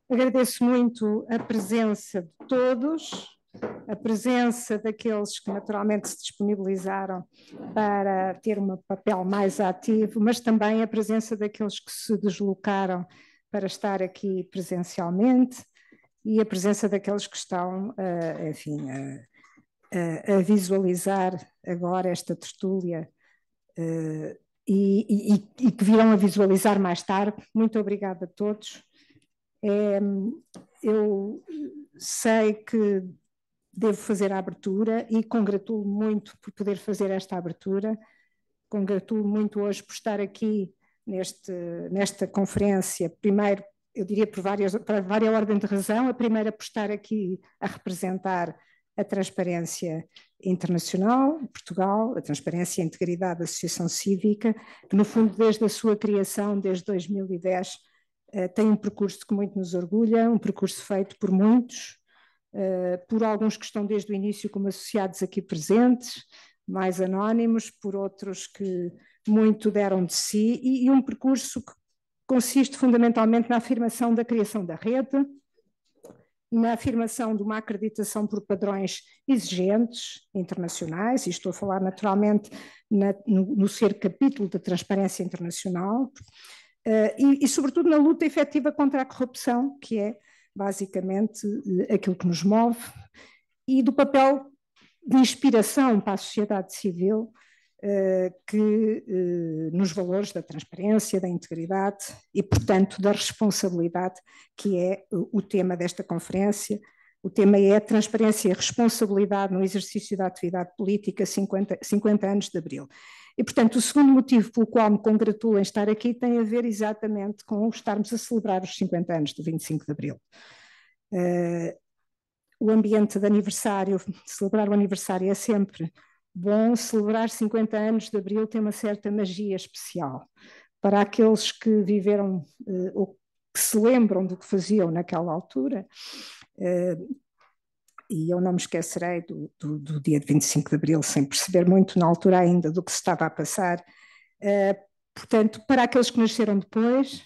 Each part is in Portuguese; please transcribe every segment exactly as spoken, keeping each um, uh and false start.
Agradeço muito a presença de todos, a presença daqueles que naturalmente se disponibilizaram para ter um papel mais ativo, mas também a presença daqueles que se deslocaram para estar aqui presencialmente e a presença daqueles que estão, uh, enfim, uh, uh, a visualizar agora esta tertúlia uh, e, e, e que virão a visualizar mais tarde. Muito obrigada a todos. É, eu sei que devo fazer a abertura e congratulo muito por poder fazer esta abertura, congratulo muito hoje por estar aqui neste, nesta conferência, primeiro, eu diria por várias, por várias ordens de razão, a primeira por estar aqui a representar a transparência internacional, Portugal, a transparência e a integridade da associação cívica, que no fundo desde a sua criação, desde dois mil e dez, tem um percurso que muito nos orgulha, um percurso feito por muitos, por alguns que estão desde o início como associados aqui presentes, mais anónimos, por outros que muito deram de si, e um percurso que consiste fundamentalmente na afirmação da criação da rede, na afirmação de uma acreditação por padrões exigentes, internacionais, e estou a falar naturalmente na, no, no ser capítulo da transparência internacional, Uh, e, e, sobretudo, na luta efetiva contra a corrupção, que é basicamente uh, aquilo que nos move, e do papel de inspiração para a sociedade civil, uh, que uh, nos valores da transparência, da integridade e, portanto, da responsabilidade, que é uh, o tema desta conferência. O tema é transparência e responsabilidade no exercício da atividade política, cinquenta, cinquenta anos de Abril. E, portanto, o segundo motivo pelo qual me congratulo em estar aqui tem a ver exatamente com estarmos a celebrar os cinquenta anos do vinte e cinco de Abril. Uh, o ambiente de aniversário, celebrar o aniversário é sempre bom, celebrar cinquenta anos de Abril tem uma certa magia especial. Para aqueles que viveram uh, ou que se lembram do que faziam naquela altura, uh, e eu não me esquecerei do, do, do dia de vinte e cinco de Abril, sem perceber muito na altura ainda do que se estava a passar. Uh, portanto, para aqueles que nasceram depois,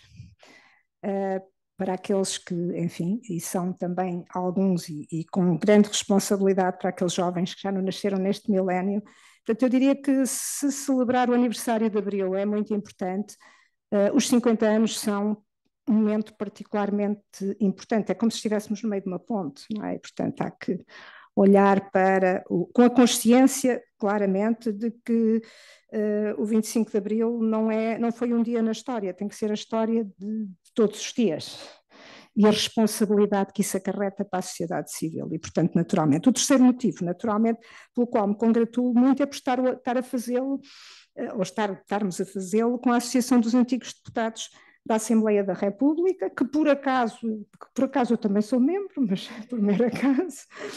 uh, para aqueles que, enfim, e são também alguns, e, e com grande responsabilidade para aqueles jovens que já não nasceram neste milénio. Portanto, eu diria que se celebrar o aniversário de Abril é muito importante, uh, os cinquenta anos são um momento particularmente importante, é como se estivéssemos no meio de uma ponte, não é? Portanto, há que olhar para, o, com a consciência, claramente, de que uh, o vinte e cinco de Abril não, é, não foi um dia na história, tem que ser a história de, de todos os dias, e a responsabilidade que isso acarreta para a sociedade civil, e, portanto, naturalmente. O terceiro motivo, naturalmente, pelo qual me congratulo muito, é por estar, estar a fazê-lo, uh, ou estar, estarmos a fazê-lo com a Associação dos Antigos Deputados da Assembleia da República, que por acaso, que por acaso eu também sou membro, mas por mero acaso,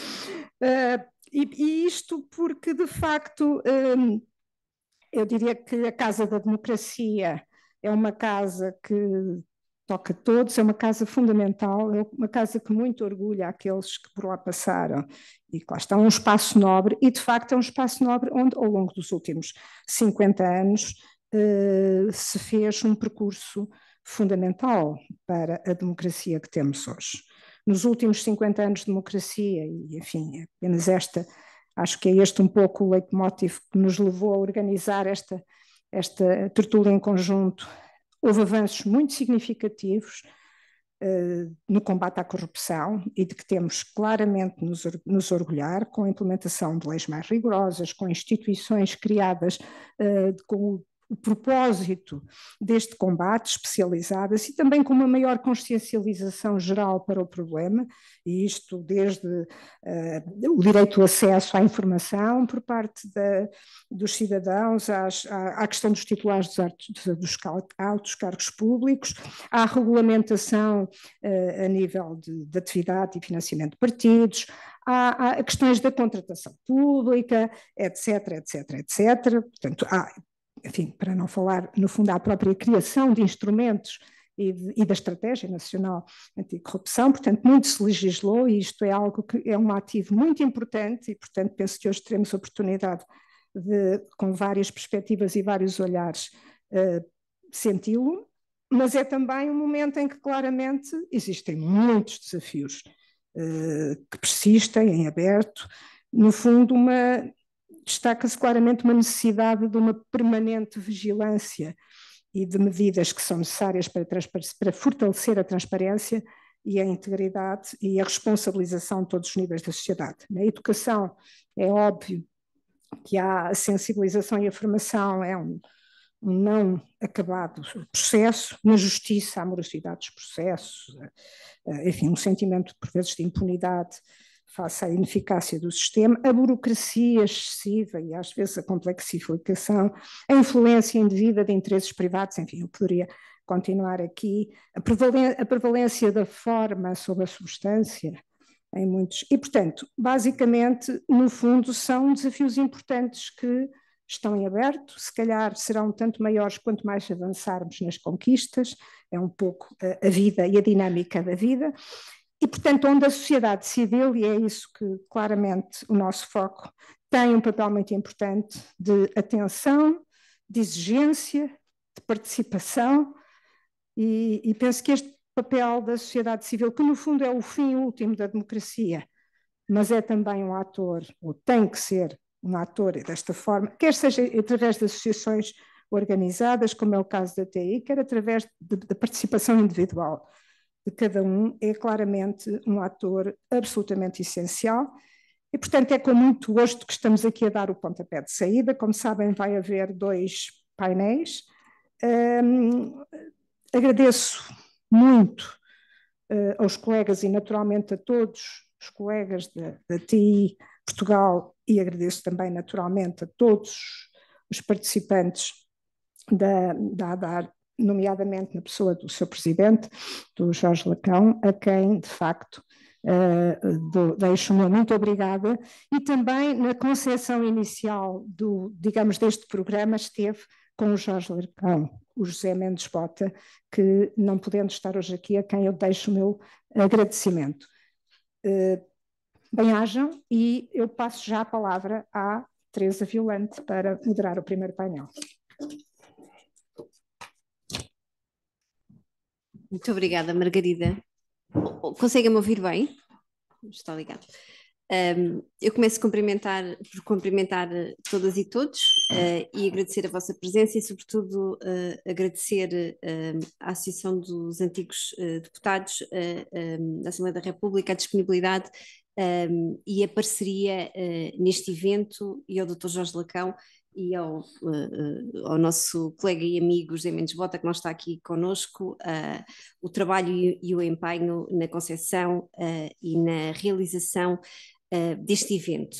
uh, e, e isto porque, de facto, um, eu diria que a Casa da Democracia é uma casa que toca todos, é uma casa fundamental, é uma casa que muito orgulha aqueles que por lá passaram, e que lá está, um espaço nobre, e de facto é um espaço nobre onde, ao longo dos últimos cinquenta anos, uh, se fez um percurso fundamental para a democracia que temos hoje. Nos últimos cinquenta anos de democracia, e enfim, é apenas esta, acho que é este um pouco o leitmotiv que nos levou a organizar esta, esta tertúlia em conjunto, houve avanços muito significativos uh, no combate à corrupção e de que temos claramente nos, nos orgulhar, com a implementação de leis mais rigorosas, com instituições criadas uh, com o propósito deste combate, especializadas, e também com uma maior consciencialização geral para o problema, e isto desde uh, o direito ao acesso à informação por parte da, dos cidadãos, às, à, à questão dos titulares dos, altos, dos altos cargos públicos, à regulamentação uh, a nível de, de atividade e financiamento de partidos, há, há questões da contratação pública, etc, etc, etc. Portanto, há, enfim, para não falar, no fundo, à própria criação de instrumentos e, de, e da Estratégia Nacional Anticorrupção, portanto, muito se legislou, e isto é algo que é um ativo muito importante, e, portanto, penso que hoje teremos oportunidade de, com várias perspectivas e vários olhares, uh, senti-lo. mas é também um momento em que claramente existem muitos desafios uh, que persistem em aberto. No fundo, uma, destaca-se claramente uma necessidade de uma permanente vigilância e de medidas que são necessárias para, para fortalecer a transparência e a integridade e a responsabilização de todos os níveis da sociedade. Na educação, é óbvio que há a sensibilização e a formação, é um, um não acabado processo. Na justiça, a morosidade dos processos, enfim, um sentimento, por vezes, de impunidade face à ineficácia do sistema, a burocracia excessiva e, às vezes, a complexificação, a influência indevida de interesses privados, enfim, eu poderia continuar aqui, a prevalência, a prevalência da forma sobre a substância, em muitos. E, portanto, basicamente, no fundo, são desafios importantes que estão em aberto, se calhar serão tanto maiores quanto mais avançarmos nas conquistas, é um pouco a, a vida e a dinâmica da vida. E, portanto, onde a sociedade civil, e é isso que claramente o nosso foco, tem um papel muito importante de atenção, de exigência, de participação, e, e penso que este papel da sociedade civil, que no fundo é o fim último da democracia, mas é também um ator, ou tem que ser um ator desta forma, quer seja através de associações organizadas, como é o caso da T I, quer através da participação individual de cada um, é claramente um ator absolutamente essencial. E, portanto, é com muito gosto que estamos aqui a dar o pontapé de saída. Como sabem, vai haver dois painéis. Um, agradeço muito uh, aos colegas e, naturalmente, a todos os colegas da, da T I Portugal, e agradeço também, naturalmente, a todos os participantes da, da ADAR, nomeadamente na pessoa do seu presidente, do Jorge Lacão, a quem, de facto, uh, do, deixo o meu muito obrigada, e também na concepção inicial do, digamos, deste programa esteve com o Jorge Lacão, o José Mendes Bota, que não podendo estar hoje aqui, a quem eu deixo o meu agradecimento. Uh, Bem-ajam, e eu passo já a palavra à Teresa Violante para moderar o primeiro painel. Muito obrigada, Margarida. Conseguem-me ouvir bem? Está ligado. Um, eu começo a cumprimentar, por cumprimentar todas e todos uh, e agradecer a vossa presença e, sobretudo, uh, agradecer uh, à Associação dos Antigos uh, Deputados uh, um, da Assembleia da República a disponibilidade um, e a parceria uh, neste evento, e ao doutor Jorge Lacão e ao, uh, ao nosso colega e amigo José Mendes Bota, que não está aqui connosco, uh, o trabalho e, e o empenho na concepção uh, e na realização uh, deste evento.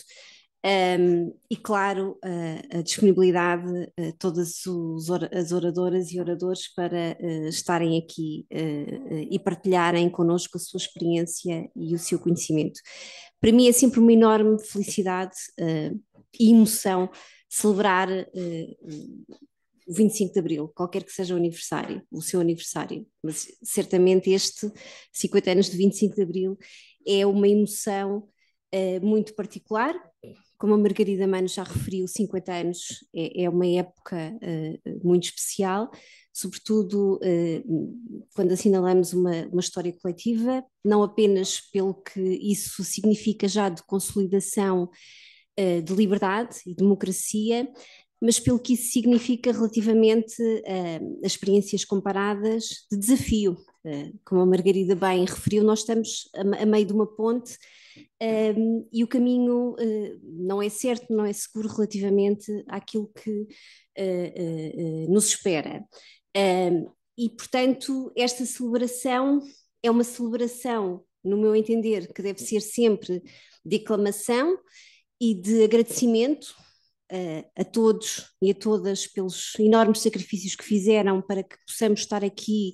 Um, e, claro, uh, a disponibilidade, uh, todas os or as oradoras e oradores para uh, estarem aqui uh, uh, e partilharem connosco a sua experiência e o seu conhecimento. Para mim é sempre uma enorme felicidade uh, e emoção celebrar uh, o vinte e cinco de Abril, qualquer que seja o aniversário, o seu aniversário, mas certamente este cinquenta anos de vinte e cinco de Abril é uma emoção uh, muito particular. Como a Margarida Mano já referiu, cinquenta anos é, é uma época uh, muito especial, sobretudo uh, quando assinalamos uma, uma história coletiva, não apenas pelo que isso significa já de consolidação uh, de liberdade e democracia, mas pelo que isso significa relativamente uh, a experiências comparadas de desafio. Uh, como a Margarida bem referiu, nós estamos a, a meio de uma ponte um, e o caminho uh, não é certo, não é seguro relativamente àquilo que uh, uh, uh, nos espera. Um, e, portanto, esta celebração é uma celebração, no meu entender, que deve ser sempre de aclamação e de agradecimento uh, a todos e a todas pelos enormes sacrifícios que fizeram para que possamos estar aqui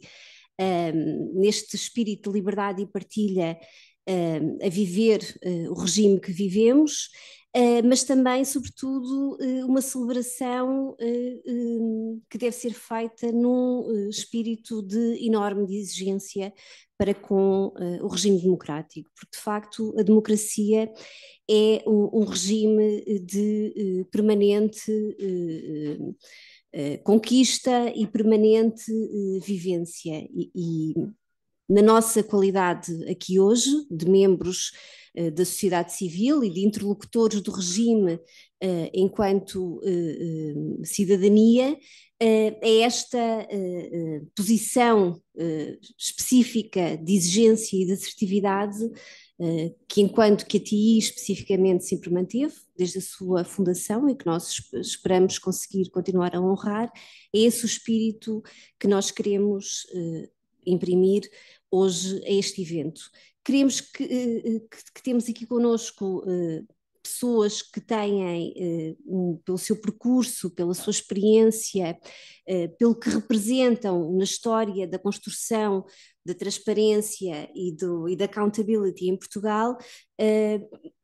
um, neste espírito de liberdade e partilha uh, a viver uh, o regime que vivemos, uh, mas também, sobretudo, uh, uma celebração uh, uh, que deve ser feita num uh, espírito de enorme de exigência para com uh, o regime democrático, porque de facto a democracia é um, um regime de uh, permanente uh, uh, conquista e permanente uh, vivência. E, e na nossa qualidade aqui hoje, de membros uh, da sociedade civil e de interlocutores do regime uh, enquanto uh, uh, cidadania, Uh, é esta uh, uh, posição uh, específica de exigência e de assertividade uh, que, enquanto que a T I especificamente sempre manteve, desde a sua fundação e que nós esperamos conseguir continuar a honrar, é esse o espírito que nós queremos uh, imprimir hoje a este evento. Queremos que, uh, que, que temos aqui connosco uh, pessoas que têm, eh, um, pelo seu percurso, pela sua experiência, eh, pelo que representam na história da construção, da transparência e, do, e da accountability em Portugal, eh,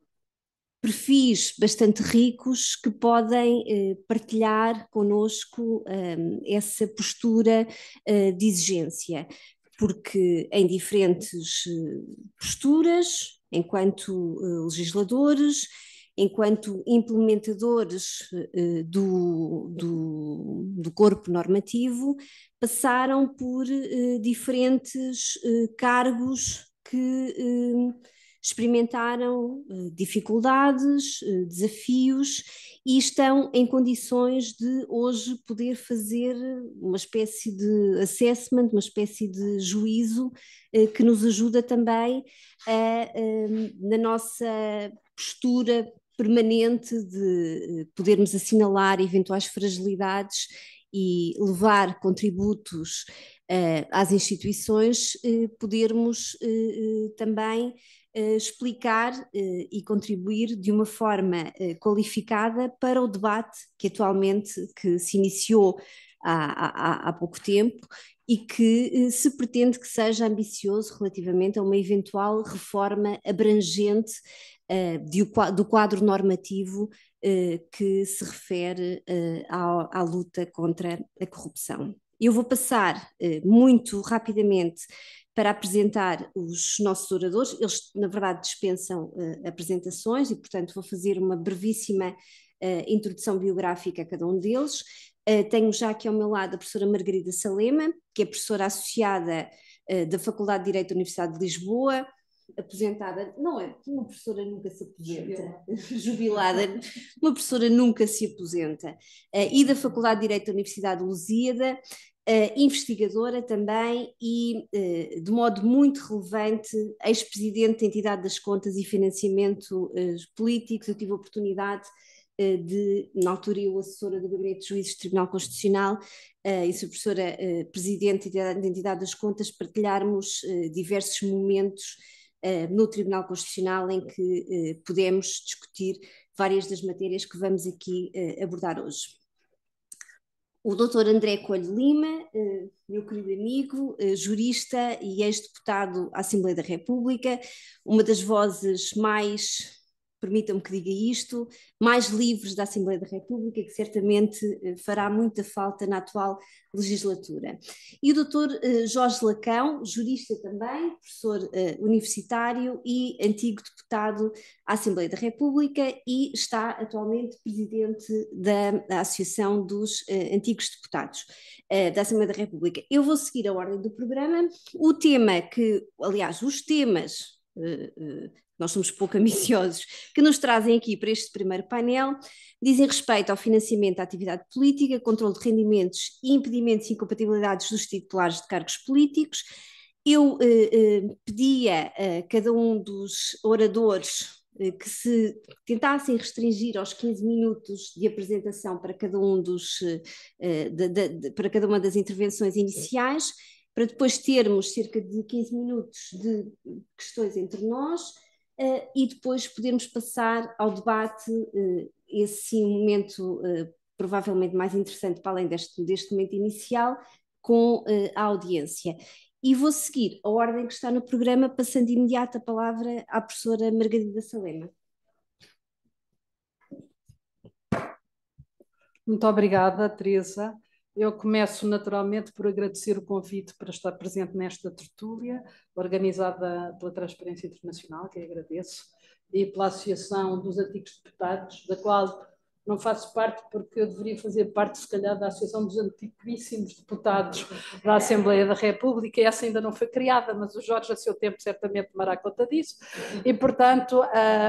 perfis bastante ricos que podem eh, partilhar connosco eh, essa postura eh, de exigência, porque em diferentes eh, posturas, enquanto eh, legisladores, enquanto implementadores eh, do, do, do corpo normativo, passaram por eh, diferentes eh, cargos que eh, experimentaram eh, dificuldades, eh, desafios e estão em condições de hoje poder fazer uma espécie de assessment, uma espécie de juízo eh, que nos ajuda também a, eh, na nossa postura permanente de podermos assinalar eventuais fragilidades e levar contributos uh, às instituições, uh, podermos uh, também uh, explicar uh, e contribuir de uma forma uh, qualificada para o debate que atualmente que se iniciou há, há, há pouco tempo e que uh, se pretende que seja ambicioso relativamente a uma eventual reforma abrangente Uh, de, do quadro normativo uh, que se refere uh, à, à luta contra a corrupção. Eu vou passar uh, muito rapidamente para apresentar os nossos oradores. Eles, na verdade, dispensam uh, apresentações e, portanto, vou fazer uma brevíssima uh, introdução biográfica a cada um deles. Uh, tenho já aqui ao meu lado a professora Margarida Salema, que é professora associada uh, da Faculdade de Direito da Universidade de Lisboa, aposentada, não é, uma professora nunca se aposenta, jubilada, uma professora nunca se aposenta, uh, e da Faculdade de Direito da Universidade de Lusíada, uh, investigadora também e, uh, de modo muito relevante, ex-presidente da Entidade das Contas e Financiamento uh, Políticos. Eu tive a oportunidade uh, de, na altura eu assessora do Gabinete de Juízes do Tribunal Constitucional uh, e sou professora uh, presidente da Entidade das Contas, partilharmos uh, diversos momentos Uh, no Tribunal Constitucional em que uh, podemos discutir várias das matérias que vamos aqui uh, abordar hoje. O doutor André Coelho Lima, uh, meu querido amigo, uh, jurista e ex-deputado à Assembleia da República, uma das vozes mais, permitam-me que diga isto, mais livres da Assembleia da República, que certamente uh, fará muita falta na atual legislatura. E o doutor uh, Jorge Lacão, jurista também, professor uh, universitário e antigo deputado à Assembleia da República e está atualmente presidente da, da Associação dos uh, Antigos Deputados uh, da Assembleia da República. Eu vou seguir a ordem do programa. O tema que, aliás, os temas... Uh, uh, nós somos pouco ambiciosos, que nos trazem aqui para este primeiro painel, dizem respeito ao financiamento da atividade política, controle de rendimentos e impedimentos e incompatibilidades dos titulares de cargos políticos. Eu eh, eh, pedia a cada um dos oradores eh, que se tentassem restringir aos quinze minutos de apresentação para cada, um dos, eh, de, de, de, para cada uma das intervenções iniciais, para depois termos cerca de quinze minutos de questões entre nós, Uh, e depois podermos passar ao debate, uh, esse sim um momento uh, provavelmente mais interessante para além deste, deste momento inicial, com uh, a audiência. E vou seguir a ordem que está no programa, passando de imediato a palavra à professora Margarida Salema. Muito obrigada, Teresa. Eu começo naturalmente por agradecer o convite para estar presente nesta tertúlia, organizada pela Transparência Internacional, que agradeço, e pela Associação dos Antigos Deputados, da qual não faço parte porque eu deveria fazer parte, se calhar, da Associação dos Antiquíssimos Deputados da Assembleia da República, e essa ainda não foi criada, mas o Jorge, a seu tempo, certamente tomará conta disso, e, portanto,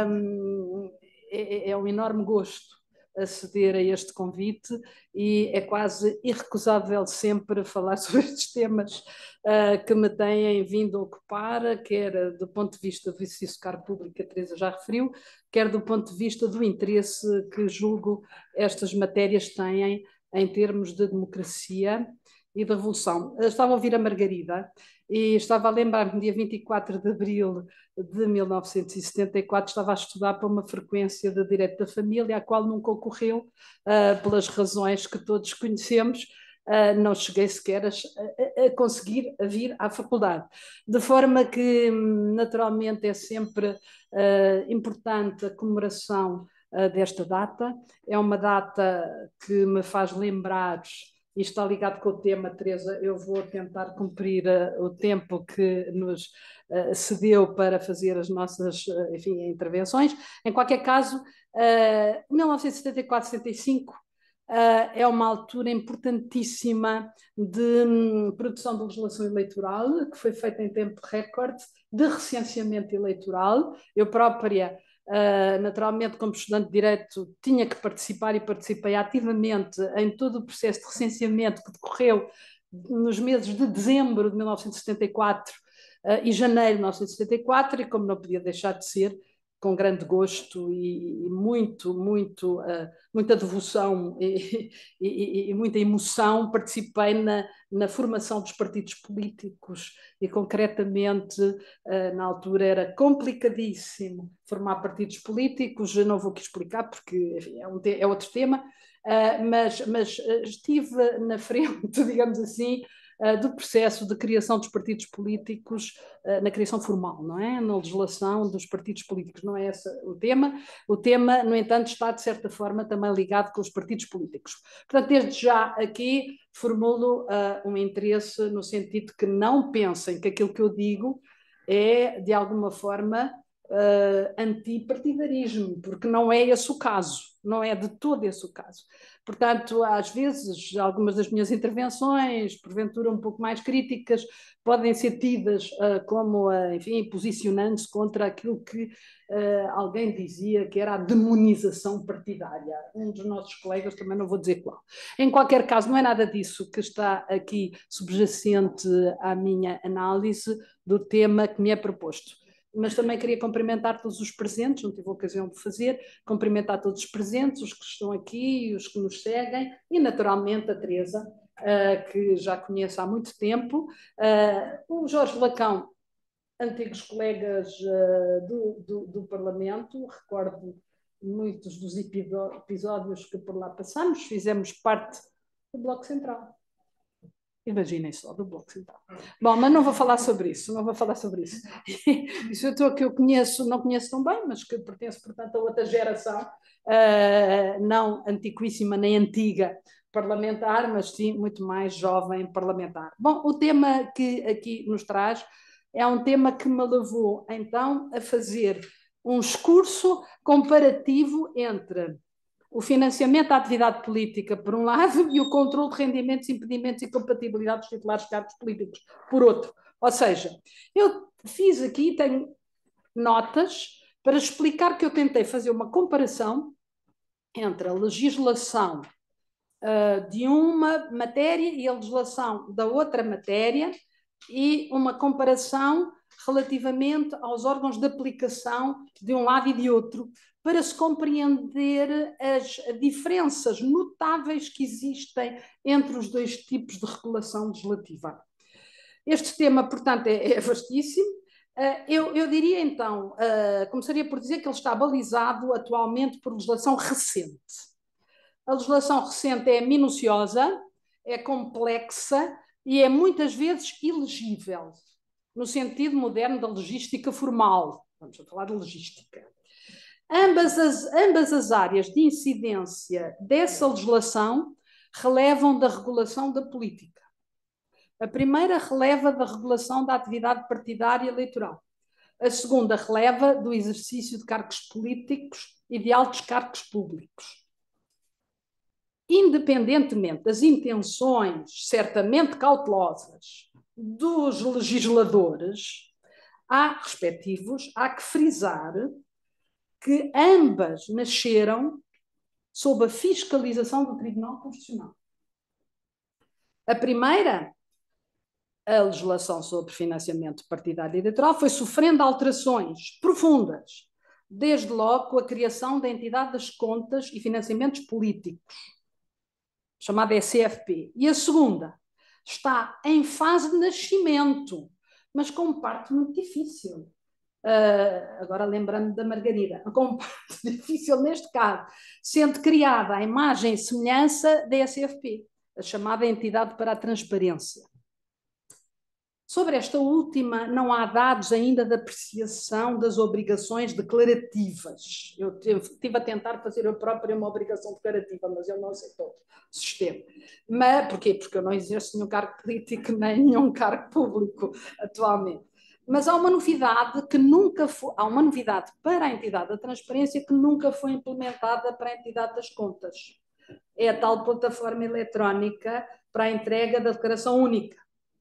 hum, é, é um enorme gosto aceder a este convite, e é quase irrecusável sempre falar sobre estes temas uh, que me têm vindo a ocupar, quer do ponto de vista do exercício do cargo público, que a Teresa já referiu, quer do ponto de vista do interesse que julgo estas matérias têm em termos de democracia e de revolução. Eu estava a ouvir a Margarida e estava a lembrar-me, dia vinte e quatro de abril de mil novecentos e setenta e quatro, estava a estudar para uma frequência de Direito da Família, a qual nunca ocorreu, uh, pelas razões que todos conhecemos. Uh, não cheguei sequer a, a, a conseguir vir à faculdade. De forma que, naturalmente, é sempre uh, importante a comemoração uh, desta data. É uma data que me faz lembrar, e está ligado com o tema, Teresa, eu vou tentar cumprir uh, o tempo que nos uh, cedeu para fazer as nossas, uh, enfim, intervenções. Em qualquer caso, uh, mil novecentos e setenta e quatro, setenta e cinco uh, é uma altura importantíssima de um, produção de legislação eleitoral, que foi feita em tempo recorde, de recenseamento eleitoral. Eu própria, Uh, naturalmente, como estudante de Direito, tinha que participar e participei ativamente em todo o processo de recenseamento que decorreu nos meses de dezembro de mil novecentos e setenta e quatro uh, e janeiro de mil novecentos e setenta e quatro, e como não podia deixar de ser, com grande gosto e, e muito, muito, uh, muita devoção e, e, e muita emoção, participei na, na formação dos partidos políticos e, concretamente, uh, na altura era complicadíssimo formar partidos políticos. Eu não vou aqui explicar porque, enfim, é, um te- é outro tema, uh, mas, mas uh, estive na frente, digamos assim, Uh, do processo de criação dos partidos políticos, uh, na criação formal, não é? Na legislação dos partidos políticos. Não é esse o tema. O tema, no entanto, está, de certa forma, também ligado com os partidos políticos. Portanto, desde já aqui formulo uh, um interesse no sentido que não pensem que aquilo que eu digo é, de alguma forma, uh, antipartidarismo, porque não é esse o caso. Não é de todo esse o caso. Portanto, às vezes, algumas das minhas intervenções, porventura um pouco mais críticas, podem ser tidas uh, como, uh, enfim, posicionando-se contra aquilo que uh, alguém dizia que era a demonização partidária. Um dos nossos colegas, também não vou dizer qual. Em qualquer caso, não é nada disso que está aqui subjacente à minha análise do tema que me é proposto. Mas também queria cumprimentar todos os presentes, não tive a ocasião de fazer, cumprimentar todos os presentes, os que estão aqui, os que nos seguem, e naturalmente a Teresa, uh, que já conheço há muito tempo, uh, o Jorge Lacão, antigos colegas uh, do, do, do Parlamento, recordo muitos dos episódios que por lá passamos, fizemos parte do Bloco Central. Imaginem só, do Bloco Central. Bom, mas não vou falar sobre isso, não vou falar sobre isso. Isso é o que eu conheço, não conheço tão bem, mas que pertence, portanto, a outra geração, uh, não antiquíssima nem antiga parlamentar, mas sim muito mais jovem parlamentar. Bom, o tema que aqui nos traz é um tema que me levou, então, a fazer um discurso comparativo entre o financiamento da atividade política, por um lado, e o controle de rendimentos, impedimentos e compatibilidade dos titulares de cargos políticos, por outro. Ou seja, eu fiz aqui, tenho notas para explicar que eu tentei fazer uma comparação entre a legislação uh, de uma matéria e a legislação da outra matéria, e uma comparação relativamente aos órgãos de aplicação de um lado e de outro, para se compreender as diferenças notáveis que existem entre os dois tipos de regulação legislativa. Este tema, portanto, é, é vastíssimo. Uh, eu, eu diria, então, uh, começaria por dizer que ele está balizado atualmente por legislação recente. A legislação recente é minuciosa, é complexa e é muitas vezes ilegível, no sentido moderno da logística formal. Vamos falar de logística. Ambas as, ambas as áreas de incidência dessa legislação relevam da regulação da política. A primeira releva da regulação da atividade partidária eleitoral. A segunda releva do exercício de cargos políticos e de altos cargos públicos. independentemente das intenções certamente cautelosas dos legisladores, há respectivos, há que frisar que ambas nasceram sob a fiscalização do Tribunal Constitucional. A primeira, a legislação sobre financiamento partidário e eleitoral, foi sofrendo alterações profundas, desde logo com a criação da entidade das contas e financiamentos políticos, chamada S F P. E a segunda está em fase de nascimento, mas com parte muito difícil. Uh, agora lembrando da Margarida, com parte difícil neste caso, sendo criada a imagem e semelhança da S F P, a chamada Entidade para a Transparência. Sobre esta última, não há dados ainda de apreciação das obrigações declarativas. Eu estive a tentar fazer eu própria uma obrigação declarativa, mas eu não aceitou o sistema. Mas, porquê? Porque eu não exerço nenhum cargo político nem nenhum cargo público atualmente. Mas há uma novidade que nunca foi, há uma novidade para a entidade da transparência que nunca foi implementada para a entidade das contas. É a tal plataforma eletrónica para a entrega da declaração única.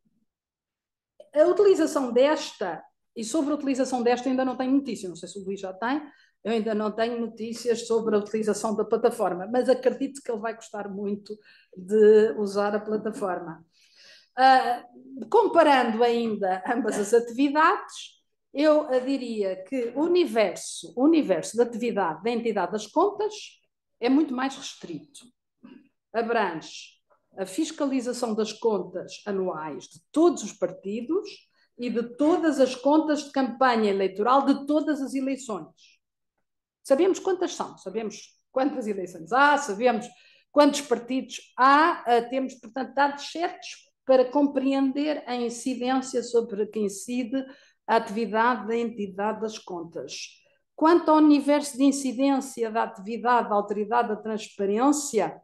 A utilização desta, e sobre a utilização desta ainda não tenho notícia, não sei se o Luís já tem, eu ainda não tenho notícias sobre a utilização da plataforma, mas acredito que ele vai gostar muito de usar a plataforma. Uh, comparando ainda ambas as atividades, eu diria que o universo, o universo da atividade da entidade das contas é muito mais restrito. Abrange a fiscalização das contas anuais de todos os partidos e de todas as contas de campanha eleitoral de todas as eleições. Sabemos quantas são, sabemos quantas eleições há, sabemos quantos partidos há, temos, portanto, dados certos para compreender a incidência sobre que incide a atividade da entidade das contas. Quanto ao universo de incidência da atividade da Autoridade da Transparência,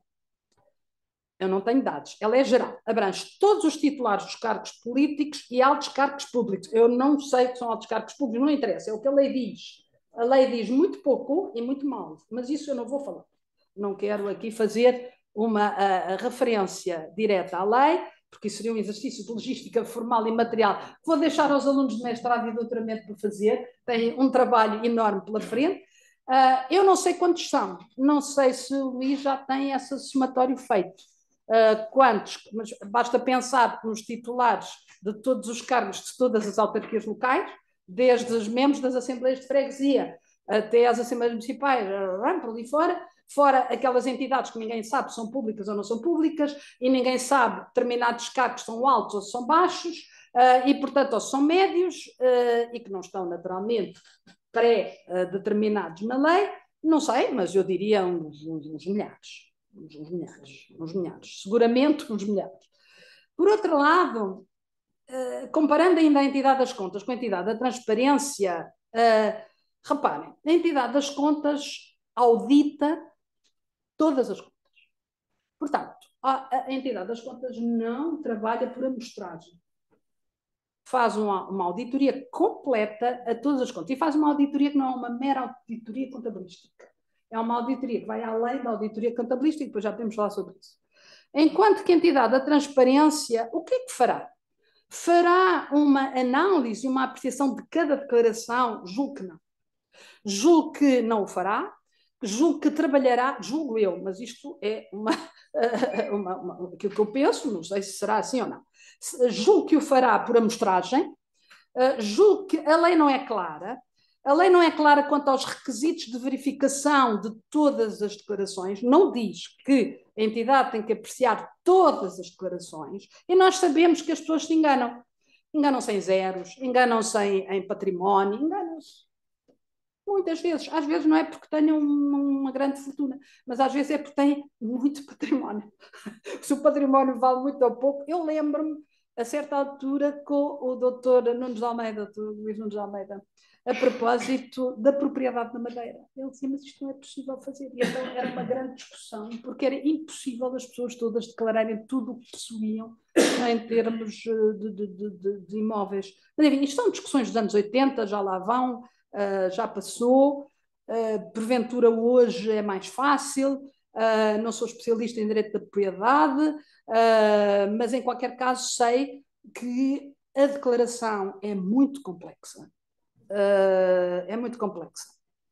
eu não tenho dados. Ela é geral, abrange todos os titulares dos cargos políticos e altos cargos públicos. Eu não sei o que são altos cargos públicos, não interessa, é o que a lei diz. A lei diz muito pouco e muito mal, mas isso eu não vou falar. Não quero aqui fazer uma a, a referência direta à lei, porque isso seria um exercício de logística formal e material. Vou deixar aos alunos de mestrado e doutoramento para fazer, têm um trabalho enorme pela frente. Uh, eu não sei quantos são, não sei se o Luís já tem esse somatório feito. Uh, quantos, mas basta pensar nos titulares de todos os cargos de todas as autarquias locais, desde os membros das Assembleias de Freguesia até as Assembleias Municipais, por ali fora, fora aquelas entidades que ninguém sabe se são públicas ou não são públicas, e ninguém sabe determinados cargos são altos ou são baixos, uh, e portanto ou são médios, uh, e que não estão naturalmente pré-determinados na lei, não sei, mas eu diria uns, uns, uns milhares. Uns milhares, uns milhares, seguramente uns milhares. Por outro lado, uh, comparando ainda a entidade das contas com a entidade da transparência, uh, reparem, a entidade das contas audita todas as contas. Portanto, a, a entidade das contas não trabalha por amostragem. Faz uma, uma auditoria completa a todas as contas. E faz uma auditoria que não é uma mera auditoria contabilística. É uma auditoria que vai além da auditoria contabilística, e depois já podemos falar sobre isso. Enquanto que a entidade da transparência, o que é que fará? Fará uma análise, uma apreciação de cada declaração? Julgo que não. Julgo que não o fará, julgo que trabalhará, julgo eu, mas isto é uma, uma, uma, aquilo que eu penso, não sei se será assim ou não. Julgo que o fará por amostragem, julgo que a lei não é clara. A lei não é clara quanto aos requisitos de verificação de todas as declarações, não diz que a entidade tem que apreciar todas as declarações, e nós sabemos que as pessoas se enganam. Enganam-se em zeros, enganam-se em, em património, enganam-se. Muitas vezes. Às vezes não é porque tenham uma, uma grande fortuna, mas às vezes é porque têm muito património. Se o património vale muito ou pouco, eu lembro-me, a certa altura, com o doutor Nunes de Almeida, o Luís Nunes de Almeida, a propósito da propriedade na Madeira. Ele dizia, mas isto não é possível fazer. E então era uma grande discussão, porque era impossível as pessoas todas declararem tudo o que possuíam em termos de, de, de, de imóveis. Mas enfim, isto são discussões dos anos oitenta, já lá vão, uh, já passou, uh, porventura hoje é mais fácil, uh, não sou especialista em direito da propriedade, uh, mas em qualquer caso sei que a declaração é muito complexa. Uh, é muito complexa.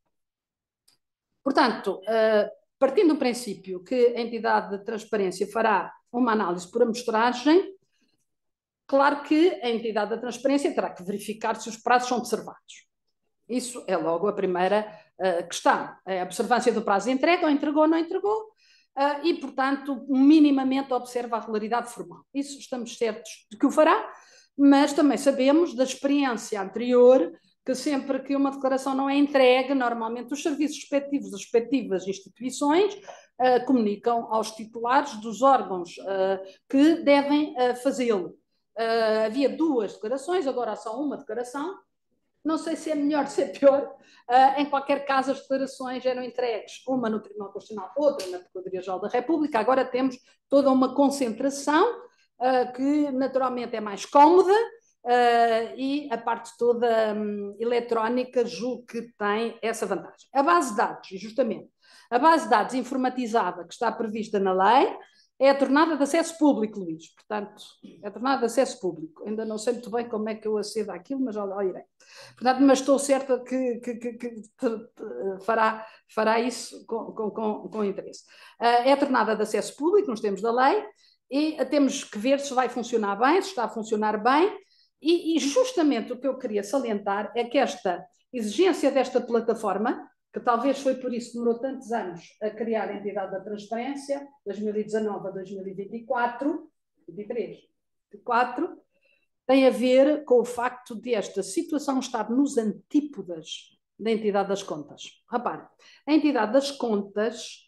Portanto, uh, partindo do princípio que a entidade de transparência fará uma análise por amostragem, claro que a entidade da transparência terá que verificar se os prazos são observados. Isso é logo a primeira uh, questão. A observância do prazo de entrega, ou entregou ou não entregou, uh, e, portanto, minimamente observa a regularidade formal. Isso estamos certos de que o fará, mas também sabemos da experiência anterior que sempre que uma declaração não é entregue, normalmente os serviços respectivos das respectivas instituições uh, comunicam aos titulares dos órgãos uh, que devem uh, fazê-lo. Uh, havia duas declarações, agora há só uma declaração. Não sei se é melhor, se é pior. Uh, em qualquer caso, as declarações eram entregues, uma no Tribunal Constitucional, outra na Procuradoria-Geral da República. Agora temos toda uma concentração uh, que naturalmente é mais cómoda, uh, e a parte toda um, eletrónica julgo que tem essa vantagem. A base de dados, justamente, a base de dados informatizada que está prevista na lei, é a tornada de acesso público, Luís. Portanto, é a tornada de acesso público. Ainda não sei muito bem como é que eu acedo àquilo, mas já lá irei. Portanto, mas estou certa que, que, que, que fará, fará isso com, com, com, com interesse. É a tornada de acesso público, nos termos da lei, e temos que ver se vai funcionar bem, se está a funcionar bem, e, e justamente o que eu queria salientar é que esta exigência desta plataforma, que talvez foi por isso que demorou tantos anos a criar a entidade da transparência, dois mil e dezanove a dois mil e vinte e quatro, vinte e três, vinte e quatro, tem a ver com o facto de esta situação estar nos antípodas da entidade das contas. Repare, a entidade das contas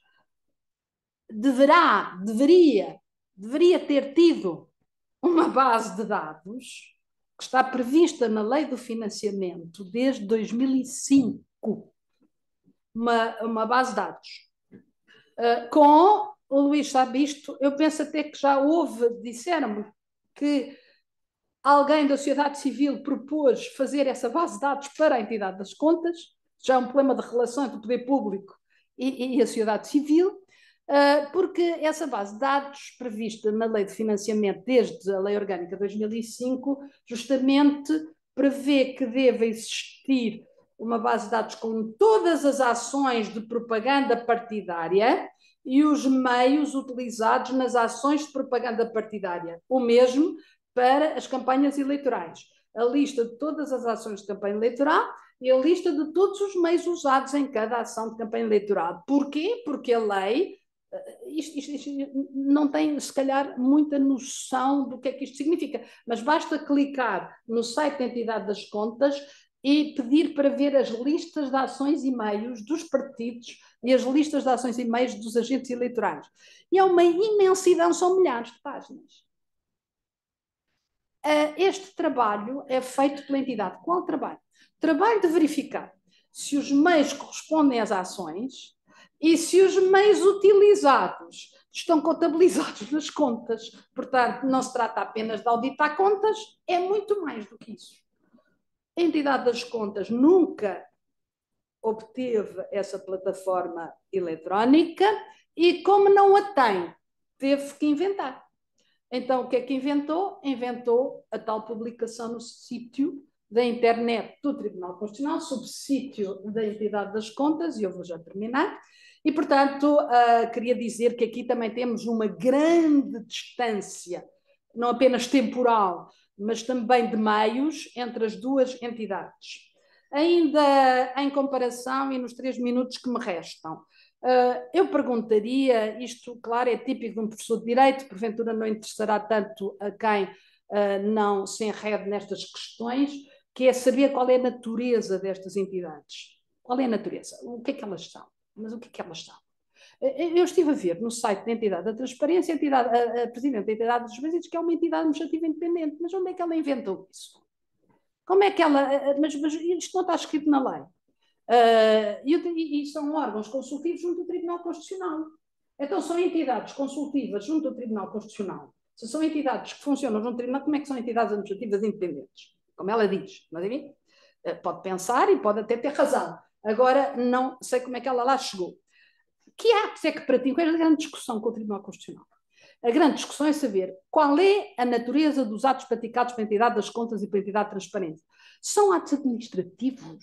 deverá, deveria, deveria ter tido uma base de dados que está prevista na Lei do Financiamento desde dois mil e cinco. Uma, uma base de dados. Uh, com, o Luís sabe isto, eu penso até que já houve, disseram-me que alguém da sociedade civil propôs fazer essa base de dados para a entidade das contas, já é um problema de relação entre o poder público e, e a sociedade civil, uh, porque essa base de dados prevista na Lei de Financiamento desde a Lei Orgânica de dois mil e cinco, justamente prevê que deve existir uma base de dados com todas as ações de propaganda partidária e os meios utilizados nas ações de propaganda partidária. O mesmo para as campanhas eleitorais. A lista de todas as ações de campanha eleitoral e a lista de todos os meios usados em cada ação de campanha eleitoral. Porquê? Porque a lei isto, isto, isto não tem, se calhar, muita noção do que é que isto significa, mas basta clicar no site da entidade das contas e pedir para ver as listas de ações e meios dos partidos e as listas de ações e meios dos agentes eleitorais. E é uma imensidão, são milhares de páginas. Este trabalho é feito pela entidade. Qual trabalho? Trabalho de verificar se os meios correspondem às ações e se os meios utilizados estão contabilizados nas contas. Portanto, não se trata apenas de auditar contas, é muito mais do que isso. A entidade das contas nunca obteve essa plataforma eletrónica e, como não a tem, teve que inventar. Então, o que é que inventou? Inventou a tal publicação no sítio da internet do Tribunal Constitucional, subsítio da entidade das contas, e eu vou já terminar. E, portanto, uh, queria dizer que aqui também temos uma grande distância, não apenas temporal, mas também de meios entre as duas entidades. Ainda em comparação e nos três minutos que me restam, uh, eu perguntaria, isto, claro, é típico de um professor de Direito, porventura não interessará tanto a quem uh, não se enrede nestas questões, que é saber qual é a natureza destas entidades. Qual é a natureza? O que é que elas são? Mas o que é que elas são? Eu estive a ver no site da entidade da transparência, a, entidade, a, a presidente da entidade da transparência diz que é uma entidade administrativa independente, mas onde é que ela inventou isso? Como é que ela... Mas, mas isto não está escrito na lei. Uh, e, e são órgãos consultivos junto ao Tribunal Constitucional. Então são entidades consultivas junto ao Tribunal Constitucional. Se são entidades que funcionam junto ao Tribunal, como é que são entidades administrativas independentes? Como ela diz, não é? Uh, pode pensar e pode até ter razão. Agora não sei como é que ela lá chegou. que atos é que praticam? Qual é a grande discussão com o Tribunal Constitucional? A grande discussão é saber qual é a natureza dos atos praticados pela entidade das contas e pela entidade de transparência. São atos administrativos?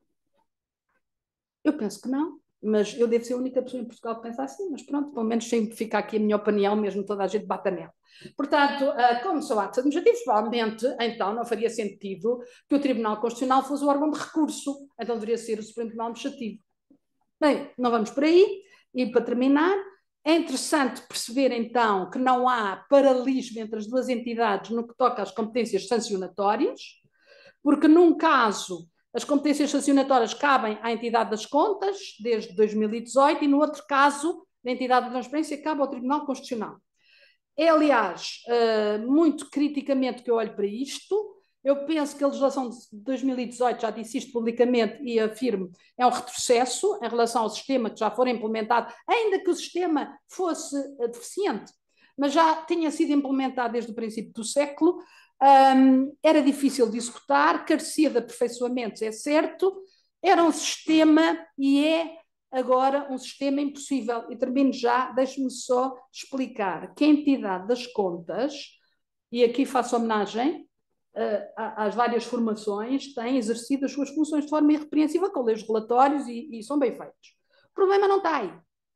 Eu penso que não, mas eu devo ser a única pessoa em Portugal que pensa assim, mas pronto, pelo menos sempre fica aqui a minha opinião, mesmo toda a gente bata nela. Portanto, como são atos administrativos, provavelmente, então, não faria sentido que o Tribunal Constitucional fosse o órgão de recurso, então deveria ser o Supremo Tribunal Administrativo. Bem, não vamos por aí, e para terminar, é interessante perceber, então, que não há paralelismo entre as duas entidades no que toca às competências sancionatórias, porque num caso as competências sancionatórias cabem à entidade das contas, desde dois mil e dezoito, e no outro caso, a entidade da transparência cabe ao Tribunal Constitucional. É, aliás, muito criticamente que eu olho para isto. Eu penso que a legislação de dois mil e dezoito, já disse isto publicamente e afirmo, é um retrocesso em relação ao sistema que já foi implementado, ainda que o sistema fosse deficiente, mas já tinha sido implementado desde o princípio do século. Um, era difícil de executar, carecia de aperfeiçoamentos, é certo, era um sistema e é agora um sistema impossível. E termino já, deixe-me só explicar que a entidade das contas, e aqui faço homenagem uh, às várias formações, tem exercido as suas funções de forma irrepreensível, com os relatórios e, e são bem feitos. O problema não está aí.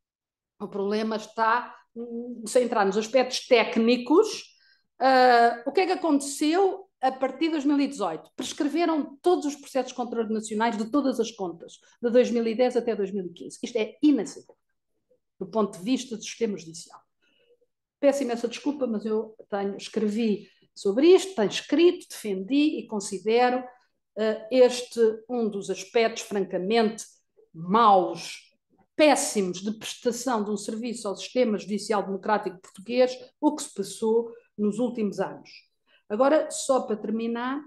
O problema está, sem entrar nos aspectos técnicos. Uh, o que é que aconteceu a partir de dois mil e dezoito? Prescreveram todos os processos contra-nacionais de todas as contas, de dois mil e dez até dois mil e quinze. Isto é inaceitável, do ponto de vista do sistema judicial. Peço imensa desculpa, mas eu tenho, escrevi sobre isto, tenho escrito, defendi e considero uh, este um dos aspectos francamente maus, péssimos de prestação de um serviço ao sistema judicial democrático português, o que se passou nos últimos anos. Agora, só para terminar,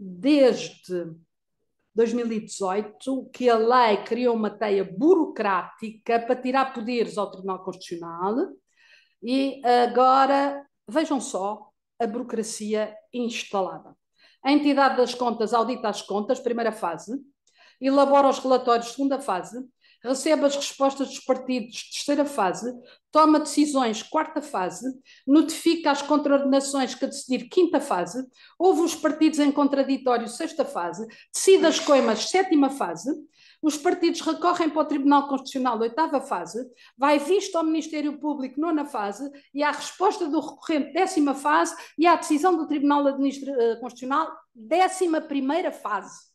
desde dois mil e dezoito, que a lei criou uma teia burocrática para tirar poderes ao Tribunal Constitucional, e agora, vejam só, a burocracia instalada. A entidade das contas audita as contas, primeira fase, elabora os relatórios, segunda fase, recebe as respostas dos partidos, terceira fase, toma decisões, quarta fase, notifica as contraordenações que a decidir, quinta fase, ouve os partidos em contraditório, sexta fase, decide as coimas, sétima fase, os partidos recorrem para o Tribunal Constitucional, oitava fase, vai visto ao Ministério Público, nona fase, e há a resposta do recorrente, décima fase, e há a decisão do Tribunal Constitucional, décima primeira fase.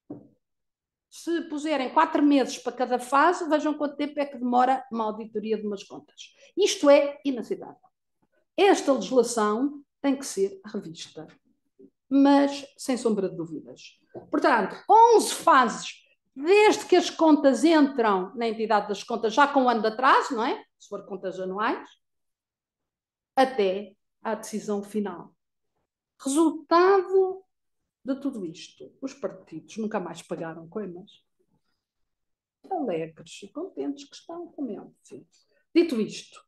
Se puserem quatro meses para cada fase, vejam quanto tempo é que demora uma auditoria de umas contas. Isto é inaceitável. Esta legislação tem que ser revista, mas sem sombra de dúvidas. Portanto, onze fases, desde que as contas entram na entidade das contas, já com um ano de atraso, não é? Se for contas anuais, até à decisão final. Resultado de tudo isto, os partidos nunca mais pagaram coimas. Alegres e contentes que estão, como é óbvio. Dito isto,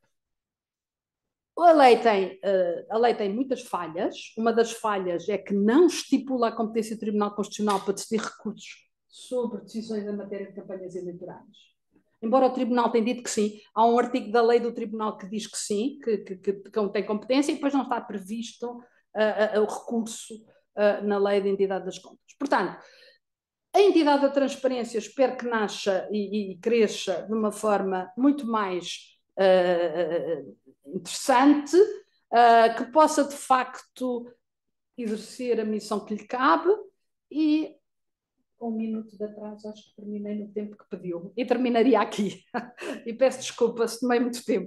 a lei, tem, a lei tem muitas falhas. Uma das falhas é que não estipula a competência do Tribunal Constitucional para decidir recursos sobre decisões em matéria de campanhas eleitorais. Embora o Tribunal tenha dito que sim, há um artigo da lei do Tribunal que diz que sim, que, que, que tem competência, e depois não está previsto uh, uh, o recurso uh, na lei da entidade das contas. Portanto, a entidade da transparência espero que nasça e, e cresça de uma forma muito mais uh, interessante, uh, que possa de facto exercer a missão que lhe cabe, e com um minuto de atraso acho que terminei no tempo que pediu e terminaria aqui. E peço desculpa se tomei muito tempo.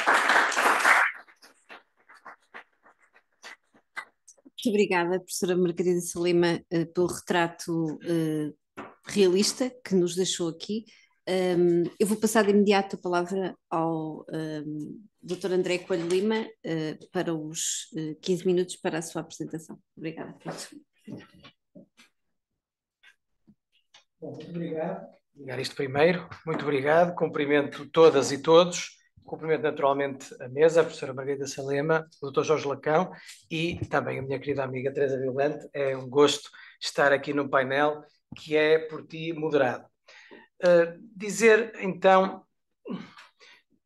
Muito obrigada, professora Margarida Salema, pelo retrato uh, realista que nos deixou aqui. Um, eu vou passar de imediato a palavra ao um, doutor André Coelho Lima uh, para os uh, quinze minutos para a sua apresentação. Obrigada. Bom, muito obrigado. Vou ligar isto primeiro. Muito obrigado. Cumprimento todas e todos. Cumprimento naturalmente a mesa, a professora Margarida Salema, o doutor Jorge Lacão e também a minha querida amiga Teresa Violante. É um gosto estar aqui no painel que é por ti moderado. Uh, dizer então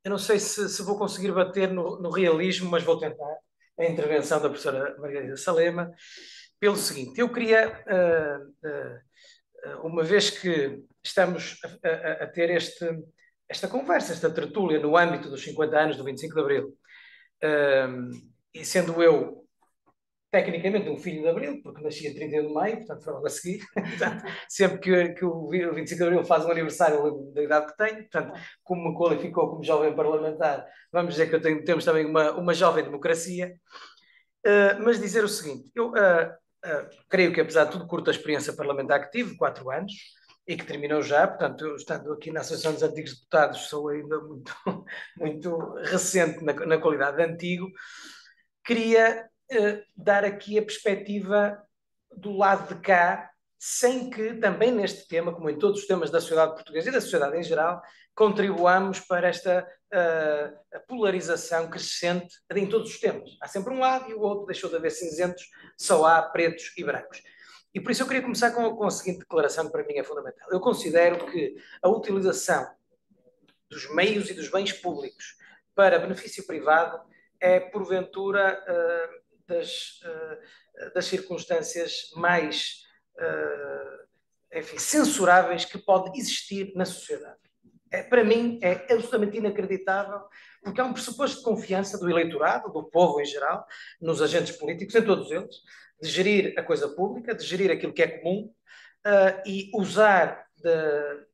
eu não sei se, se vou conseguir bater no, no realismo, mas vou tentar, a intervenção da professora Margarida Salema, pelo seguinte, eu queria, uh, uh, uma vez que estamos a, a, a ter este, esta conversa, esta tertúlia no âmbito dos cinquenta anos do vinte e cinco de Abril, uh, e sendo eu tecnicamente um filho de Abril, porque nasci a trinta e um de Maio, portanto foi logo a seguir. Portanto, sempre que, que o vinte e cinco de Abril faz um aniversário, eu lembro da idade que tenho. Portanto, como me qualificou como jovem parlamentar, vamos dizer que eu tenho, temos também uma, uma jovem democracia. Uh, mas dizer o seguinte, eu uh, uh, creio que apesar de tudo curta a experiência parlamentar que tive, quatro anos, e que terminou já, portanto, eu estando aqui na Associação dos Antigos Deputados, sou ainda muito, muito recente na, na qualidade de antigo, queria Uh, dar aqui a perspectiva do lado de cá, sem que também neste tema, como em todos os temas da sociedade portuguesa e da sociedade em geral, contribuamos para esta uh, polarização crescente em todos os temas. Há sempre um lado e o outro deixou de haver cinzentos, só há pretos e brancos. E por isso eu queria começar com, com a seguinte declaração que para mim é fundamental. Eu considero que a utilização dos meios e dos bens públicos para benefício privado é, porventura, uh, Das, uh, das circunstâncias mais uh, enfim, censuráveis que pode existir na sociedade. É, para mim é absolutamente inacreditável, porque há um pressuposto de confiança do eleitorado, do povo em geral, nos agentes políticos, em todos eles, de gerir a coisa pública, de gerir aquilo que é comum uh, e usar de,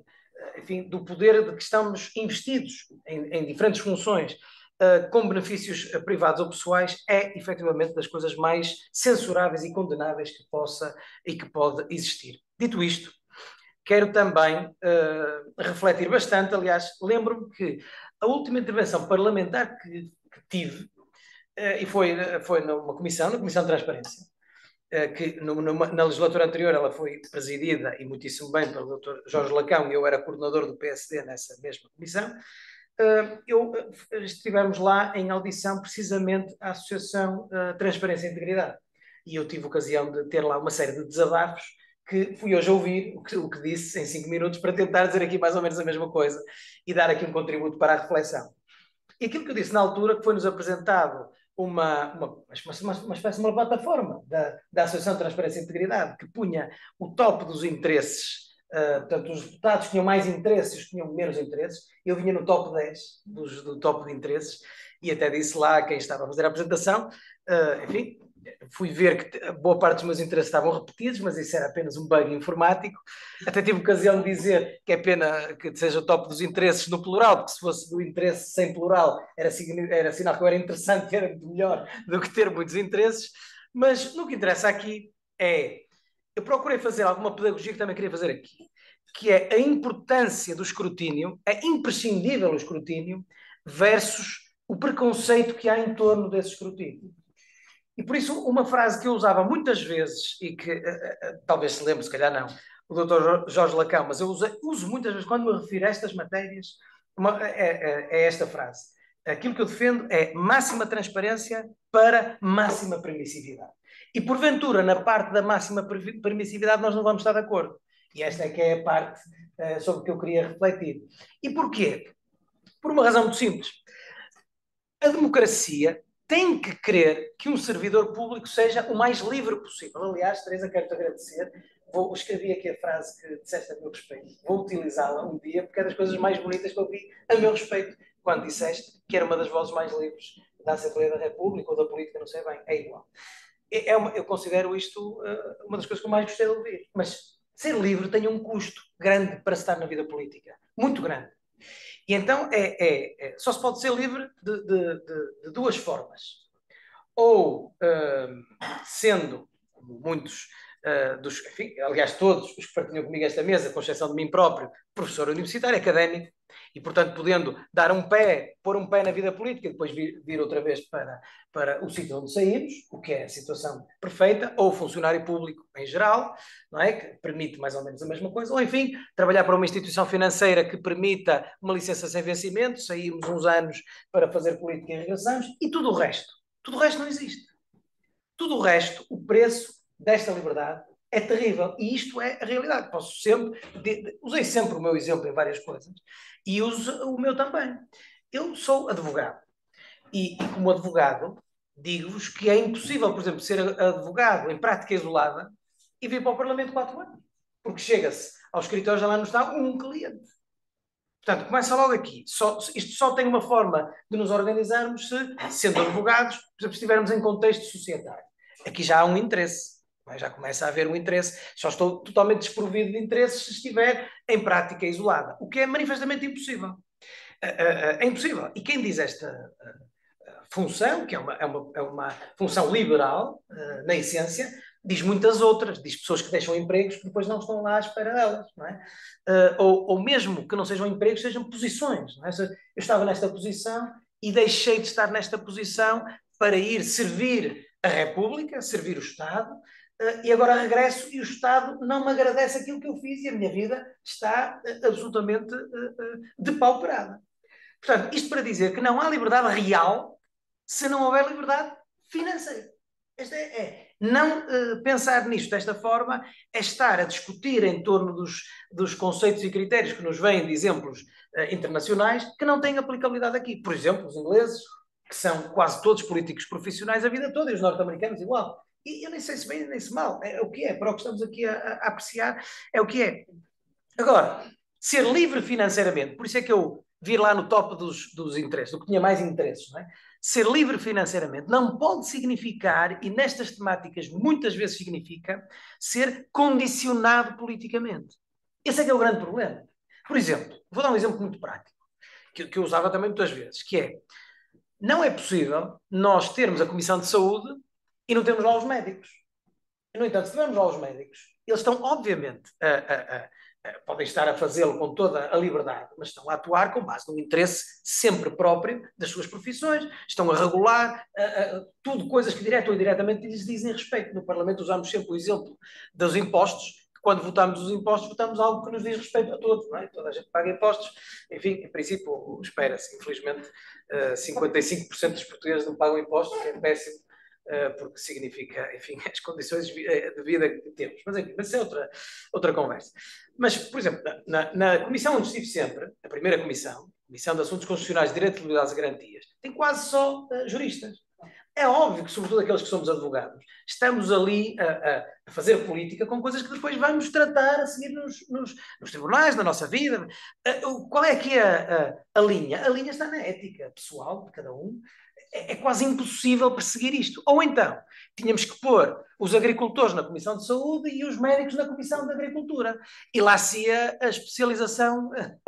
enfim, do poder de que estamos investidos em, em diferentes funções Uh, com benefícios uh, privados ou pessoais, é efetivamente das coisas mais censuráveis e condenáveis que possa e que pode existir. Dito isto, quero também uh, refletir bastante, aliás, lembro-me que a última intervenção parlamentar que, que tive, uh, e foi, uh, foi numa comissão, na Comissão de Transparência, uh, que no, numa, na legislatura anterior ela foi presidida, e muitíssimo bem, pelo doutor Jorge Lacão, e eu era coordenador do P S D nessa mesma comissão. Uh, eu, uh, estivemos lá em audição precisamente à Associação uh, Transparência e Integridade, e eu tive ocasião de ter lá uma série de desabafos que fui hoje ouvir o que, o que disse em cinco minutos para tentar dizer aqui mais ou menos a mesma coisa e dar aqui um contributo para a reflexão. E aquilo que eu disse na altura, que foi-nos apresentado uma, uma, uma, uma espécie de uma plataforma da, da Associação Transparência e Integridade que punha o top dos interesses. Uh, portanto, os deputados tinham mais interesses, os que tinham menos interesses. Eu vinha no top dez dos, do top de interesses e até disse lá a quem estava a fazer a apresentação, uh, enfim, fui ver que boa parte dos meus interesses estavam repetidos, mas isso era apenas um bug informático. Até tive ocasião de dizer que é pena que seja o top dos interesses no plural, porque se fosse do interesse sem plural era, era sinal que eu era interessante, que era muito melhor do que ter muitos interesses. Mas no que interessa aqui é... Eu procurei fazer alguma pedagogia que também queria fazer aqui, que é a importância do escrutínio, é imprescindível o escrutínio, versus o preconceito que há em torno desse escrutínio. E por isso, uma frase que eu usava muitas vezes, e que uh, uh, talvez se lembre, se calhar não, o doutor Jorge Lacão, mas eu uso, uso muitas vezes, quando me refiro a estas matérias, uma, é, é, é esta frase. Aquilo que eu defendo é máxima transparência para máxima permissividade. E, porventura, na parte da máxima permissividade, nós não vamos estar de acordo. E esta é que é a parte uh, sobre que eu queria refletir. E porquê? Por uma razão muito simples. A democracia tem que querer que um servidor público seja o mais livre possível. Aliás, Teresa, quero-te agradecer. Vou, escrevi aqui a frase que disseste a meu respeito. Vou utilizá-la um dia, porque é das coisas mais bonitas que eu vi a meu respeito, quando disseste que era uma das vozes mais livres da Assembleia da República ou da política, não sei bem. É igual. É uma, eu considero isto uh, uma das coisas que eu mais gostei de ouvir. Mas ser livre tem um custo grande para estar na vida política. Muito grande. E então é, é, é, só se pode ser livre de, de, de, de duas formas. Ou uh, sendo, como muitos uh, dos, enfim, aliás todos os que partilham comigo esta mesa, com exceção de mim próprio, professor universitário, académico, e portanto podendo dar um pé, pôr um pé na vida política e depois vir, vir outra vez para, para o sítio onde saímos, o que é a situação perfeita, ou funcionário público em geral, não é? Que permite mais ou menos a mesma coisa, ou enfim, trabalhar para uma instituição financeira que permita uma licença sem vencimento, saímos uns anos para fazer política e regressamos, e tudo o resto. Tudo o resto não existe. Tudo o resto, o preço desta liberdade é terrível. E isto é a realidade. Posso sempre, de, de, usei sempre o meu exemplo em várias coisas e uso o meu também. eu sou advogado e, e como advogado, digo-vos que é impossível, por exemplo, ser advogado em prática isolada e vir para o Parlamento quatro anos. Porque chega-se aos escritórios lá no Estado um cliente. Portanto, começa logo aqui. Só, isto só tem uma forma de nos organizarmos se, sendo advogados, por exemplo, se estivermos em contexto societário. Aqui já há um interesse. Já começa a haver um interesse. Só estou totalmente desprovido de interesses se estiver em prática isolada. O que é manifestamente impossível. É impossível. E quem diz esta função, que é uma, é uma, é uma função liberal, na essência, diz muitas outras, diz pessoas que deixam empregos que depois não estão lá à espera delas, não é? Uh, ou, ou mesmo que não sejam empregos, sejam posições, não é? Eu estava nesta posição e deixei de estar nesta posição para ir servir a República, servir o Estado, uh, e agora regresso e o Estado não me agradece aquilo que eu fiz e a minha vida está uh, absolutamente uh, uh, depauperada. Portanto, isto para dizer que não há liberdade real se não houver liberdade financeira. Esta é, é. Não uh, pensar nisto desta forma é estar a discutir em torno dos, dos conceitos e critérios que nos vêm de exemplos uh, internacionais que não têm aplicabilidade aqui. Por exemplo, os ingleses, que são quase todos políticos profissionais a vida toda, e os norte-americanos igual. E eu nem sei se bem nem se mal. É o que é. Para o que estamos aqui a, a apreciar, é o que é. Agora, ser livre financeiramente, por isso é que eu vir lá no top dos, dos interesses, do que tinha mais interesses, não é? Ser livre financeiramente não pode significar, e nestas temáticas muitas vezes significa, ser condicionado politicamente. Esse é que é o grande problema. Por exemplo, vou dar um exemplo muito prático, que, que eu usava também muitas vezes, que é, não é possível nós termos a Comissão de Saúde e não termos lá os médicos. No entanto, se tivermos lá os médicos, eles estão, obviamente, a, a, a podem estar a fazê-lo com toda a liberdade, mas estão a atuar com base no interesse sempre próprio das suas profissões, estão a regular uh, uh, tudo, coisas que direto ou indiretamente lhes dizem respeito. No Parlamento usamos sempre o exemplo dos impostos, que quando votamos os impostos, votamos algo que nos diz respeito a todos, não é? Toda a gente paga impostos, enfim, em princípio, espera-se, infelizmente, uh, cinquenta e cinco por cento dos portugueses não pagam impostos, que é péssimo, Uh, porque significa, enfim, as condições de vida que temos. Mas, enfim, mas isso é outra, outra conversa. Mas, por exemplo, na, na comissão onde estive sempre, a primeira comissão, Comissão de Assuntos Constitucionais, Direito, Liberdades e Garantias, tem quase só uh, juristas. É óbvio que, sobretudo aqueles que somos advogados, estamos ali a, a, a fazer política com coisas que depois vamos tratar a seguir nos, nos, nos tribunais, na nossa vida. Uh, qual é aqui a, a, a linha? A linha está na ética pessoal de cada um. É quase impossível perseguir isto. Ou então, tínhamos que pôr os agricultores na Comissão de Saúde e os médicos na Comissão de Agricultura. E lá se ia a especialização.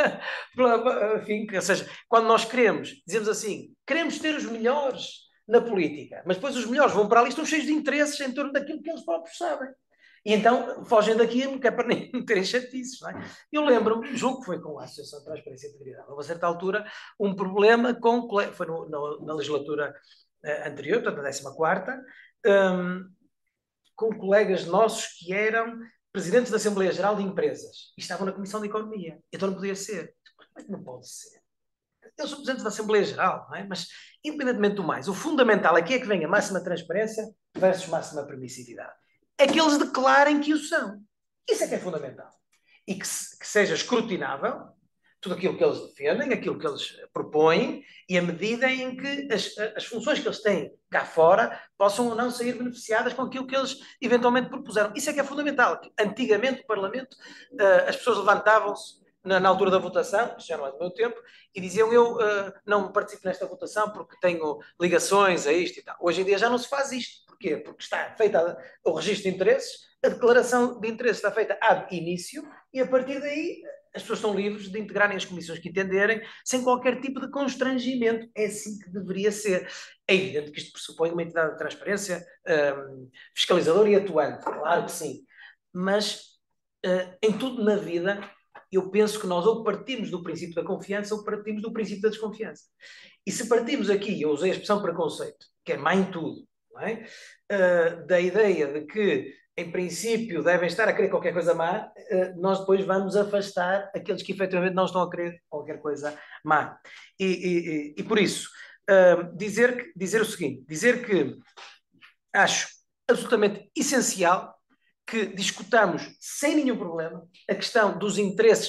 Enfim, ou seja, quando nós queremos, dizemos assim, queremos ter os melhores na política, mas depois os melhores vão para ali, estão cheios de interesses em torno daquilo que eles próprios sabem. E então fogem daquilo que é para nem terem chatices, não é? Eu lembro-me, julgo que foi com a Associação de Transparência e Integridade, a uma certa altura, um problema com, foi no, no, na legislatura uh, anterior, portanto, na décima quarta, um, com colegas nossos que eram presidentes da Assembleia Geral de Empresas e estavam na Comissão de Economia. Então não podia ser. Como é que não pode ser? Eles são presidentes da Assembleia Geral, não é? Mas, independentemente do mais, o fundamental aqui é que venha máxima transparência versus máxima permissividade. É que eles declarem que o são. Isso é que é fundamental. E que, se, que seja escrutinável tudo aquilo que eles defendem, aquilo que eles propõem, e a medida em que as, as funções que eles têm cá fora possam ou não sair beneficiadas com aquilo que eles eventualmente propuseram. Isso é que é fundamental. Antigamente, o Parlamento, uh, as pessoas levantavam-se na, na altura da votação, isto já não é do meu tempo, e diziam, eu uh, não participo nesta votação porque tenho ligações a isto e tal. Hoje em dia já não se faz isto. Porquê? Porque está feita o registro de interesses, a declaração de interesses está feita ab início, e a partir daí as pessoas estão livres de integrarem as comissões que entenderem, sem qualquer tipo de constrangimento. É assim que deveria ser. É evidente que isto pressupõe uma entidade de transparência um, fiscalizadora e atuante, claro que sim. Mas uh, em tudo na vida, eu penso que nós ou partimos do princípio da confiança ou partimos do princípio da desconfiança. E se partimos aqui, eu usei a expressão preconceito, que é má em tudo, não é? Uh, da ideia de que em princípio devem estar a querer qualquer coisa má, nós depois vamos afastar aqueles que efetivamente não estão a querer qualquer coisa má. E, e, e por isso, uh, dizer, dizer o seguinte, dizer que acho absolutamente essencial que discutamos sem nenhum problema a questão dos interesses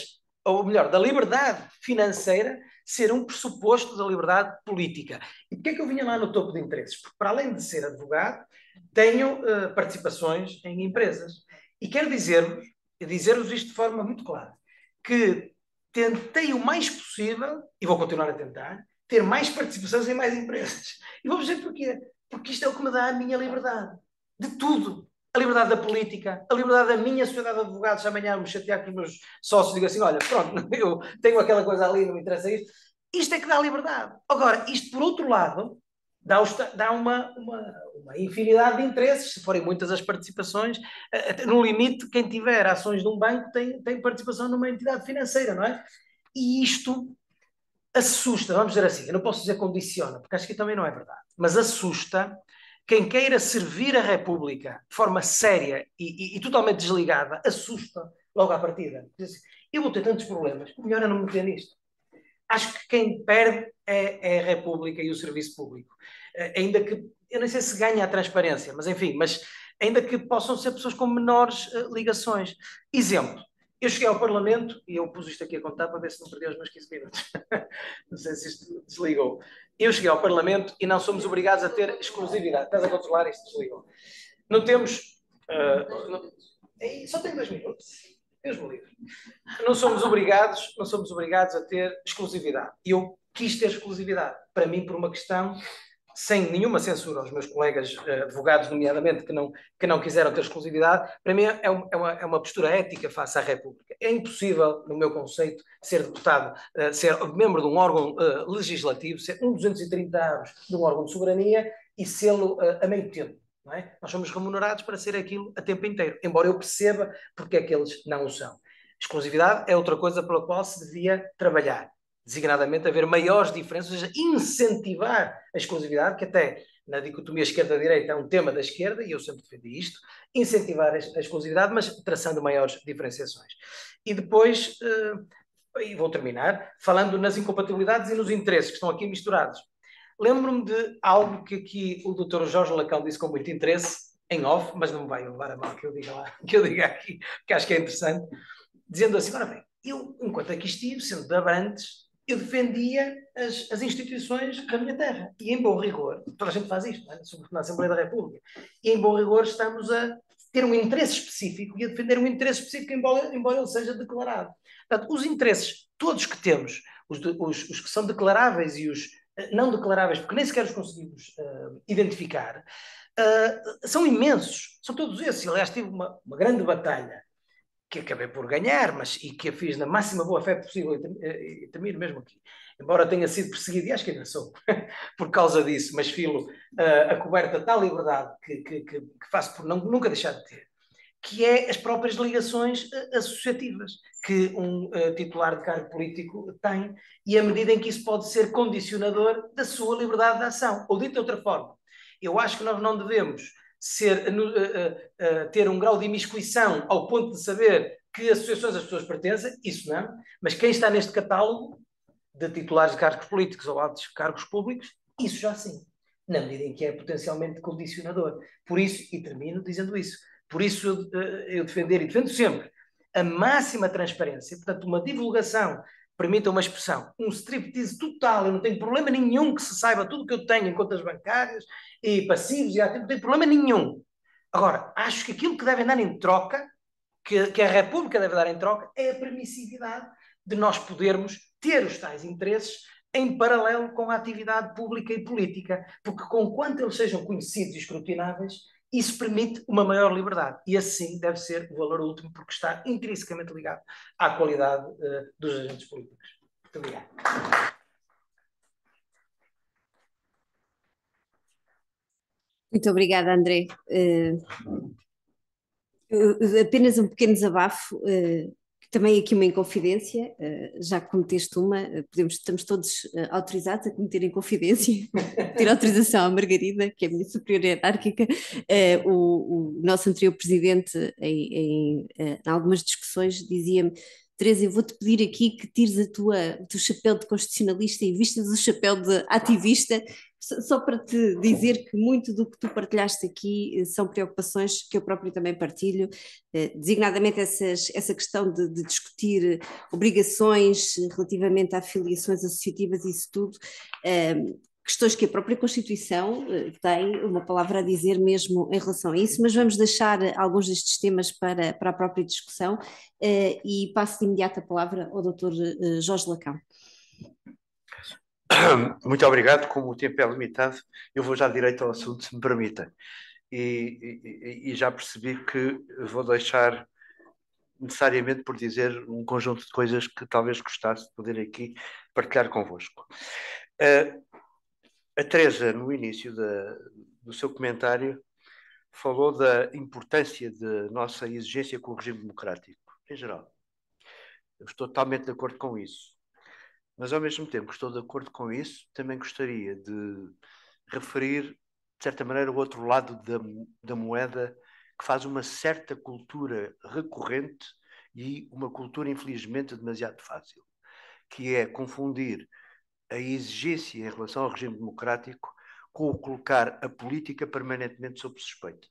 ou melhor, da liberdade financeira ser um pressuposto da liberdade política. E porquê é que eu vinha lá no topo de interesses? Porque, para além de ser advogado, tenho uh, participações em empresas. E quero dizer-vos, dizer-vos isto de forma muito clara, que tentei o mais possível, e vou continuar a tentar, ter mais participações em mais empresas. E vou dizer porquê. Porque isto é o que me dá a minha liberdade. De tudo. A liberdade da política, a liberdade da minha sociedade de advogados. Amanhã me chatear com os meus sócios e digo assim, olha, pronto, eu tenho aquela coisa ali, não me interessa isto. Isto é que dá liberdade. Agora, isto por outro lado, dá, dá uma, uma, uma infinidade de interesses, se forem muitas as participações. No limite, quem tiver ações de um banco tem, tem participação numa entidade financeira, não é? E isto assusta, vamos dizer assim, eu não posso dizer condiciona, porque acho que também não é verdade, mas assusta quem queira servir a República de forma séria e, e, e totalmente desligada, assusta logo à partida. Diz assim, eu vou ter tantos problemas, o melhor é não me meter nisto. Acho que quem perde é, é a República e o serviço público. Ainda que, eu não sei se ganha a transparência, mas enfim, mas ainda que possam ser pessoas com menores uh, ligações. Exemplo, eu cheguei ao Parlamento, e eu pus isto aqui a contar para ver se não perdi os meus quinze minutos. Não sei se isto desligou. Eu cheguei ao Parlamento e não somos obrigados a ter exclusividade. Estás a controlar isto? Desligou. Não temos... Uh, não, só tenho dois minutos. Deus me livre. Não somos obrigados, não somos obrigados a ter exclusividade. E eu quis ter exclusividade. Para mim, por uma questão... sem nenhuma censura aos meus colegas uh, advogados, nomeadamente, que não, que não quiseram ter exclusividade, para mim é, um, é, uma, é uma postura ética face à República. É impossível, no meu conceito, ser deputado, uh, ser membro de um órgão uh, legislativo, ser um duzentos e trinta anos de um órgão de soberania e sê-lo uh, a meio tempo. Não é? Nós somos remunerados para ser aquilo a tempo inteiro, embora eu perceba porque é que eles não o são. Exclusividade é outra coisa pela qual se devia trabalhar. Designadamente haver maiores diferenças, ou seja, incentivar a exclusividade, que até na dicotomia esquerda-direita é um tema da esquerda, e eu sempre defendi isto, incentivar a exclusividade, mas traçando maiores diferenciações. E depois, uh, e vou terminar, falando nas incompatibilidades e nos interesses que estão aqui misturados. Lembro-me de algo que aqui o doutor Jorge Lacão disse com muito interesse, em off, mas não me vai levar a mal que eu diga lá, que eu diga aqui, que acho que é interessante, dizendo assim, ora bem, eu, enquanto aqui estive, sendo de Abrantes, eu defendia as, as instituições da minha terra. E, em bom rigor, toda a gente faz isto, não é? Sobretudo na Assembleia da República, e, em bom rigor, estamos a ter um interesse específico e a defender um interesse específico, embora, embora ele seja declarado. Portanto, os interesses, todos que temos, os, de, os, os que são declaráveis e os uh, não declaráveis, porque nem sequer os conseguimos uh, identificar, uh, são imensos. São todos esses. Aliás, tive uma, uma grande batalha que acabei por ganhar, mas e que a fiz na máxima boa-fé possível, e, e termino mesmo aqui. Embora tenha sido perseguido, e acho que ainda sou, por causa disso, mas filo uh, a coberta tal liberdade que, que, que, que faço por não, nunca deixar de ter, que é as próprias ligações uh, associativas que um uh, titular de cargo político tem, e a medida em que isso pode ser condicionador da sua liberdade de ação. Ou dito de outra forma, eu acho que nós não devemos ser, uh, uh, uh, ter um grau de imiscuição ao ponto de saber que associações as pessoas pertencem, isso não, mas quem está neste catálogo de titulares de cargos políticos ou altos cargos públicos, isso já sim, na medida em que é potencialmente condicionador. Por isso, e termino dizendo isso, por isso eu, eu defender, e defendo sempre, a máxima transparência, portanto, uma divulgação, permita uma expressão, um striptease total, eu não tenho problema nenhum que se saiba tudo o que eu tenho em contas bancárias e passivos, e ativos, não tenho problema nenhum. Agora, acho que aquilo que devem dar em troca, que, que a República deve dar em troca, é a permissividade de nós podermos ter os tais interesses em paralelo com a atividade pública e política, porque conquanto eles sejam conhecidos e escrutináveis, isso permite uma maior liberdade. E assim deve ser o valor último, porque está intrinsecamente ligado à qualidade uh, dos agentes políticos. Muito obrigado. Muito obrigada, André. Uh, apenas um pequeno desabafo. Uh, Também aqui uma inconfidência, já que cometeste uma, podemos, estamos todos autorizados a cometer inconfidência, ter autorização à Margarida, que é a minha superior hierárquica. O, o nosso anterior presidente, em, em, em algumas discussões, dizia-me: Teresa, eu vou-te pedir aqui que tires a tua, o teu chapéu de constitucionalista e vistas o chapéu de ativista Só para te dizer que muito do que tu partilhaste aqui são preocupações que eu próprio também partilho, designadamente essas, essa questão de, de discutir obrigações relativamente a afiliações associativas e isso tudo, questões que a própria Constituição tem uma palavra a dizer mesmo em relação a isso, mas vamos deixar alguns destes temas para, para a própria discussão e passo de imediato a palavra ao doutor Jorge Lacão. Muito obrigado. Como o tempo é limitado, eu vou já direito ao assunto, se me permitem. E, e, e já percebi que vou deixar necessariamente por dizer um conjunto de coisas que talvez gostasse de poder aqui partilhar convosco. Uh, a Teresa, no início da, do seu comentário, falou da importância da nossa exigência com o regime democrático, em geral. Eu estou totalmente de acordo com isso. Mas, ao mesmo tempo que estou de acordo com isso, também gostaria de referir, de certa maneira, o outro lado da, da moeda, que faz uma certa cultura recorrente e uma cultura, infelizmente, demasiado fácil, que é confundir a exigência em relação ao regime democrático com o colocar a política permanentemente sob suspeita.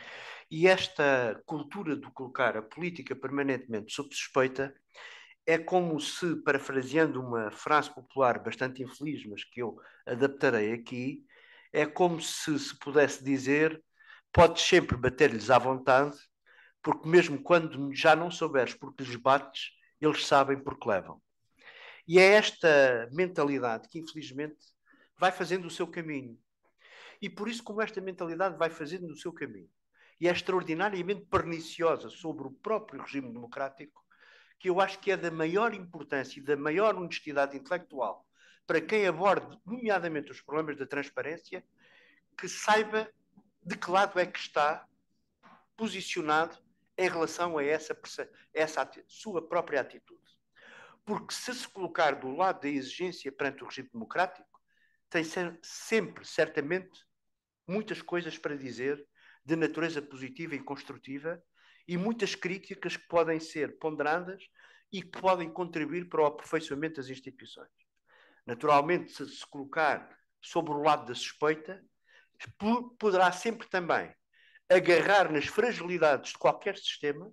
E esta cultura de colocar a política permanentemente sob suspeita é como se, parafraseando uma frase popular bastante infeliz, mas que eu adaptarei aqui, é como se se pudesse dizer: podes sempre bater-lhes à vontade, porque mesmo quando já não souberes porque lhes bates, eles sabem porque levam. E é esta mentalidade que, infelizmente, vai fazendo o seu caminho. E por isso, como esta mentalidade vai fazendo o seu caminho, e é extraordinariamente perniciosa sobre o próprio regime democrático, que eu acho que é da maior importância e da maior honestidade intelectual para quem aborde, nomeadamente, os problemas da transparência, que saiba de que lado é que está posicionado em relação a essa, essa sua própria atitude. Porque se se colocar do lado da exigência perante o regime democrático, tem sempre, certamente, muitas coisas para dizer de natureza positiva e construtiva, e muitas críticas que podem ser ponderadas e que podem contribuir para o aperfeiçoamento das instituições. Naturalmente, se se colocar sobre o lado da suspeita, poderá sempre também agarrar nas fragilidades de qualquer sistema,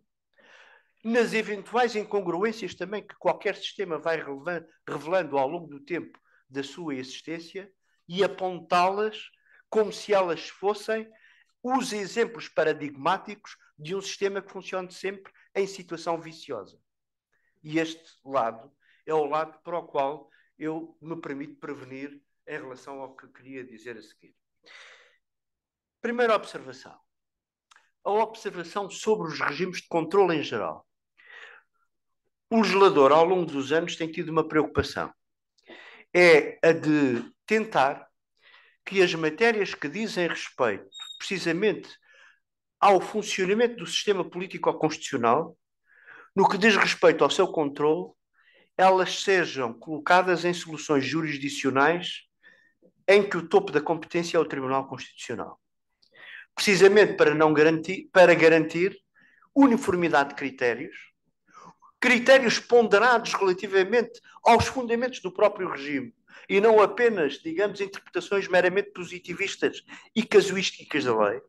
nas eventuais incongruências também que qualquer sistema vai revelando ao longo do tempo da sua existência e apontá-las como se elas fossem os exemplos paradigmáticos de um sistema que funcione sempre em situação viciosa. E este lado é o lado para o qual eu me permito prevenir em relação ao que queria dizer a seguir. Primeira observação. A observação sobre os regimes de controle em geral. O legislador, ao longo dos anos, tem tido uma preocupação. É a de tentar que as matérias que dizem respeito precisamente ao funcionamento do sistema político-constitucional, no que diz respeito ao seu controle, elas sejam colocadas em soluções jurisdicionais em que o topo da competência é o Tribunal Constitucional. Precisamente para, não garantir, para garantir uniformidade de critérios, critérios ponderados relativamente aos fundamentos do próprio regime, e não apenas, digamos, interpretações meramente positivistas e casuísticas da lei,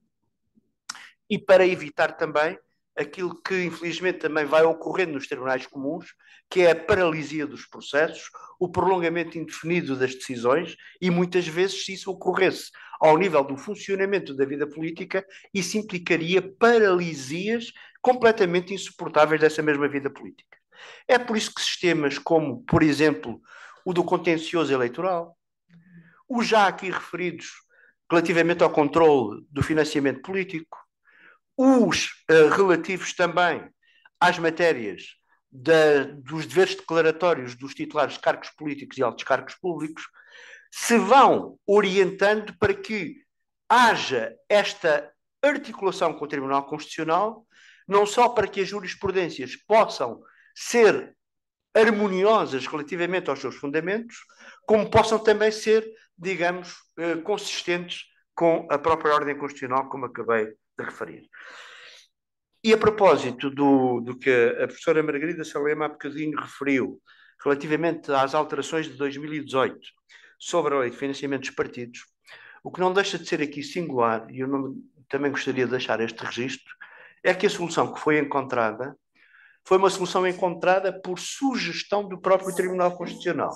e para evitar também aquilo que infelizmente também vai ocorrendo nos tribunais comuns, que é a paralisia dos processos, o prolongamento indefinido das decisões, e muitas vezes, se isso ocorresse ao nível do funcionamento da vida política, isso implicaria paralisias completamente insuportáveis dessa mesma vida política. É por isso que sistemas como, por exemplo, o do contencioso eleitoral, os já aqui referidos relativamente ao controle do financiamento político, os uh, relativos também às matérias da, dos deveres declaratórios dos titulares de cargos políticos e altos cargos públicos, se vão orientando para que haja esta articulação com o Tribunal Constitucional, não só para que as jurisprudências possam ser harmoniosas relativamente aos seus fundamentos, como possam também ser, digamos, uh, consistentes com a própria ordem constitucional, como acabei de referir. E a propósito do, do que a professora Margarida Salema há bocadinho referiu, relativamente às alterações de dois mil e dezoito sobre a lei de financiamento dos partidos, O que não deixa de ser aqui singular, e eu não, também gostaria de deixar este registro, é que a solução que foi encontrada foi uma solução encontrada por sugestão do próprio Tribunal Constitucional.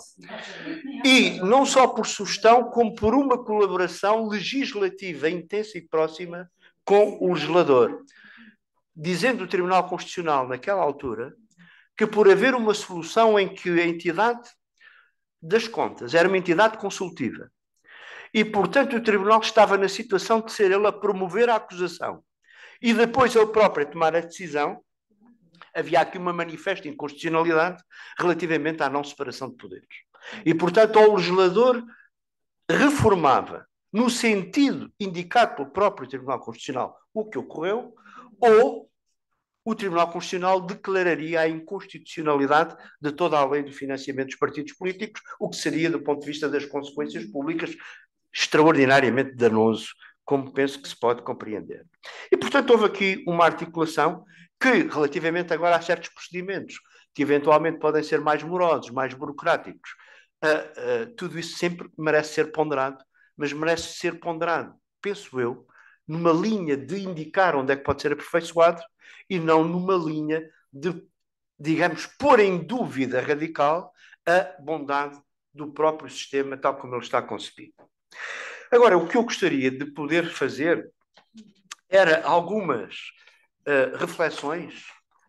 E não só por sugestão, como por uma colaboração legislativa intensa e próxima com o legislador. Dizendo o Tribunal Constitucional, naquela altura, que por haver uma solução em que a entidade das contas era uma entidade consultiva e, portanto, o Tribunal estava na situação de ser ele a promover a acusação e depois ele próprio a tomar a decisão, havia aqui uma manifesta inconstitucionalidade relativamente à não separação de poderes. E, portanto, o legislador reformava, no sentido indicado pelo próprio Tribunal Constitucional, o que ocorreu, ou o Tribunal Constitucional declararia a inconstitucionalidade de toda a lei de financiamento dos partidos políticos, o que seria, do ponto de vista das consequências públicas, extraordinariamente danoso, como penso que se pode compreender. E, portanto, houve aqui uma articulação que, relativamente agora a certos procedimentos, que eventualmente podem ser mais morosos, mais burocráticos, uh, uh, tudo isso sempre merece ser ponderado, mas merece ser ponderado, penso eu, numa linha de indicar onde é que pode ser aperfeiçoado e não numa linha de, digamos, pôr em dúvida radical a bondade do próprio sistema tal como ele está concebido. Agora, o que eu gostaria de poder fazer era algumas uh, reflexões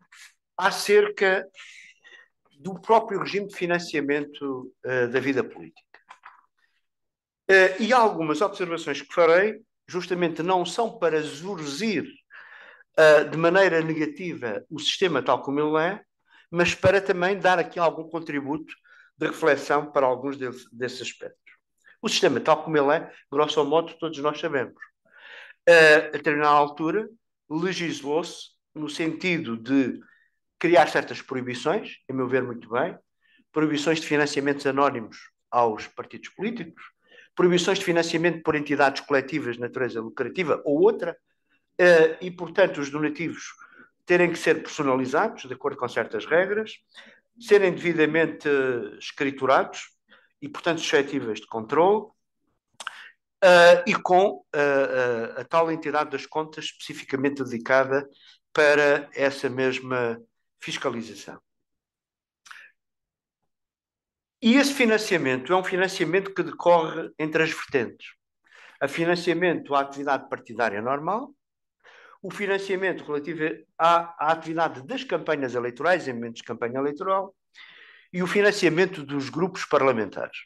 acerca do próprio regime de financiamento uh, da vida política. Uh, e algumas observações que farei, justamente não são para zurzir uh, de maneira negativa o sistema tal como ele é, mas para também dar aqui algum contributo de reflexão para alguns desse, desses aspectos. O sistema tal como ele é, grosso modo, todos nós sabemos. Uh, a determinada altura, legislou-se no sentido de criar certas proibições, a meu ver muito bem, proibições de financiamentos anónimos aos partidos políticos, proibições de financiamento por entidades coletivas de natureza lucrativa ou outra, uh, e, portanto, os donativos terem que ser personalizados, de acordo com certas regras, serem devidamente uh, escriturados e, portanto, suscetíveis de controle, uh, e com uh, uh, a tal entidade das contas especificamente dedicada para essa mesma fiscalização. E esse financiamento é um financiamento que decorre entre as vertentes. A financiamento à atividade partidária normal, o financiamento relativo à, à atividade das campanhas eleitorais, em momentos de campanha eleitoral, e o financiamento dos grupos parlamentares.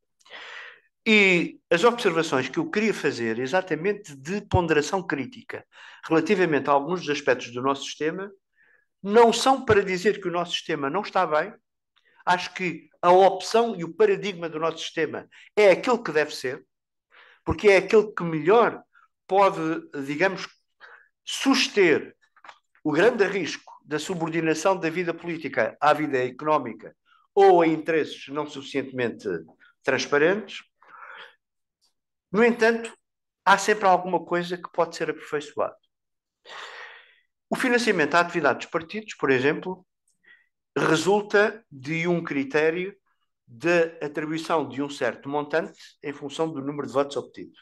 E as observações que eu queria fazer, exatamente de ponderação crítica, relativamente a alguns dos aspectos do nosso sistema, não são para dizer que o nosso sistema não está bem. Acho que a opção e o paradigma do nosso sistema é aquele que deve ser, porque é aquele que melhor pode, digamos, suster o grande risco da subordinação da vida política à vida económica ou a interesses não suficientemente transparentes. No entanto, há sempre alguma coisa que pode ser aperfeiçoada. O financiamento à atividade dos partidos, por exemplo, resulta de um critério de atribuição de um certo montante em função do número de votos obtidos.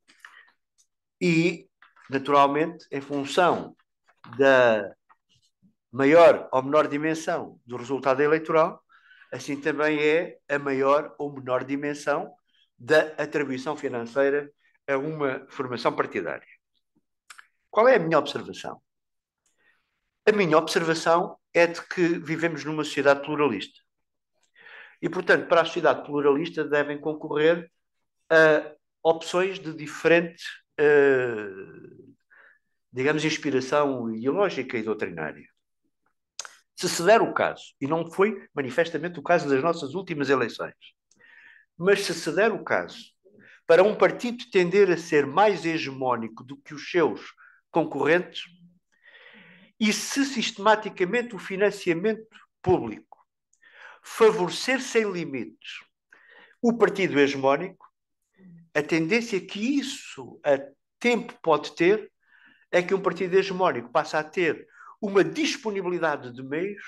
E, naturalmente, em função da maior ou menor dimensão do resultado eleitoral, assim também é a maior ou menor dimensão da atribuição financeira a uma formação partidária. Qual é a minha observação? A minha observação é de que vivemos numa sociedade pluralista. E, portanto, para a sociedade pluralista devem concorrer a opções de diferente, uh, digamos, inspiração ideológica e doutrinária. Se se der o caso, e não foi manifestamente o caso das nossas últimas eleições, mas se se der o caso, para um partido tender a ser mais hegemónico do que os seus concorrentes, e se sistematicamente o financiamento público favorecer sem limites o partido hegemónico, a tendência que isso a tempo pode ter é que um partido hegemónico passa a ter uma disponibilidade de meios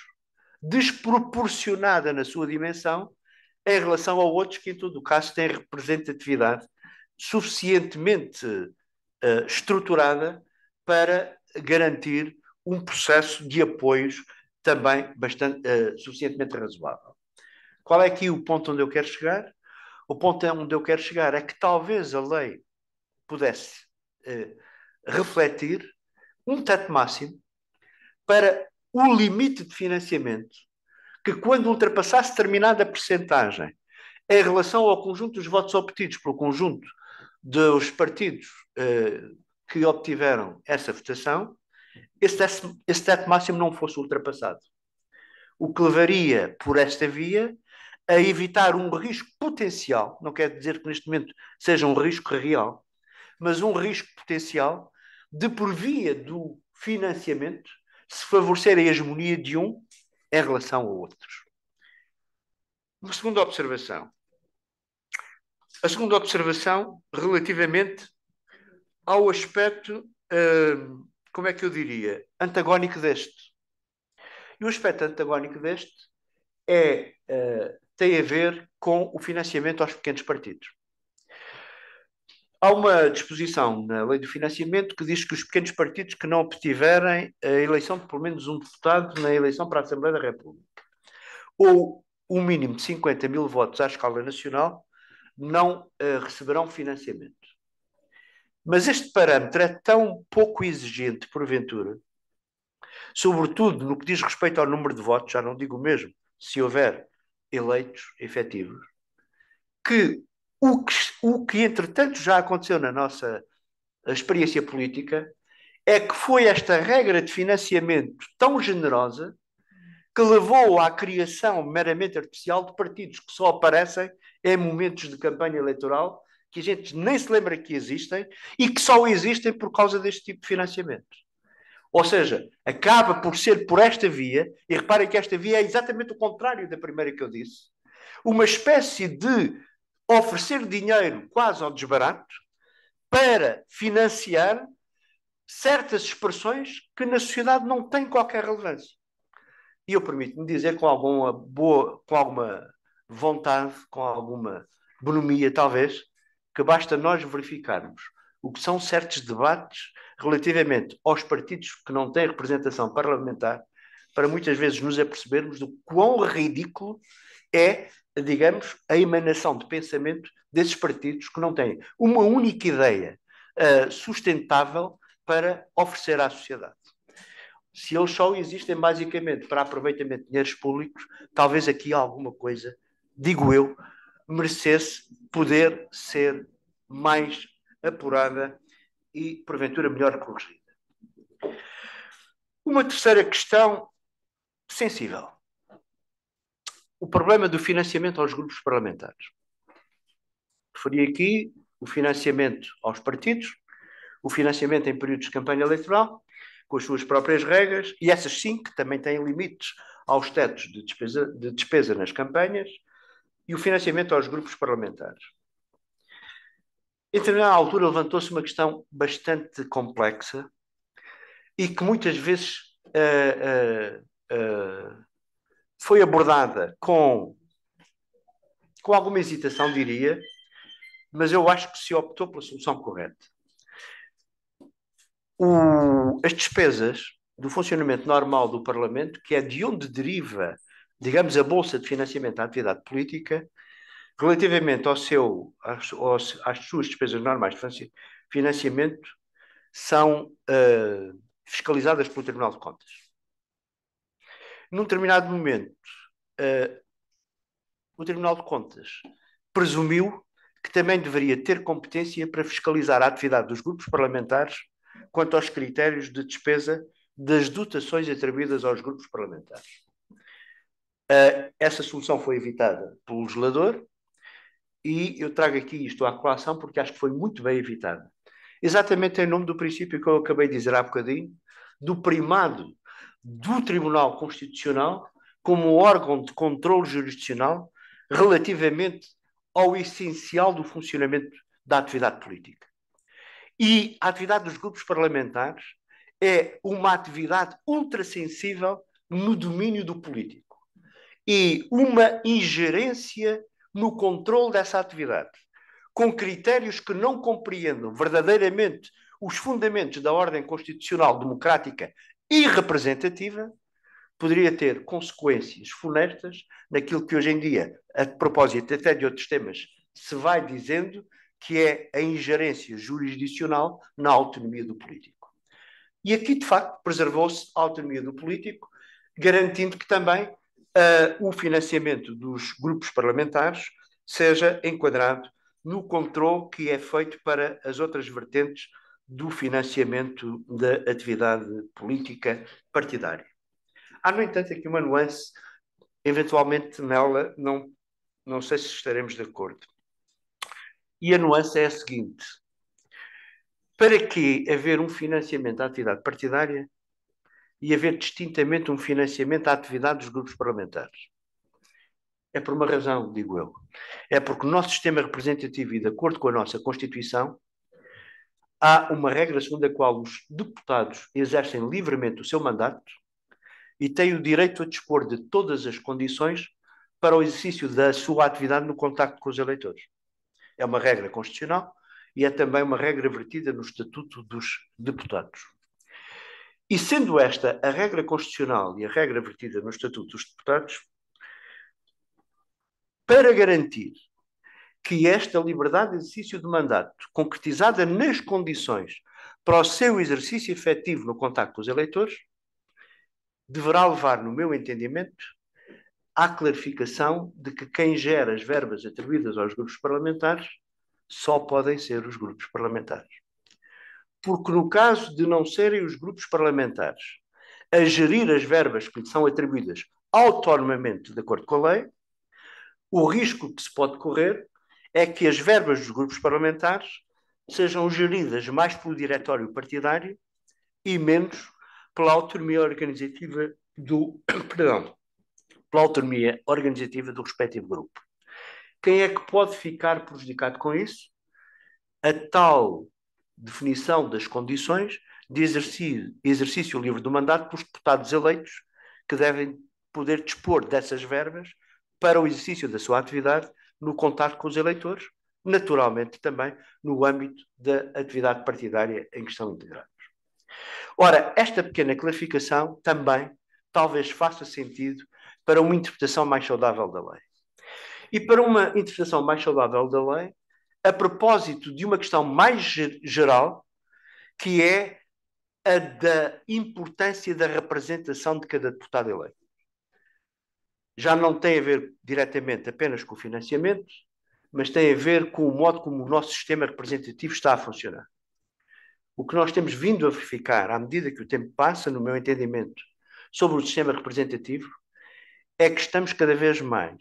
desproporcionada na sua dimensão em relação a outros que, em todo o caso, têm representatividade suficientemente uh, estruturada para garantir um processo de apoios também bastante, uh, suficientemente razoável. Qual é aqui o ponto onde eu quero chegar? O ponto onde eu quero chegar é que talvez a lei pudesse uh, refletir um teto máximo para o limite de financiamento que, quando ultrapassasse determinada percentagem em relação ao conjunto dos votos obtidos pelo conjunto dos partidos uh, que obtiveram essa votação, esse, esse teto máximo não fosse ultrapassado. O que levaria por esta via a evitar um risco potencial, não quer dizer que neste momento seja um risco real, mas um risco potencial de, por via do financiamento, se favorecer a hegemonia de um em relação a outros. Uma segunda observação. A segunda observação relativamente ao aspecto, uh, como é que eu diria, antagónico deste. E o aspecto antagónico deste é, uh, tem a ver com o financiamento aos pequenos partidos. Há uma disposição na lei do financiamento que diz que os pequenos partidos que não obtiverem a eleição de pelo menos um deputado na eleição para a Assembleia da República, ou um mínimo de cinquenta mil votos à escala nacional, não uh, receberão financiamento. Mas este parâmetro é tão pouco exigente, porventura, sobretudo no que diz respeito ao número de votos, já não digo o mesmo, se houver eleitos efetivos, que o que, o que entretanto já aconteceu na nossa experiência política é que foi esta regra de financiamento tão generosa que levou à criação meramente artificial de partidos que só aparecem em momentos de campanha eleitoral, que a gente nem se lembra que existem e que só existem por causa deste tipo de financiamento. Ou seja, acaba por ser por esta via, e reparem que esta via é exatamente o contrário da primeira que eu disse, uma espécie de oferecer dinheiro quase ao desbarato para financiar certas expressões que na sociedade não têm qualquer relevância. E eu permito-me dizer com alguma boa, com alguma vontade, com alguma bonomia, talvez, que basta nós verificarmos o que são certos debates relativamente aos partidos que não têm representação parlamentar, para muitas vezes nos apercebermos do quão ridículo é, digamos, a emanação de pensamento desses partidos que não têm uma única ideia uh, sustentável para oferecer à sociedade. Se eles só existem basicamente para aproveitamento de dinheiros públicos, talvez aqui alguma coisa, digo eu, merecesse poder ser mais apurada e, porventura, melhor corrigida. Uma terceira questão sensível. O problema do financiamento aos grupos parlamentares. Referi aqui o financiamento aos partidos, o financiamento em períodos de campanha eleitoral, com as suas próprias regras, e essas sim que também têm limites aos tetos de despesa, de despesa nas campanhas, e o financiamento aos grupos parlamentares. Em determinada altura levantou-se uma questão bastante complexa e que muitas vezes uh, uh, uh, foi abordada com, com alguma hesitação, diria, mas eu acho que se optou pela solução correta. O, as despesas do funcionamento normal do Parlamento, que é de onde deriva, digamos, a bolsa de financiamento da atividade política, relativamente ao seu, às, aos, às suas despesas normais de financiamento, são uh, fiscalizadas pelo Tribunal de Contas. Num determinado momento, uh, o Tribunal de Contas presumiu que também deveria ter competência para fiscalizar a atividade dos grupos parlamentares quanto aos critérios de despesa das dotações atribuídas aos grupos parlamentares. Uh, essa solução foi evitada pelo legislador e eu trago aqui isto à colação porque acho que foi muito bem evitada. Exatamente em nome do princípio que eu acabei de dizer há bocadinho, do primado do Tribunal Constitucional como órgão de controle jurisdicional relativamente ao essencial do funcionamento da atividade política. E a atividade dos grupos parlamentares é uma atividade ultrassensível no domínio do político e uma ingerência no controle dessa atividade, com critérios que não compreendam verdadeiramente os fundamentos da ordem constitucional democrática e representativa, poderia ter consequências funestas naquilo que hoje em dia, a propósito até de outros temas, se vai dizendo que é a ingerência jurisdicional na autonomia do político. E aqui, de facto, preservou-se a autonomia do político, garantindo que também uh, o financiamento dos grupos parlamentares seja enquadrado no controle que é feito para as outras vertentes do financiamento da atividade política partidária. Há, no entanto, aqui uma nuance, eventualmente nela não, não sei se estaremos de acordo. E a nuance é a seguinte: para que haver um financiamento à atividade partidária e haver distintamente um financiamento à atividade dos grupos parlamentares? É por uma razão, digo eu. É porque o nosso sistema representativo e de acordo com a nossa Constituição, há uma regra segundo a qual os deputados exercem livremente o seu mandato e têm o direito a dispor de todas as condições para o exercício da sua atividade no contacto com os eleitores. É uma regra constitucional e é também uma regra vertida no Estatuto dos Deputados. E sendo esta a regra constitucional e a regra vertida no Estatuto dos Deputados, para garantir que esta liberdade de exercício de mandato, concretizada nas condições para o seu exercício efetivo no contacto com os eleitores, deverá levar, no meu entendimento, à clarificação de que quem gera as verbas atribuídas aos grupos parlamentares só podem ser os grupos parlamentares. Porque no caso de não serem os grupos parlamentares a gerir as verbas que lhes são atribuídas autonomamente de acordo com a lei, o risco que se pode correr é que as verbas dos grupos parlamentares sejam geridas mais pelo diretório partidário e menos pela autonomia organizativa do, perdão, pela autonomia organizativa do respectivo grupo. Quem é que pode ficar prejudicado com isso? A tal definição das condições de exercício, exercício livre do mandato pelos deputados eleitos, que devem poder dispor dessas verbas para o exercício da sua atividade no contato com os eleitores, naturalmente também no âmbito da atividade partidária em que estão integrados. Ora, esta pequena clarificação também talvez faça sentido para uma interpretação mais saudável da lei. E para uma interpretação mais saudável da lei, a propósito de uma questão mais geral, que é a da importância da representação de cada deputado eleito. Já não tem a ver diretamente apenas com o financiamento, mas tem a ver com o modo como o nosso sistema representativo está a funcionar. O que nós temos vindo a verificar, à medida que o tempo passa, no meu entendimento, sobre o sistema representativo, é que estamos cada vez mais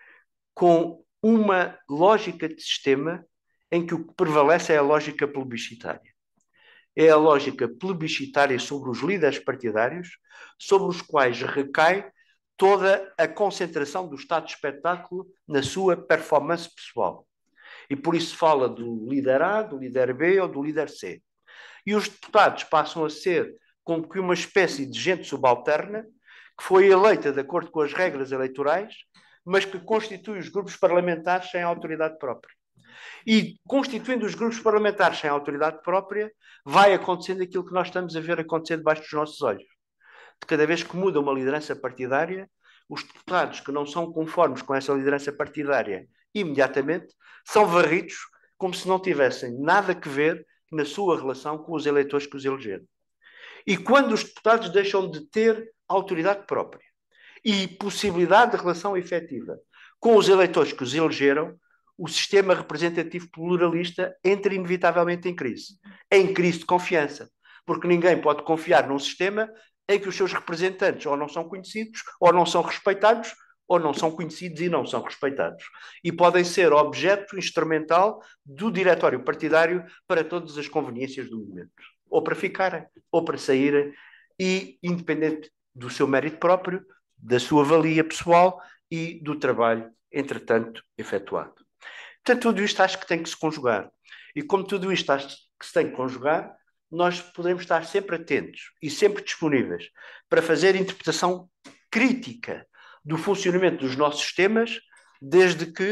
com uma lógica de sistema em que o que prevalece é a lógica plebiscitária. É a lógica plebiscitária sobre os líderes partidários, sobre os quais recai toda a concentração do estado de espetáculo na sua performance pessoal. E por isso fala do líder A, do líder B ou do líder C. E os deputados passam a ser como que uma espécie de gente subalterna que foi eleita de acordo com as regras eleitorais, mas que constitui os grupos parlamentares sem autoridade própria. E constituindo os grupos parlamentares sem autoridade própria, vai acontecendo aquilo que nós estamos a ver acontecer debaixo dos nossos olhos. De cada vez que muda uma liderança partidária, os deputados que não são conformes com essa liderança partidária imediatamente são varridos como se não tivessem nada a ver na sua relação com os eleitores que os elegeram. E quando os deputados deixam de ter autoridade própria e possibilidade de relação efetiva com os eleitores que os elegeram, o sistema representativo pluralista entra inevitavelmente em crise. Em crise de confiança, porque ninguém pode confiar num sistema em que os seus representantes ou não são conhecidos, ou não são respeitados, ou não são conhecidos e não são respeitados. E podem ser objeto instrumental do diretório partidário para todas as conveniências do momento. Ou para ficarem, ou para saírem, e independente do seu mérito próprio, da sua valia pessoal e do trabalho, entretanto, efetuado. Portanto, tudo isto acho que tem que se conjugar. E como tudo isto acho que se tem que conjugar, nós podemos estar sempre atentos e sempre disponíveis para fazer interpretação crítica do funcionamento dos nossos sistemas, desde que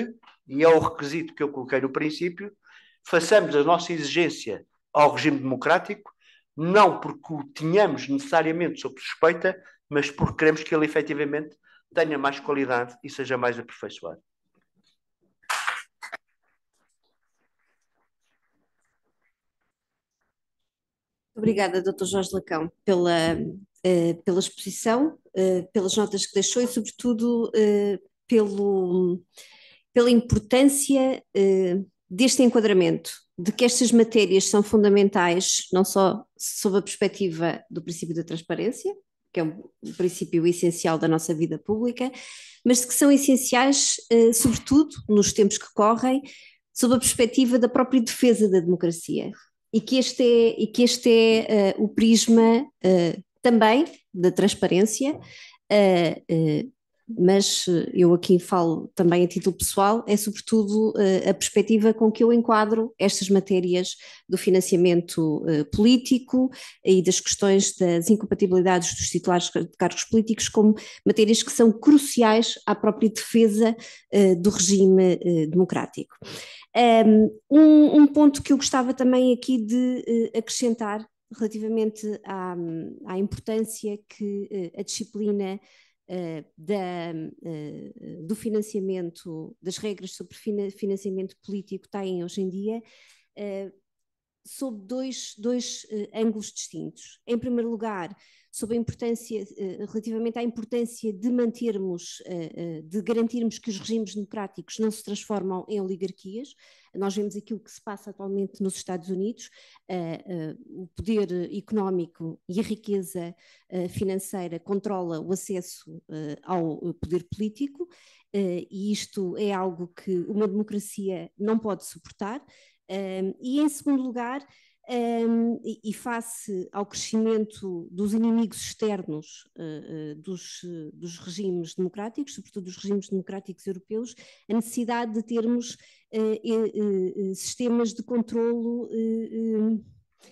e é o requisito que eu coloquei no princípio, façamos a nossa exigência ao regime democrático, não porque o tenhamos necessariamente sob suspeita, mas porque queremos que ele efetivamente tenha mais qualidade e seja mais aperfeiçoado. Obrigada, doutor Jorge Lacão, pela, uh, pela exposição, uh, pelas notas que deixou e, sobretudo, uh, pelo, pela importância uh, deste enquadramento, de que estas matérias são fundamentais, não só sob a perspectiva do princípio da transparência, que é um, um princípio essencial da nossa vida pública, mas de que são essenciais, uh, sobretudo, nos tempos que correm, sob a perspectiva da própria defesa da democracia. E que este é, e que este é uh, o prisma uh, também da transparência, uh, uh, mas eu aqui falo também a título pessoal, é sobretudo uh, a perspectiva com que eu enquadro estas matérias do financiamento uh, político e das questões das incompatibilidades dos titulares de cargos políticos como matérias que são cruciais à própria defesa uh, do regime uh, democrático. Um, um ponto que eu gostava também aqui de uh, acrescentar relativamente à, à importância que uh, a disciplina uh, da, uh, do financiamento, das regras sobre financiamento político tem hoje em dia, uh, sob dois, dois uh, ângulos distintos. Em primeiro lugar, sobre a importância, uh, relativamente à importância de mantermos, uh, uh, de garantirmos que os regimes democráticos não se transformam em oligarquias. Nós vemos aquilo que se passa atualmente nos Estados Unidos, uh, uh, o poder económico e a riqueza uh, financeira controla o acesso uh, ao poder político, uh, e isto é algo que uma democracia não pode suportar. Um, e em segundo lugar, um, e, e face ao crescimento dos inimigos externos uh, uh, dos, uh, dos regimes democráticos, sobretudo dos regimes democráticos europeus, a necessidade de termos uh, uh, uh, sistemas de controlo uh, uh,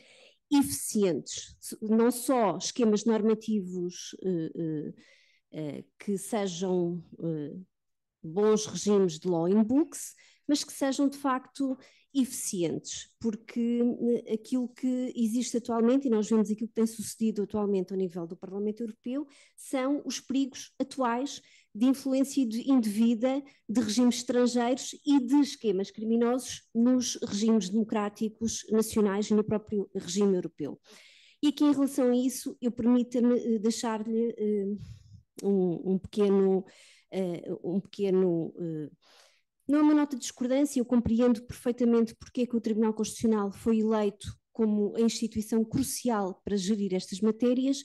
eficientes, não só esquemas normativos uh, uh, uh, que sejam uh, bons regimes de law in books, mas que sejam de facto eficientes, porque aquilo que existe atualmente, e nós vemos aquilo que tem sucedido atualmente ao nível do Parlamento Europeu, são os perigos atuais de influência indevida de regimes estrangeiros e de esquemas criminosos nos regimes democráticos nacionais e no próprio regime europeu. E aqui, em relação a isso, eu permita-me deixar-lhe uh, um, um pequeno... Uh, um pequeno uh, não é uma nota de discordância, eu compreendo perfeitamente porque é que o Tribunal Constitucional foi eleito como a instituição crucial para gerir estas matérias,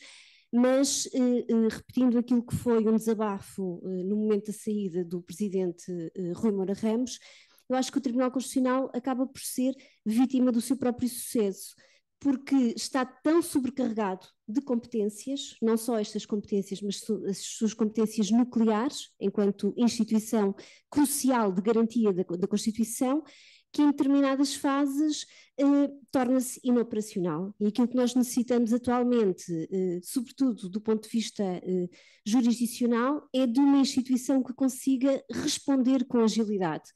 mas eh, eh, repetindo aquilo que foi um desabafo eh, no momento da saída do presidente eh, Rui Moura Ramos, eu acho que o Tribunal Constitucional acaba por ser vítima do seu próprio sucesso, porque está tão sobrecarregado de competências, não só estas competências, mas as suas competências nucleares, enquanto instituição crucial de garantia da, da Constituição, que em determinadas fases eh, torna-se inoperacional. E aquilo que nós necessitamos atualmente, eh, sobretudo do ponto de vista eh, jurisdicional, é de uma instituição que consiga responder com agilidade.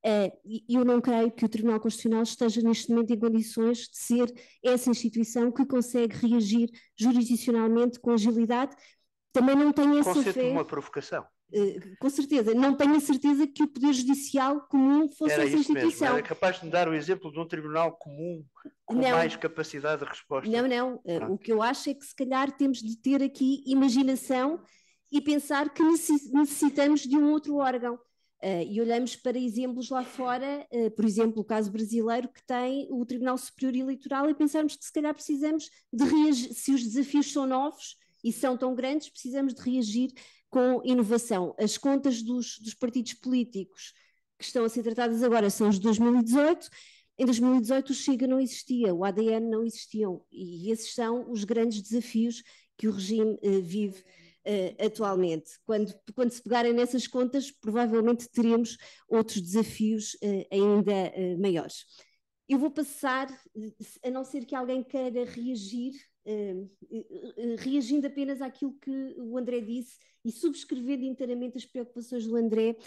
Uh, eu não creio que o Tribunal Constitucional esteja neste momento em condições de ser essa instituição que consegue reagir jurisdicionalmente com agilidade. Também não tenho essa Conceito fé. de uma provocação. Uh, com certeza, não tenho a certeza que o Poder Judicial comum fosse Era essa isso instituição. mesmo. Era capaz de me dar o exemplo de um tribunal comum com não, mais capacidade de resposta. Não, não. Uh, o que eu acho é que se calhar temos de ter aqui imaginação e pensar que necessitamos de um outro órgão. Uh, e olhamos para exemplos lá fora, uh, por exemplo, o caso brasileiro que tem o Tribunal Superior Eleitoral, e pensarmos que se calhar precisamos de reagir, se os desafios são novos e são tão grandes, precisamos de reagir com inovação. As contas dos, dos partidos políticos que estão a ser tratadas agora são os de dois mil e dezoito. Em dois mil e dezoito o Chega não existia, o A D N não existiam, e esses são os grandes desafios que o regime uh, vive Uh, atualmente. Quando, quando se pegarem nessas contas, provavelmente teremos outros desafios uh, ainda uh, maiores. Eu vou passar, a não ser que alguém queira reagir, uh, uh, reagindo apenas àquilo que o André disse e subscrevendo inteiramente as preocupações do André,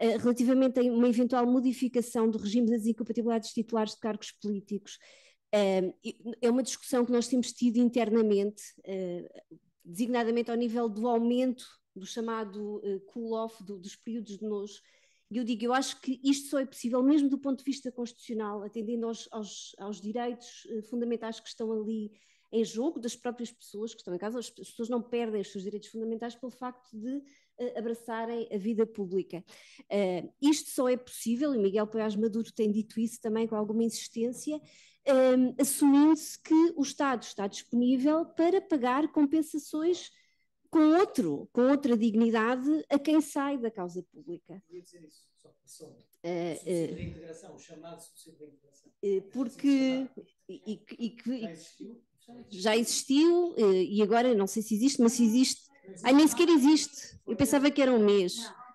Uh, relativamente a uma eventual modificação do regime das incompatibilidades titulares de cargos políticos, uh, é uma discussão que nós temos tido internamente, uh, designadamente ao nível do aumento do chamado uh, cool-off do, dos períodos de nojo. E eu digo, eu acho que isto só é possível, mesmo do ponto de vista constitucional, atendendo aos, aos, aos direitos uh, fundamentais que estão ali em jogo, das próprias pessoas que estão em casa. As pessoas não perdem os seus direitos fundamentais pelo facto de uh, abraçarem a vida pública. Uh, isto só é possível, e Miguel Poiás Maduro tem dito isso também com alguma insistência, um, assumindo-se que o Estado está disponível para pagar compensações com outro, com outra dignidade a quem sai da causa pública. Eu ia dizer isso, só, só. Uh, subsídio uh, de integração, o chamado subsídio de integração. Uh, porque... E, e, que, já existiu? Já existiu, uh, e agora não sei se existe, mas se existe... Ai, nem sequer existe. Eu pensava que era um mês.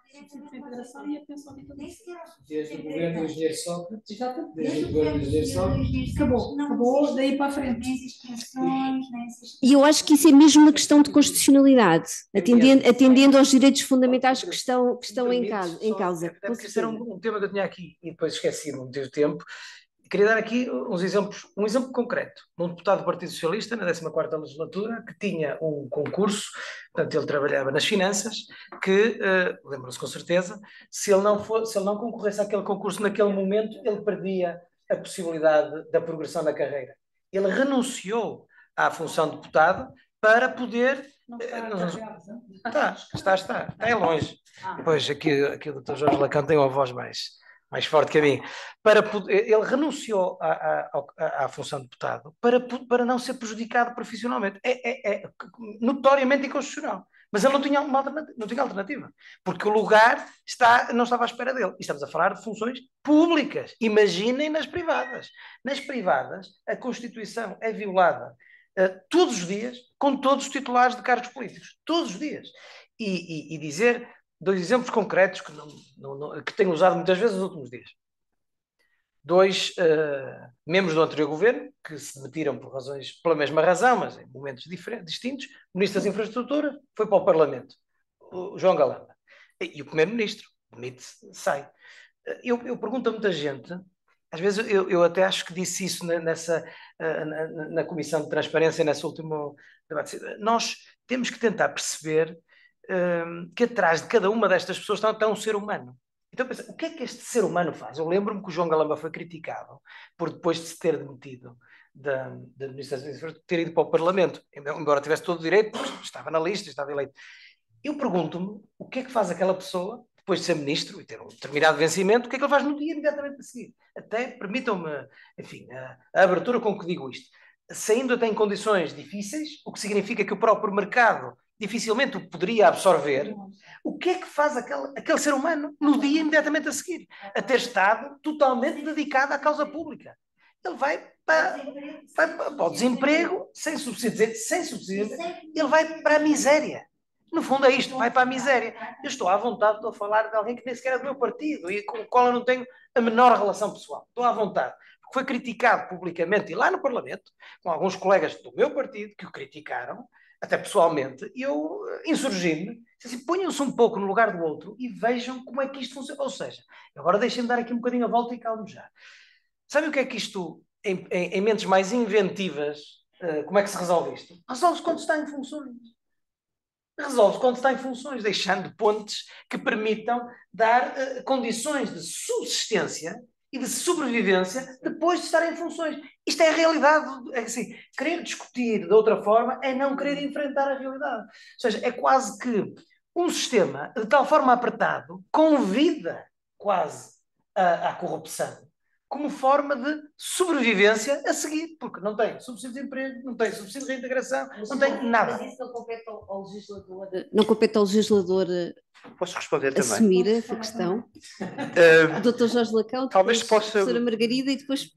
Desde o governo do engenheiro Sócrates, desde o o governo do engenheiro Sócrates, acabou, acabou, daí para a frente. E eu acho que isso é mesmo uma questão de constitucionalidade, atendendo, atendendo aos direitos fundamentais que estão, que estão em, causa, em causa. Até porque isso era um, um tema que eu tinha aqui e depois esqueci-me, não tive tempo. Queria dar aqui uns exemplos, um exemplo concreto, um deputado do Partido Socialista, na décima quarta legislatura, que tinha um concurso, portanto ele trabalhava nas finanças, que, uh, lembram-se com certeza, se ele, não for, se ele não concorresse àquele concurso naquele momento, ele perdia a possibilidade da progressão na carreira. Ele renunciou à função de deputado para poder... Não está, uh, não, não. está, está, está, está é longe. Ah. Pois, aqui, aqui o doutor Jorge Lacão tem uma voz mais... mais forte que a mim, para poder, ele renunciou à, à, à função de deputado para, para não ser prejudicado profissionalmente. É, é, é notoriamente inconstitucional. Mas ele não tinha, uma alternativa, não tinha alternativa, porque o lugar está, não estava à espera dele. E estamos a falar de funções públicas. Imaginem nas privadas. Nas privadas, a Constituição é violada uh, todos os dias, com todos os titulares de cargos políticos. Todos os dias. E, e, e dizer... Dois exemplos concretos que, não, não, não, que tenho usado muitas vezes nos últimos dias. Dois uh, membros do anterior governo, que se demitiram por razões, pela mesma razão, mas em momentos diferentes, distintos. O Ministro das Infraestruturas foi para o Parlamento, o João Galamba. E, e o Primeiro-Ministro, demite-se, sai. Eu, eu pergunto a muita gente, às vezes eu, eu até acho que disse isso nessa, uh, na, na Comissão de Transparência, nesse último debate. Nós temos que tentar perceber Um, que atrás de cada uma destas pessoas está, está um ser humano. Então pensa, o que é que este ser humano faz? Eu lembro-me que o João Galamba foi criticado por depois de se ter demitido da, da administração, de ter ido para o Parlamento, embora tivesse todo o direito, porque estava na lista, estava eleito. Eu pergunto-me o que é que faz aquela pessoa depois de ser ministro e ter um determinado vencimento, o que é que ele faz no dia imediatamente a seguir? Até, permitam-me, enfim, a, a abertura com que digo isto, saindo até em condições difíceis, o que significa que o próprio mercado dificilmente o poderia absorver. O que é que faz aquele, aquele ser humano no dia imediatamente a seguir? A ter estado totalmente dedicado à causa pública. Ele vai para, vai para, para o desemprego, sem subsídio, sem subsídio, ele vai para a miséria. No fundo é isto, vai para a miséria. Eu estou à vontade, estou a falar de alguém que nem sequer é do meu partido e com o qual eu não tenho a menor relação pessoal. Estou à vontade. Porque foi criticado publicamente e lá no Parlamento, com alguns colegas do meu partido que o criticaram, até pessoalmente, e eu insurgi-me, assim, ponham-se um pouco no lugar do outro e vejam como é que isto funciona. Ou seja, agora deixem-me dar aqui um bocadinho a volta e calmo já. Sabem o que é que isto, em, em, em mentes mais inventivas, uh, como é que se resolve isto? Resolve-se quando está em funções. Resolve-se quando está em funções, deixando pontes que permitam dar uh, condições de subsistência e de sobrevivência depois de estar em funções. Isto é a realidade. É assim, querer discutir de outra forma é não querer enfrentar a realidade. Ou seja, é quase que um sistema de tal forma apertado convida quase à, à corrupção como forma de sobrevivência a seguir, porque não tem subsídio de emprego, não tem subsídio de reintegração, não tem nada. Mas isso não compete ao legislador... Não compete ao legislador... Posso responder também? Assumir essa questão. Uh, o doutor Jorge Lacão, talvez possa, a professora Margarida e depois...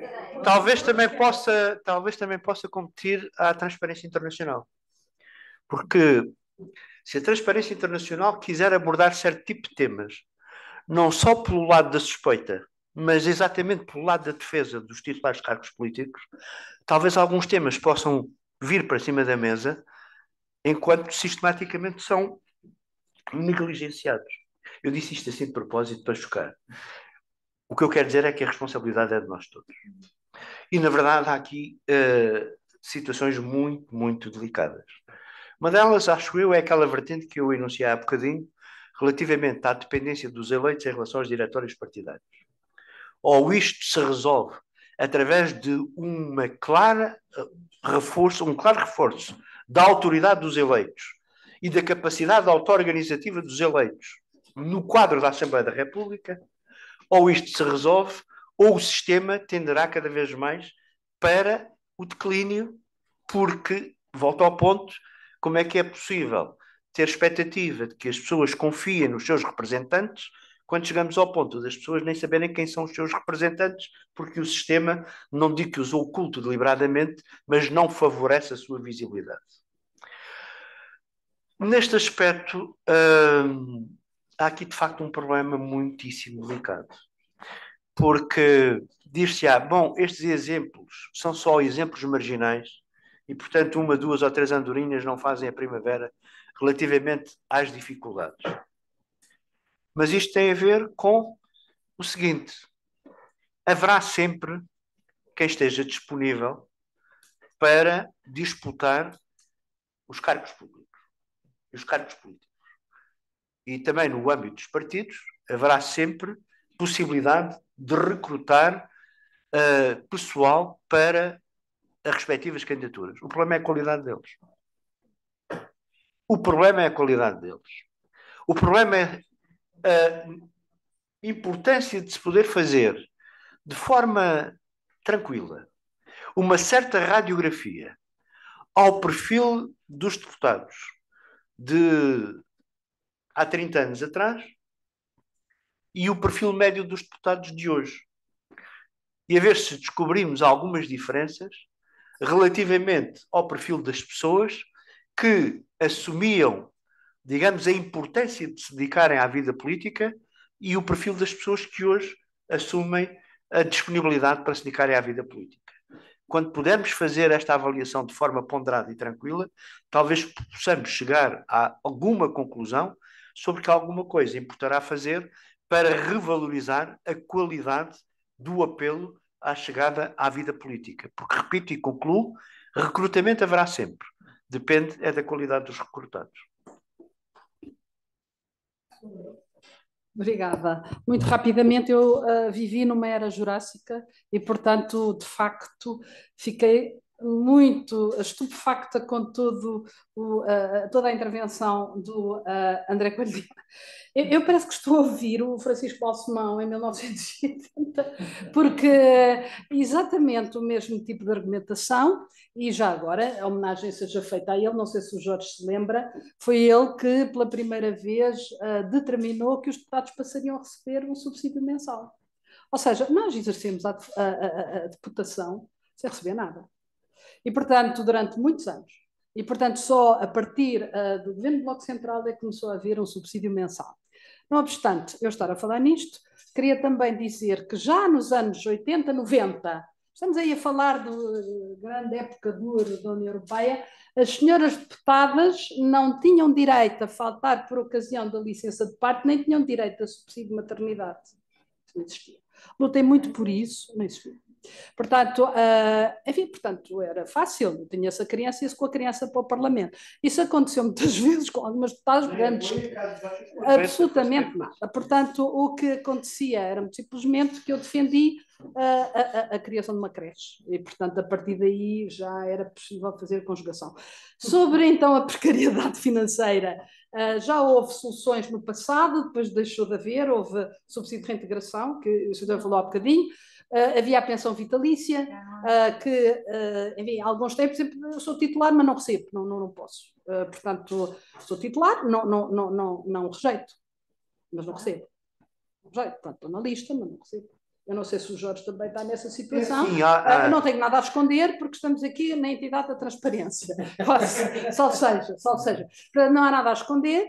Talvez também possa, talvez também possa competir à transparência internacional. Porque se a transparência internacional quiser abordar certo tipo de temas, não só pelo lado da suspeita, mas exatamente pelo lado da defesa dos titulares de cargos políticos, talvez alguns temas possam vir para cima da mesa enquanto sistematicamente são negligenciados. Eu disse isto assim de propósito para chocar. O que eu quero dizer é que a responsabilidade é de nós todos. E, na verdade, há aqui uh, situações muito, muito delicadas. Uma delas, acho eu, é aquela vertente que eu enunciei há bocadinho, relativamente à dependência dos eleitos em relação aos diretórios partidários. Ou isto se resolve através de uma clara reforço, um claro reforço da autoridade dos eleitos e da capacidade auto-organizativa dos eleitos no quadro da Assembleia da República, ou isto se resolve, ou o sistema tenderá cada vez mais para o declínio, porque, volto ao ponto, como é que é possível ter expectativa de que as pessoas confiem nos seus representantes quando chegamos ao ponto das pessoas nem saberem quem são os seus representantes, porque o sistema, não digo que os oculta deliberadamente, mas não favorece a sua visibilidade. Neste aspecto, hum, há aqui de facto um problema muitíssimo delicado. Porque dir-se-á, bom, estes exemplos são só exemplos marginais e, portanto, uma, duas ou três andorinhas não fazem a primavera relativamente às dificuldades. Mas isto tem a ver com o seguinte: haverá sempre quem esteja disponível para disputar os cargos públicos e os cargos políticos. E também no âmbito dos partidos haverá sempre possibilidade de recrutar uh, pessoal para as respectivas candidaturas. O problema é a qualidade deles. O problema é a qualidade deles. O problema é a importância de se poder fazer de forma tranquila uma certa radiografia ao perfil dos deputados de há trinta anos atrás e o perfil médio dos deputados de hoje. E a ver se descobrimos algumas diferenças relativamente ao perfil das pessoas que assumiam, digamos, a importância de se dedicarem à vida política e o perfil das pessoas que hoje assumem a disponibilidade para se dedicarem à vida política. Quando pudermos fazer esta avaliação de forma ponderada e tranquila, talvez possamos chegar a alguma conclusão sobre que alguma coisa importará fazer para revalorizar a qualidade do apelo à chegada à vida política. Porque, repito e concluo, recrutamento haverá sempre. Depende é da qualidade dos recrutados. Obrigada. Muito rapidamente, eu uh, vivi numa era jurássica e, portanto, de facto, fiquei muito estupefacta com todo o, uh, toda a intervenção do uh, André Coelho. Eu, eu parece que estou a ouvir o Francisco Balsemão em mil novecentos e oitenta, porque exatamente o mesmo tipo de argumentação, e já agora a homenagem seja feita a ele, não sei se o Jorge se lembra, foi ele que pela primeira vez uh, determinou que os deputados passariam a receber um subsídio mensal. Ou seja, nós exercemos a, a, a, a deputação sem receber nada. E, portanto, durante muitos anos. E, portanto, só a partir uh, do governo do Bloco Central é que começou a haver um subsídio mensal. Não obstante eu estar a falar nisto, queria também dizer que já nos anos oitenta, noventa, estamos aí a falar da grande época dura da União Europeia, as senhoras deputadas não tinham direito a faltar por ocasião da licença de parto, nem tinham direito a subsídio de maternidade. Isso não existia. Lutei muito por isso, não existia. Portanto, uh, enfim, portanto, era fácil, eu tinha essa criança e ia com a criança para o Parlamento. Isso aconteceu muitas vezes com algumas deputadas grandes, absolutamente nada. Portanto, o que acontecia era muito simplesmente que eu defendi a, a, a criação de uma creche e, portanto, a partir daí já era possível fazer a conjugação. Sobre, então, a precariedade financeira, uh, já houve soluções no passado, depois deixou de haver, houve subsídio de reintegração, que o senhor falou há bocadinho. Uh, havia a pensão vitalícia, uh, que, uh, enfim, há alguns tempos eu sou titular, mas não recebo, não, não, não posso. Uh, portanto, sou titular, não, não, não, não, não rejeito, mas não recebo. Não rejeito, portanto, estou na lista, mas não recebo. Eu não sei se o Jorge também está nessa situação. Sim, há, há... Uh, eu não tenho nada a esconder, porque estamos aqui na entidade da transparência. Só seja, só seja. Não há nada a esconder.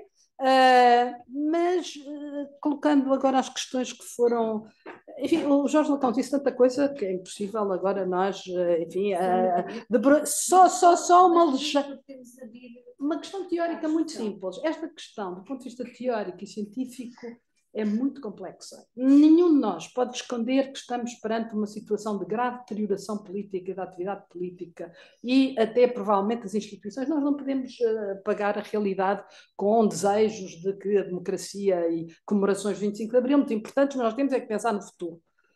Uh, mas uh, colocando agora as questões que foram, enfim, o Jorge Lacão disse tanta coisa que é impossível agora nós, uh, enfim, uh, de, só, só, só uma ligeira, uma questão teórica muito simples. Esta questão, do ponto de vista teórico e científico, é muito complexa. Nenhum de nós pode esconder que estamos perante uma situação de grave deterioração política, da atividade política e até provavelmente das instituições. Nós não podemos uh, apagar a realidade com desejos de que a democracia e comemorações de vinte e cinco de Abril muito importantes, mas nós temos é que pensar no futuro.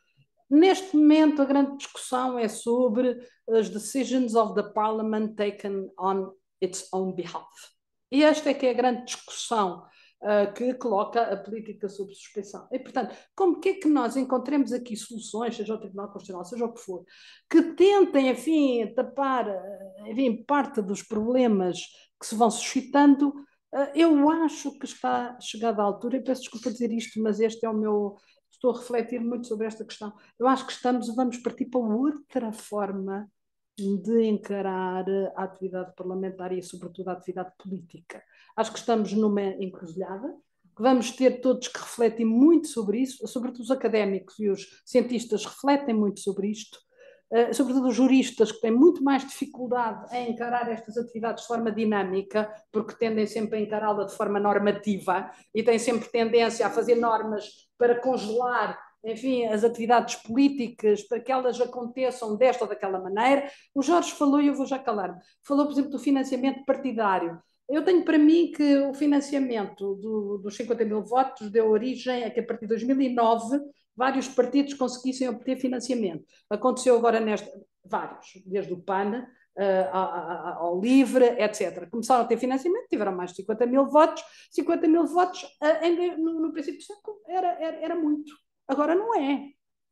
Neste momento, a grande discussão é sobre as decisions of the Parliament taken on its own behalf. E esta é que é a grande discussão uh, que coloca a política sob suspeição. E, portanto, como que é que nós encontremos aqui soluções, seja o Tribunal Constitucional, seja o que for, que tentem, enfim, tapar, enfim, parte dos problemas que se vão suscitando? Uh, eu acho que está chegada a altura, e peço desculpa dizer isto, mas este é o meu... Estou a refletir muito sobre esta questão. Eu acho que estamos, vamos partir para outra forma de encarar a atividade parlamentar e, sobretudo, a atividade política. Acho que estamos numa encruzilhada, que vamos ter todos que refletir muito sobre isso, sobretudo os académicos e os cientistas refletem muito sobre isto, uh, sobretudo os juristas, que têm muito mais dificuldade em encarar estas atividades de forma dinâmica, porque tendem sempre a encará-la de forma normativa e têm sempre tendência a fazer normas para congelar, enfim, as atividades políticas, para que elas aconteçam desta ou daquela maneira. O Jorge falou, e eu vou já calar-me, falou, por exemplo, do financiamento partidário. Eu tenho para mim que o financiamento do, dos cinquenta mil votos deu origem a que, a partir de dois mil e nove, vários partidos conseguissem obter financiamento. Aconteceu agora nesta... vários, desde o P A N, Uh, ao LIVRE, etcétera. Começaram a ter financiamento, tiveram mais de cinquenta mil votos. cinquenta mil votos uh, em, no, no princípio do século era, era, era muito. Agora não é.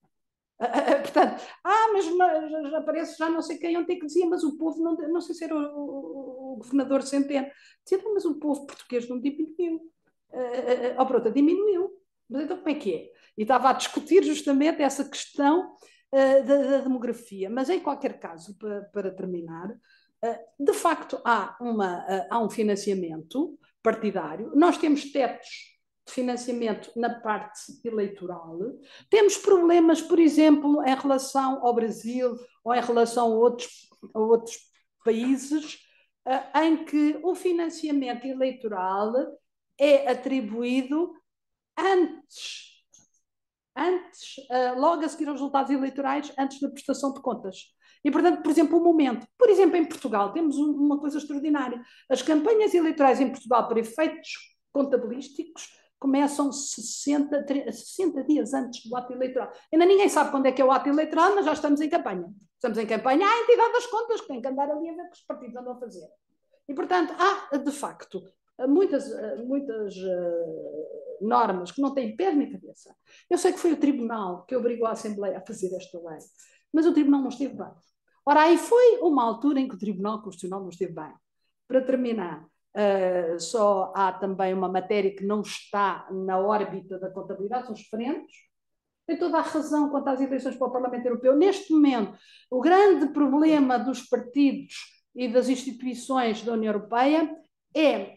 Uh, uh, portanto, ah, mas, mas já aparece já não sei quem ontem que dizia, mas o povo, não, não sei se era o, o, o governador Centeno, dizia, mas o povo português não diminuiu. Uh, uh, oh, pronto, diminuiu. Mas então como é que é? E estava a discutir justamente essa questão Da, da demografia, mas em qualquer caso, para, para terminar, de facto há, uma, há um financiamento partidário, nós temos tetos de financiamento na parte eleitoral, temos problemas, por exemplo, em relação ao Brasil ou em relação a outros, a outros países, em que o financiamento eleitoral é atribuído antes antes, uh, logo a seguir aos resultados eleitorais, antes da prestação de contas. E, portanto, por exemplo, o momento. Por exemplo, em Portugal, temos um, uma coisa extraordinária. As campanhas eleitorais em Portugal, para efeitos contabilísticos, começam sessenta, sessenta dias antes do ato eleitoral. Ainda ninguém sabe quando é que é o ato eleitoral, mas já estamos em campanha. Estamos em campanha, há a entidade das contas, que tem que andar ali a ver o que os partidos andam a fazer. E, portanto, há, de facto, muitas... muitas uh, normas que não têm pé nem cabeça. Eu sei que foi o Tribunal que obrigou a Assembleia a fazer esta lei, mas o Tribunal não esteve bem. Ora, aí foi uma altura em que o Tribunal Constitucional não esteve bem. Para terminar, uh, só há também uma matéria que não está na órbita da contabilidade, são os referendos. Tem toda a razão quanto às eleições para o Parlamento Europeu. Neste momento, o grande problema dos partidos e das instituições da União Europeia é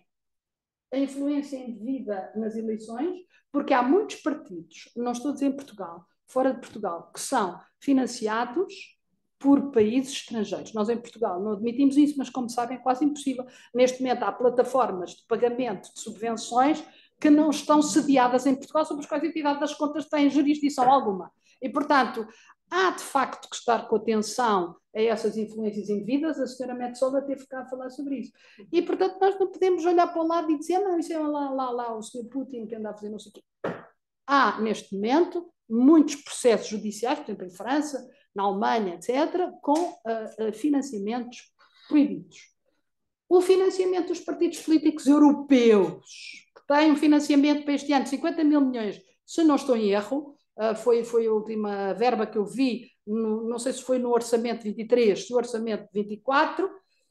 a influência indevida nas eleições, porque há muitos partidos, não estou a dizer em Portugal, fora de Portugal, que são financiados por países estrangeiros. Nós em Portugal não admitimos isso, mas como sabem é quase impossível. Neste momento há plataformas de pagamento de subvenções que não estão sediadas em Portugal, sobre as quais a entidade das contas tem jurisdição alguma. E, portanto, há de facto que estar com atenção a essas influências indevidas. A senhora Metsola teve cá a falar sobre isso. E, portanto, nós não podemos olhar para o lado e dizer, não, isso é lá, lá, lá, o senhor Putin que anda a fazer não sei o quê. Há, neste momento, muitos processos judiciais, por exemplo, em França, na Alemanha, etcétera, com uh, uh, financiamentos proibidos. O financiamento dos partidos políticos europeus, que têm um financiamento para este ano de cinquenta mil milhões, se não estou em erro, Uh, foi, foi a última verba que eu vi, no, não sei se foi no orçamento vinte e três, no orçamento vinte e quatro,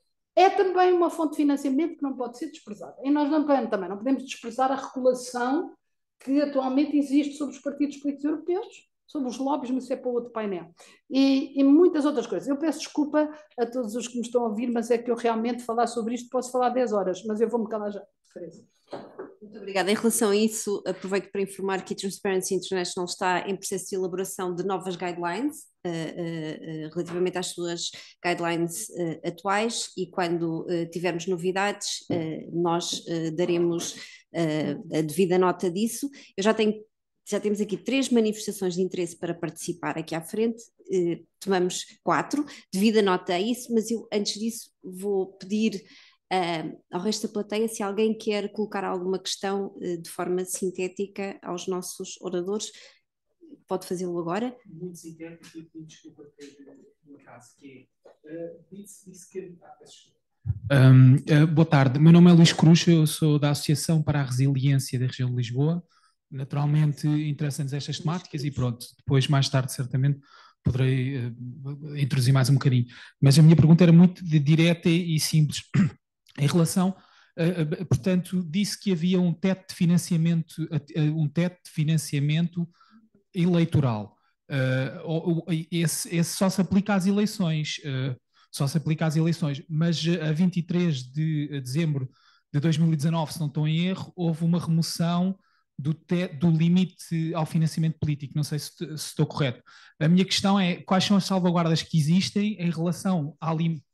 é também uma fonte de financiamento que não pode ser desprezada. E nós não, também não podemos desprezar a regulação que atualmente existe sobre os partidos políticos europeus, sobre os lobbies, mas isso é para outro painel. E, e muitas outras coisas. Eu peço desculpa a todos os que me estão a ouvir, mas é que eu realmente falar sobre isto posso falar dez horas, mas eu vou-me calar já. Teresa. Muito obrigada. Em relação a isso, aproveito para informar que a Transparency International está em processo de elaboração de novas guidelines uh, uh, uh, relativamente às suas guidelines uh, atuais e quando uh, tivermos novidades, uh, nós uh, daremos uh, a devida nota disso. Eu já tenho, já temos aqui três manifestações de interesse para participar aqui à frente, uh, tomamos quatro, devida nota a isso, mas eu antes disso vou pedir Uh, ao resto da plateia, se alguém quer colocar alguma questão uh, de forma sintética aos nossos oradores, pode fazê-lo agora. Muito sintético e desculpa ter um caso que é, uh, disse, disse que... Ah, um, uh, boa tarde, meu nome é Luís Cruz, eu sou da Associação para a Resiliência da Região de Lisboa, naturalmente interessantes estas temáticas e pronto, depois mais tarde certamente poderei uh, introduzir mais um bocadinho, mas a minha pergunta era muito de, direta e simples. Em relação, uh, uh, portanto, disse que havia um teto de financiamento, uh, um teto de financiamento eleitoral. Uh, esse, esse só se aplica às eleições, uh, só se aplica às eleições, mas a vinte e três de dezembro de dois mil e dezanove, se não estou em erro, houve uma remoção do, te, do limite ao financiamento político, não sei se, se estou correto. A minha questão é, quais são as salvaguardas que existem em relação ao limite?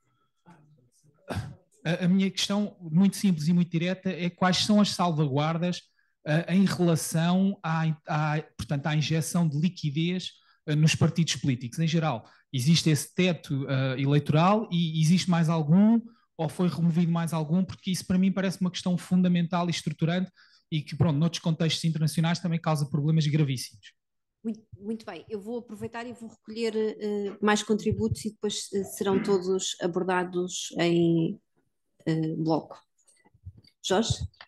A minha questão, muito simples e muito direta, é quais são as salvaguardas uh, em relação à, à, portanto, à injeção de liquidez uh, nos partidos políticos em geral. Existe esse teto uh, eleitoral e existe mais algum ou foi removido mais algum? Porque isso para mim parece uma questão fundamental e estruturante e que, pronto, noutros contextos internacionais também causa problemas gravíssimos. Muito, muito bem, eu vou aproveitar e vou recolher uh, mais contributos e depois uh, serão todos abordados em Uh, bloco. Jorge?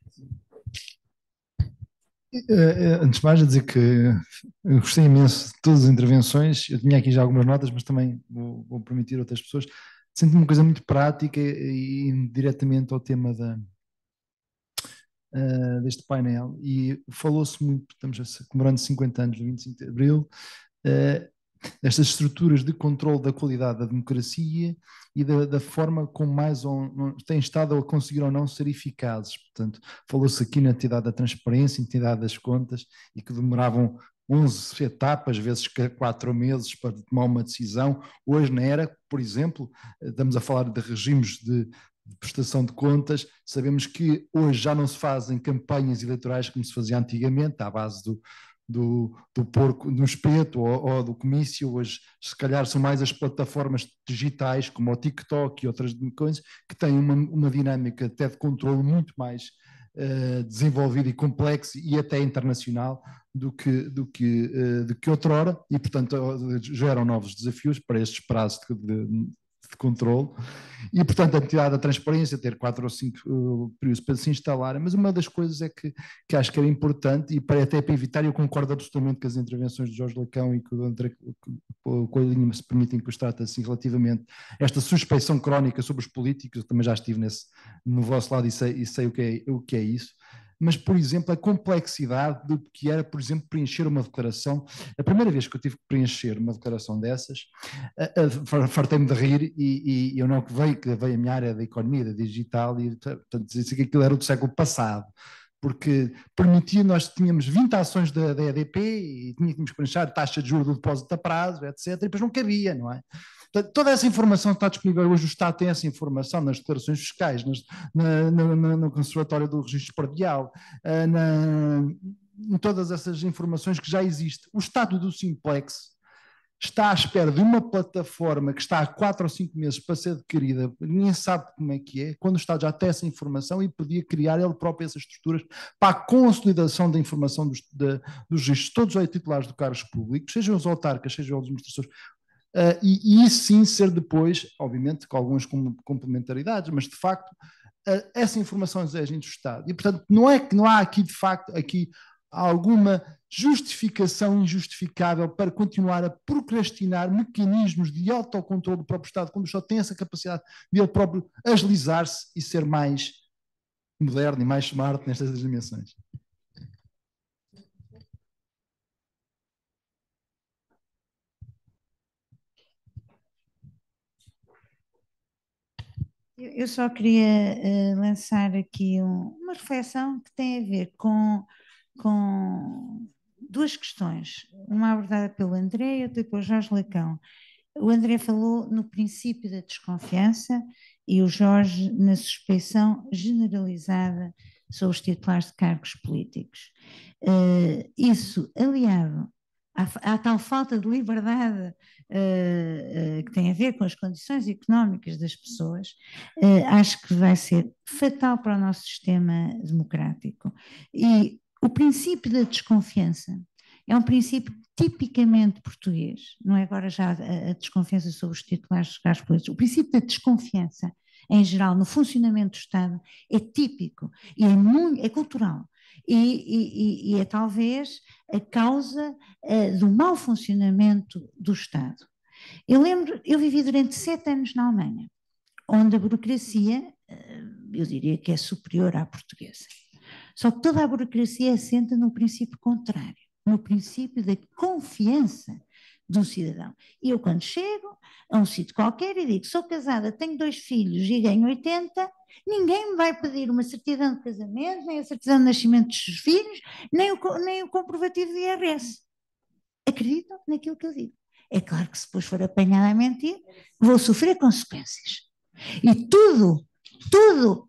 Antes de mais, a dizer que eu gostei imenso de todas as intervenções. Eu tinha aqui já algumas notas, mas também vou, vou permitir outras pessoas. Sinto uma coisa muito prática e, e diretamente ao tema da, uh, deste painel. E falou-se muito, estamos comemorando cinquenta anos do vinte e cinco de Abril, uh, estas estruturas de controle da qualidade da democracia e da, da forma como mais ou não, têm estado a conseguir ou não ser eficazes. Portanto, falou-se aqui na entidade da transparência, entidade das contas, e que demoravam onze etapas, vezes quatro meses para tomar uma decisão. Hoje, na era, por exemplo, estamos a falar de regimes de, de prestação de contas, sabemos que hoje já não se fazem campanhas eleitorais como se fazia antigamente, à base do Do, do porco no espeto ou, ou do comício. Hoje se calhar são mais as plataformas digitais como o TikTok e outras coisas que têm uma, uma dinâmica até de controle muito mais uh, desenvolvida e complexa e até internacional do que, do que, uh, do que outrora e portanto geram novos desafios para estes prazos de, de, de controle e portanto a entidade da transparência ter quatro ou cinco uh, períodos para se instalar, mas uma das coisas é que, que acho que era importante e para, até para evitar, eu concordo absolutamente com as intervenções de Jorge Lacão e com o André Coelhinho se permitem que os trate assim relativamente esta suspeição crónica sobre os políticos. Eu também já estive nesse, no vosso lado e sei, e sei o, que é, o que é isso. Mas, por exemplo, a complexidade do que era, por exemplo, preencher uma declaração. A primeira vez que eu tive que preencher uma declaração dessas, fartei-me de rir e, e eu não veio, que veio a minha área da economia, da digital, e portanto dizia que aquilo era do século passado, porque permitia, nós tínhamos vinte ações da, da E D P e tínhamos que preencher taxa de juros do depósito a prazo, etcétera, e depois não cabia, não é? Toda essa informação está disponível hoje, o Estado tem essa informação nas declarações fiscais, nas, na, na, no conservatório do registro predial, na, em todas essas informações que já existem. O Estado do Simplex está à espera de uma plataforma que está há quatro ou cinco meses para ser adquirida, ninguém sabe como é que é, quando o Estado já tem essa informação e podia criar ele próprio essas estruturas para a consolidação da informação dos, de, dos registros, todos os titulares de cargos públicos, sejam os autarcas, sejam as administrações. Uh, e, e isso sim ser depois, obviamente com algumas complementaridades, mas de facto uh, essa informação é agente do Estado. E portanto não é que não há aqui de facto aqui alguma justificação injustificável para continuar a procrastinar mecanismos de autocontrole do próprio Estado, quando o Estado tem essa capacidade de ele próprio agilizar-se e ser mais moderno e mais smart nestas dimensões. Eu só queria uh, lançar aqui um, uma reflexão que tem a ver com, com duas questões, uma abordada pelo André e outra pelo Jorge Lacão. O André falou no princípio da desconfiança e o Jorge na suspeição generalizada sobre os titulares de cargos políticos. Uh, isso, aliado à, à tal falta de liberdade uh, uh, que tem a ver com as condições económicas das pessoas, uh, acho que vai ser fatal para o nosso sistema democrático. E o princípio da desconfiança é um princípio tipicamente português, não é agora já a, a desconfiança sobre os titulares dos cargos políticos. O princípio da desconfiança, em geral, no funcionamento do Estado, é típico e é, muito, é cultural. E, e, e é talvez a causa uh, do mau funcionamento do Estado. Eu lembro, eu vivi durante sete anos na Alemanha, onde a burocracia, uh, eu diria que é superior à portuguesa. Só que toda a burocracia assenta no princípio contrário, no princípio da confiança do cidadão. E eu, quando chego a um sítio qualquer e digo, sou casada, tenho dois filhos e ganho oitenta, ninguém me vai pedir uma certidão de casamento, nem a certidão de nascimento dos filhos, nem o, nem o comprovativo de I R S. Acreditam naquilo que eu digo. É claro que se depois for apanhada a mentir, vou sofrer consequências. E tudo, tudo,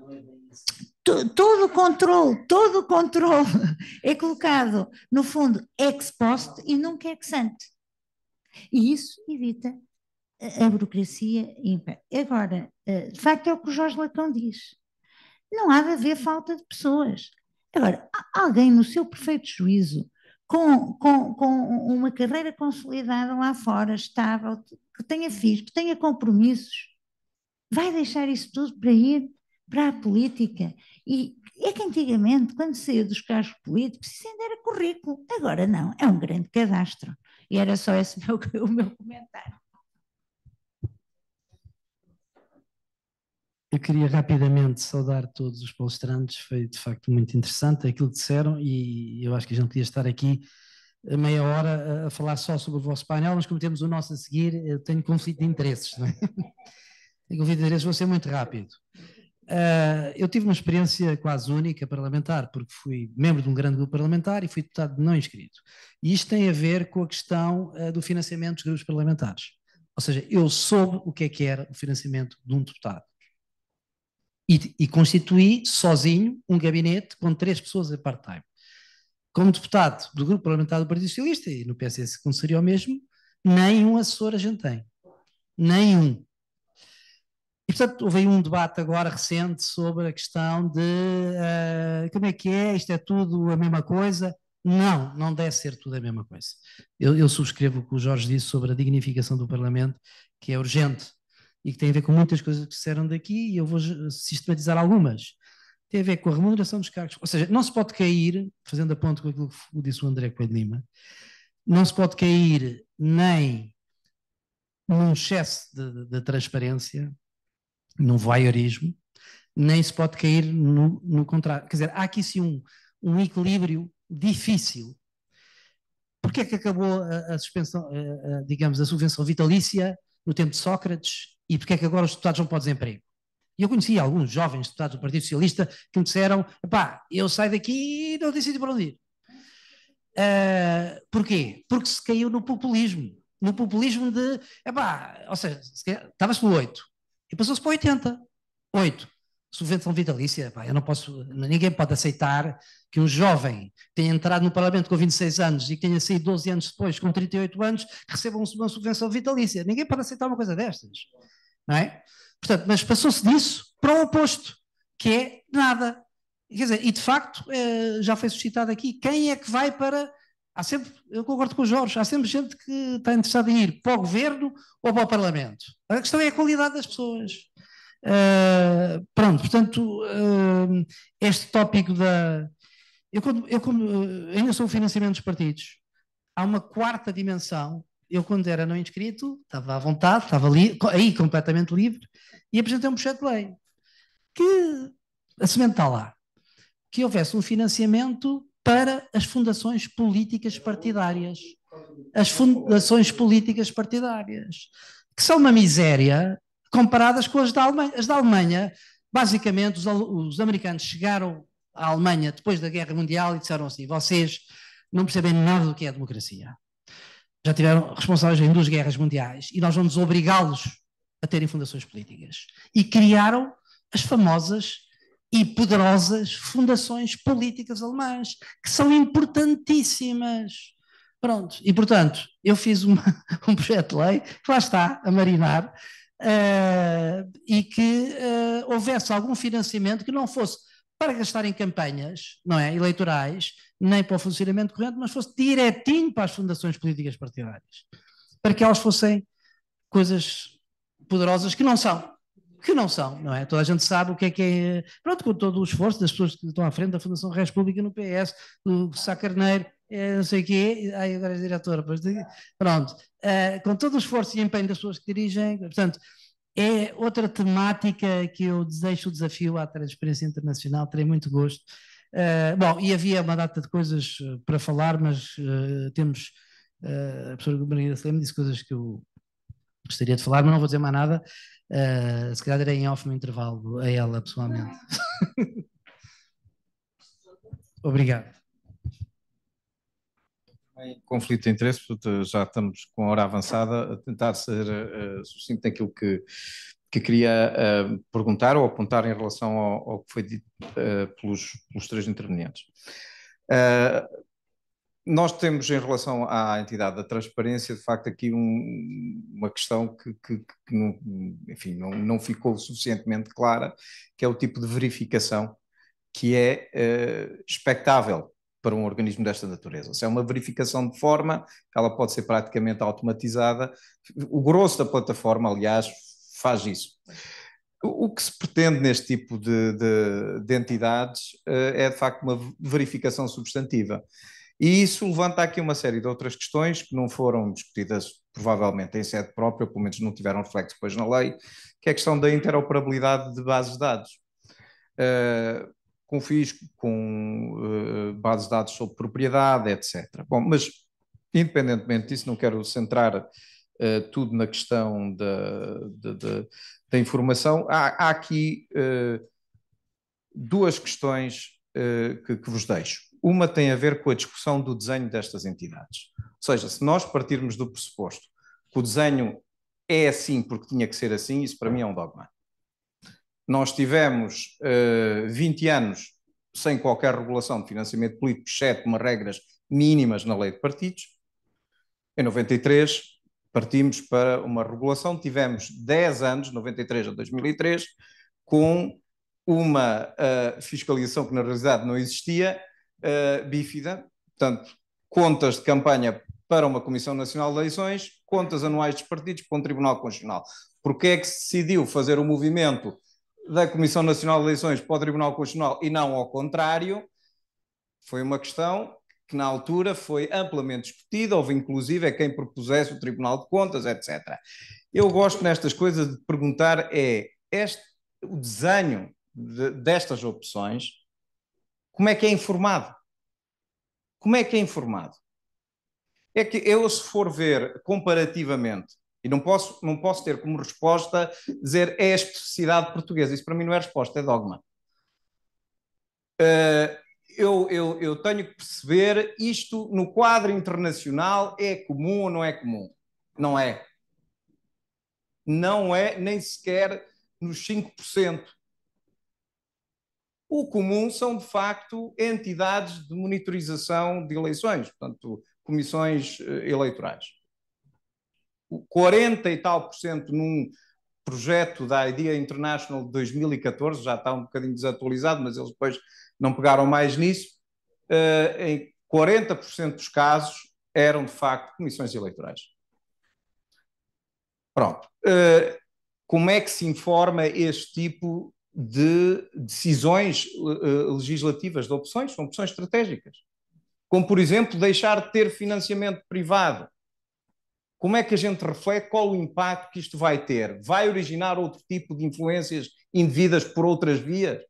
todo o controle, todo o controle é colocado, no fundo, ex post e nunca ex ante. E isso evita a, a burocracia ímpar. Agora, de facto é o que o Jorge Lacão diz. Não há de haver falta de pessoas. Agora, alguém no seu perfeito juízo, com, com, com uma carreira consolidada lá fora, estável, que tenha filhos, que tenha compromissos, vai deixar isso tudo para ir para a política. E é que antigamente, quando saiu dos cargos políticos, isso ainda era currículo. Agora não, é um grande cadastro. E era só esse meu, o meu comentário. Eu queria rapidamente saudar todos os palestrantes, foi de facto muito interessante aquilo que disseram e eu acho que a gente podia estar aqui a meia hora a falar só sobre o vosso painel, mas como temos o nosso a seguir, eu tenho conflito de interesses, não é? Tenho conflito de interesses, vou ser muito rápido. Uh, eu tive uma experiência quase única parlamentar, porque fui membro de um grande grupo parlamentar e fui deputado não inscrito. E isto tem a ver com a questão uh, do financiamento dos grupos parlamentares. Ou seja, eu soube o que é que era o financiamento de um deputado. E, e constituí sozinho um gabinete com três pessoas a part-time. Como deputado do grupo parlamentar do Partido Socialista, e no P S S como seria o mesmo, nenhum assessor a gente tem. Nenhum. E, portanto, houve aí um debate agora recente sobre a questão de uh, como é que é, isto é tudo a mesma coisa. Não, não deve ser tudo a mesma coisa. Eu, eu subscrevo o que o Jorge disse sobre a dignificação do Parlamento, que é urgente e que tem a ver com muitas coisas que disseram daqui, e eu vou sistematizar algumas. Tem a ver com a remuneração dos cargos. Ou seja, não se pode cair, fazendo a ponto com aquilo que disse o André Coelho de Lima, não se pode cair nem num excesso de, de, de transparência, num voyeurismo, nem se pode cair no, no contrário. Quer dizer, há aqui sim um, um equilíbrio difícil. Porquê é que acabou a, a suspensão, a, a, digamos, a subvenção vitalícia no tempo de Sócrates e porquê é que agora os deputados vão para o desemprego? E eu conheci alguns jovens deputados do Partido Socialista que me disseram, pá, eu saio daqui e não decido para onde ir. Uh, porquê? Porque se caiu no populismo. No populismo de, epá, ou seja, estava-se pelo oito e passou-se para oitenta. oito. Subvenção vitalícia, epá, eu não posso, ninguém pode aceitar que um jovem tenha entrado no Parlamento com vinte e seis anos e que tenha saído doze anos depois, com trinta e oito anos, que receba uma subvenção vitalícia. Ninguém pode aceitar uma coisa destas. Não é? Portanto, mas passou-se disso para o oposto, que é nada. Quer dizer, e de facto, já foi suscitado aqui, quem é que vai para... Há sempre, eu concordo com o Jorge, há sempre gente que está interessada em ir para o governo ou para o Parlamento. A questão é a qualidade das pessoas. Uh, pronto, portanto, uh, este tópico da... Eu, quando, eu como ainda sou o financiamento dos partidos, há uma quarta dimensão. Eu, quando era não inscrito, estava à vontade, estava ali, aí completamente livre, e apresentei um projeto de lei que a semente está lá, que houvesse um financiamento para as fundações políticas partidárias. As fundações políticas partidárias, que são uma miséria, comparadas com as da Alemanha. As da Alemanha, basicamente, os, os americanos chegaram à Alemanha depois da Guerra Mundial e disseram assim: vocês não percebem nada do que é democracia. Já tiveram responsáveis em duas guerras mundiais e nós vamos obrigá-los a terem fundações políticas. E criaram as famosas e poderosas fundações políticas alemãs, que são importantíssimas. Pronto, e portanto, eu fiz uma, um projeto de lei que lá está, a marinar, uh, e que uh, houvesse algum financiamento que não fosse para gastar em campanhas, não é, eleitorais, nem para o funcionamento corrente, mas fosse direitinho para as fundações políticas partidárias, para que elas fossem coisas poderosas que não são. Que não são, não é? Toda a gente sabe o que é que é. Pronto, com todo o esforço das pessoas que estão à frente da Fundação República no P S, do Sá Carneiro, é, não sei o quê, ai, agora é diretora, pois, pronto, uh, com todo o esforço e empenho das pessoas que dirigem, portanto, é outra temática que eu desejo o desafio à transparência internacional, terei muito gosto. Uh, bom, e havia uma data de coisas para falar, mas uh, temos, uh, a professora Margarida Salema disse coisas que eu gostaria de falar, mas não vou dizer mais nada. Uh, se calhar direi em off no intervalo a ela pessoalmente. Obrigado. Em conflito de interesse, portanto, já estamos com a hora avançada, a tentar ser uh, sucinto naquilo que, que queria uh, perguntar ou apontar em relação ao, ao que foi dito uh, pelos, pelos três intervenientes. Uh, Nós temos, em relação à entidade da transparência, de facto, aqui um, uma questão que, que, que não, enfim, não, não ficou suficientemente clara, que é o tipo de verificação que é uh, expectável para um organismo desta natureza. Se é uma verificação de forma, ela pode ser praticamente automatizada. O grosso da plataforma, aliás, faz isso. O que se pretende neste tipo de, de, de entidades uh, é, de facto, uma verificação substantiva. E isso levanta aqui uma série de outras questões que não foram discutidas provavelmente em sede própria, pelo menos não tiveram reflexo depois na lei, que é a questão da interoperabilidade de bases de dados. Uh, com fisco, com uh, bases de dados sobre propriedade, etcétera. Bom, mas independentemente disso, não quero centrar uh, tudo na questão da, da, da, da informação. Há, há aqui uh, duas questões uh, que, que vos deixo. Uma tem a ver com a discussão do desenho destas entidades. Ou seja, se nós partirmos do pressuposto que o desenho é assim porque tinha que ser assim, isso para mim é um dogma. Nós tivemos uh, vinte anos sem qualquer regulação de financiamento político, exceto umas regras mínimas na lei de partidos. Em noventa e três partimos para uma regulação, tivemos dez anos, noventa e três a dois mil e três, com uma uh, fiscalização que na realidade não existia, Uh, bífida, portanto, contas de campanha para uma Comissão Nacional de Eleições, contas anuais dos partidos para um Tribunal Constitucional. Porque é que se decidiu fazer o movimento da Comissão Nacional de Eleições para o Tribunal Constitucional e não ao contrário? Foi uma questão que na altura foi amplamente discutida, houve inclusive é quem propusesse o Tribunal de Contas, etcétera. Eu gosto nestas coisas de perguntar é, este, o desenho de, destas opções, como é que é informado? Como é que é informado? É que eu, se for ver comparativamente, e não posso, não posso ter como resposta dizer é a especificidade portuguesa, isso para mim não é resposta, é dogma. Uh, eu, eu, eu tenho que perceber isto no quadro internacional é comum ou não é comum? Não é. Não é nem sequer nos cinco por cento. O comum são, de facto, entidades de monitorização de eleições, portanto, comissões eleitorais. quarenta e tal por cento num projeto da IDEA International de dois mil e catorze, já está um bocadinho desatualizado, mas eles depois não pegaram mais nisso, em quarenta por cento dos casos eram, de facto, comissões eleitorais. Pronto. Como é que se informa este tipo de decisões uh, legislativas, de opções, são opções estratégicas. Como, por exemplo, deixar de ter financiamento privado. Como é que a gente reflete qual o impacto que isto vai ter? Vai originar outro tipo de influências indevidas por outras vias?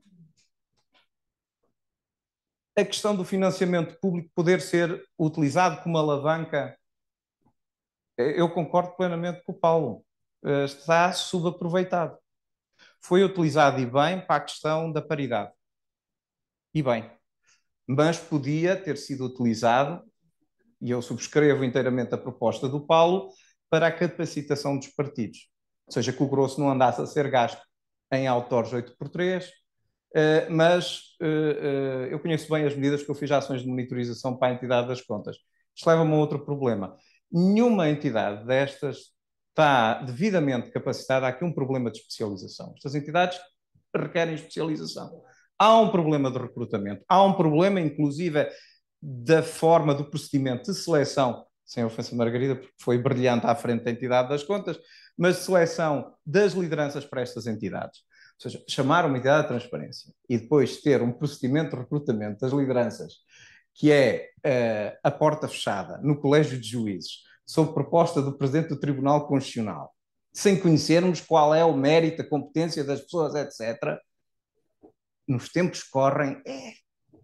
A questão do financiamento público poder ser utilizado como alavanca, eu concordo plenamente com o Paulo. uh, está subaproveitado. Foi utilizado e bem para a questão da paridade. E bem, mas podia ter sido utilizado, e eu subscrevo inteiramente a proposta do Paulo, para a capacitação dos partidos. Ou seja, que o grosso não andasse a ser gasto em outdoors oito por três, uh, mas uh, uh, eu conheço bem as medidas que eu fiz ações de monitorização para a entidade das contas. Isto leva-me a outro problema. Nenhuma entidade destas está devidamente capacitada. Há aqui um problema de especialização. Estas entidades requerem especialização. Há um problema de recrutamento. Há um problema, inclusive, da forma do procedimento de seleção, sem ofensa Margarida, porque foi brilhante à frente da entidade das contas, mas de seleção das lideranças para estas entidades. Ou seja, chamar uma entidade de transparência e depois ter um procedimento de recrutamento das lideranças que é uh, a porta fechada no Colégio de Juízes, sob proposta do Presidente do Tribunal Constitucional, sem conhecermos qual é o mérito, a competência das pessoas, etcétera, nos tempos que correm, é...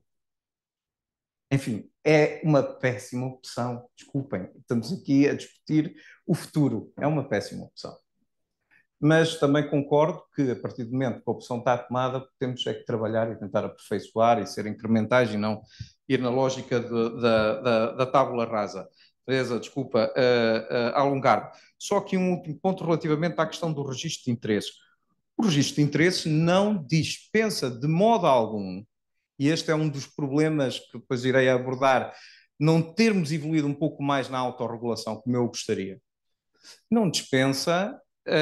Enfim, é uma péssima opção. Desculpem, estamos aqui a discutir o futuro. É uma péssima opção. Mas também concordo que, a partir do momento que a opção está tomada, temos é que trabalhar e tentar aperfeiçoar e ser incrementais e não ir na lógica de, da, da, da tábula rasa. Teresa, desculpa, uh, uh, alongar. Só aqui um último ponto relativamente à questão do registro de interesses. O registro de interesses não dispensa de modo algum, e este é um dos problemas que depois irei abordar, não termos evoluído um pouco mais na autorregulação, como eu gostaria. Não dispensa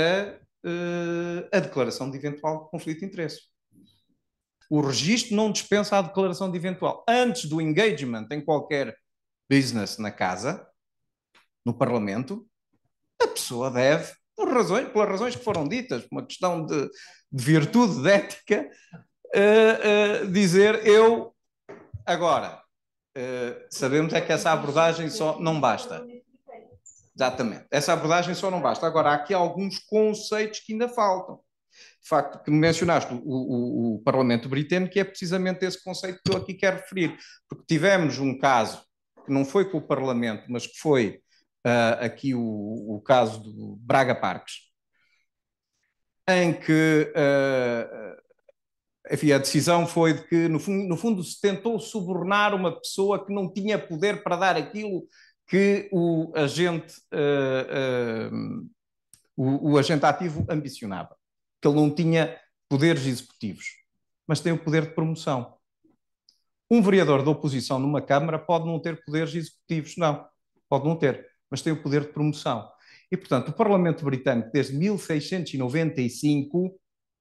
a, a declaração de eventual conflito de interesse. O registro não dispensa a declaração de eventual. Antes do engagement em qualquer business na casa, no Parlamento, a pessoa deve, por razões, pelas razões que foram ditas, uma questão de, de virtude, de ética, uh, uh, dizer eu, agora, uh, sabemos é que essa abordagem só não basta. Exatamente. Essa abordagem só não basta. Agora, há aqui alguns conceitos que ainda faltam. De facto, que mencionaste o, o, o Parlamento Britânico, que é precisamente esse conceito que eu aqui quero referir. Porque tivemos um caso, que não foi com o Parlamento, mas que foi uh, aqui o, o caso do Braga Parques, em que uh, enfim, a decisão foi de que, no fundo, no fundo, se tentou subornar uma pessoa que não tinha poder para dar aquilo que o agente, uh, uh, o, o agente ativo ambicionava. Que ele não tinha poderes executivos, mas tem o poder de promoção. Um vereador da oposição numa Câmara pode não ter poderes executivos, não, pode não ter, mas tem o poder de promoção. E, portanto, o Parlamento Britânico, desde mil seiscentos e noventa e cinco,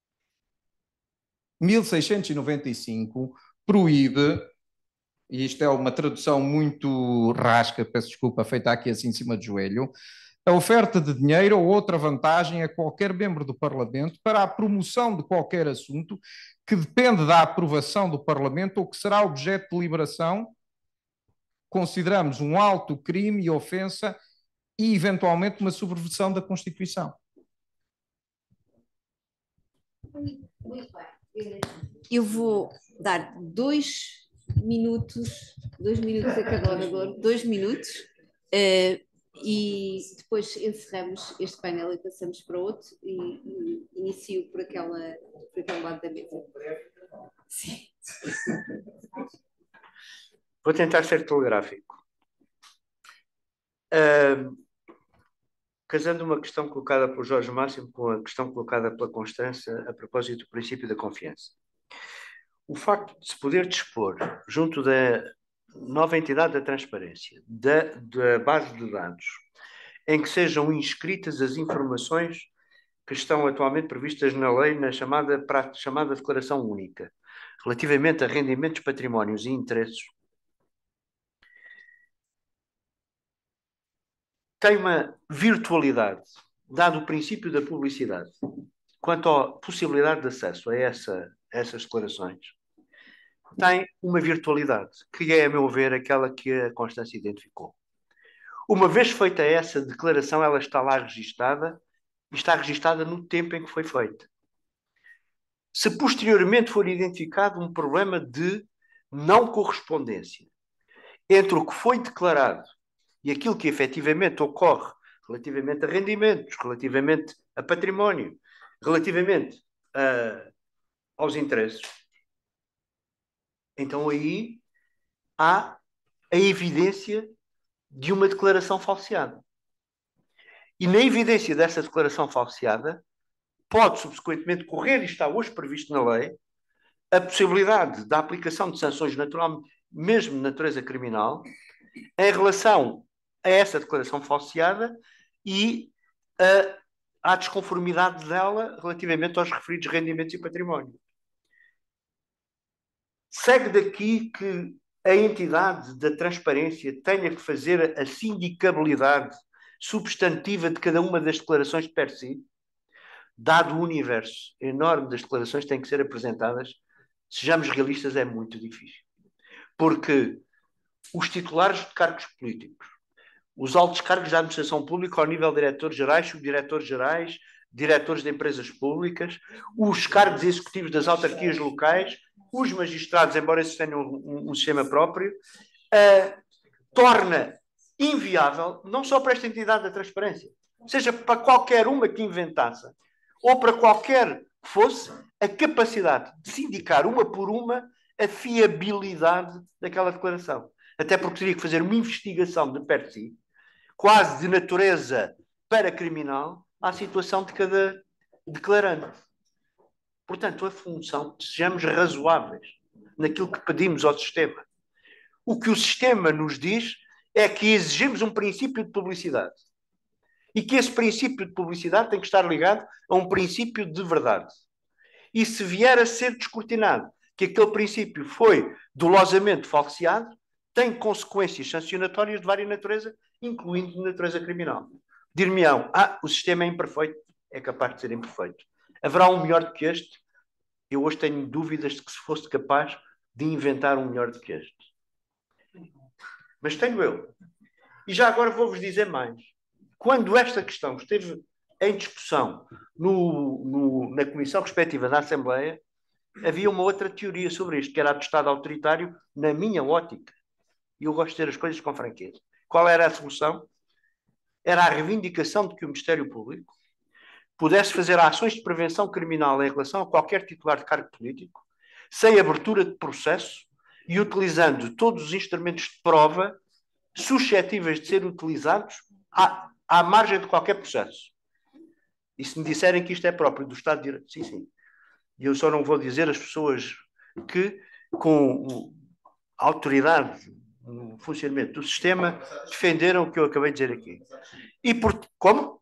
mil seiscentos e noventa e cinco, proíbe, e isto é uma tradução muito rasca, peço desculpa, feita aqui assim em cima de joelho, a oferta de dinheiro ou outra vantagem a qualquer membro do Parlamento para a promoção de qualquer assunto que depende da aprovação do Parlamento ou que será objeto de deliberação, consideramos um alto crime e ofensa e, eventualmente, uma subversão da Constituição. Muito bem. Eu vou dar dois minutos, dois minutos a cada orador, dois minutos, uh, e depois encerramos este painel e passamos para outro e, e inicio por, aquela, por aquele lado da mesa. Sim. Vou tentar ser telegráfico. Uh, casando uma questão colocada pelo Jorge Máximo com a questão colocada pela Constança a propósito do princípio da confiança. O facto de se poder dispor, junto da nova entidade da transparência, da, da base de dados, em que sejam inscritas as informações que estão atualmente previstas na lei, na chamada, chamada Declaração Única, relativamente a rendimentos, patrimónios e interesses, tem uma virtualidade, dado o princípio da publicidade, quanto à possibilidade de acesso a, essa, a essas declarações, tem uma virtualidade, que é, a meu ver, aquela que a Constância identificou. Uma vez feita essa declaração, ela está lá registada, e está registada no tempo em que foi feita. Se posteriormente for identificado um problema de não correspondência entre o que foi declarado e aquilo que efetivamente ocorre relativamente a rendimentos, relativamente a património, relativamente a, aos interesses, então aí há a evidência de uma declaração falseada. E na evidência dessa declaração falseada, pode subsequentemente correr, e está hoje previsto na lei, a possibilidade da aplicação de sanções naturalmente, mesmo de natureza criminal, em relação a essa declaração falseada e a, à desconformidade dela relativamente aos referidos rendimentos e património. Segue daqui que a entidade da transparência tenha que fazer a sindicabilidade substantiva de cada uma das declarações de per si, dado o universo enorme das declarações que têm que ser apresentadas, sejamos realistas, é muito difícil. Porque os titulares de cargos políticos, os altos cargos da administração pública ao nível de diretores gerais, subdiretores gerais, diretores de empresas públicas, os cargos executivos das autarquias locais, os magistrados, embora esses tenham um, um sistema próprio, uh, torna inviável, não só para esta entidade da transparência, seja para qualquer uma que inventasse, ou para qualquer que fosse, a capacidade de sindicar uma por uma a fiabilidade daquela declaração. Até porque teria que fazer uma investigação de per si, quase de natureza paracriminal, à situação de cada declarante. Portanto, a função, sejamos razoáveis naquilo que pedimos ao sistema. O que o sistema nos diz é que exigimos um princípio de publicidade. E que esse princípio de publicidade tem que estar ligado a um princípio de verdade. E se vier a ser descortinado que aquele princípio foi dolosamente falseado, tem consequências sancionatórias de várias natureza, incluindo de natureza criminal. Dir-me-ão, ah, o sistema é imperfeito. É capaz de ser imperfeito. Haverá um melhor do que este? Eu hoje tenho dúvidas de que se fosse capaz de inventar um melhor do que este. Mas tenho eu. E já agora vou-vos dizer mais. Quando esta questão esteve em discussão no, no, na comissão respectiva da Assembleia, havia uma outra teoria sobre isto, que era a do Estado autoritário, na minha ótica. E eu gosto de ter as coisas com franqueza. Qual era a solução? Era a reivindicação de que o Ministério Público pudesse fazer ações de prevenção criminal em relação a qualquer titular de cargo político, sem abertura de processo e utilizando todos os instrumentos de prova suscetíveis de ser utilizados à, à margem de qualquer processo. E se me disserem que isto é próprio do Estado de Direito, sim, sim. E eu só não vou dizer às pessoas que, com a autoridade no funcionamento do sistema, defenderam o que eu acabei de dizer aqui. E por... Como?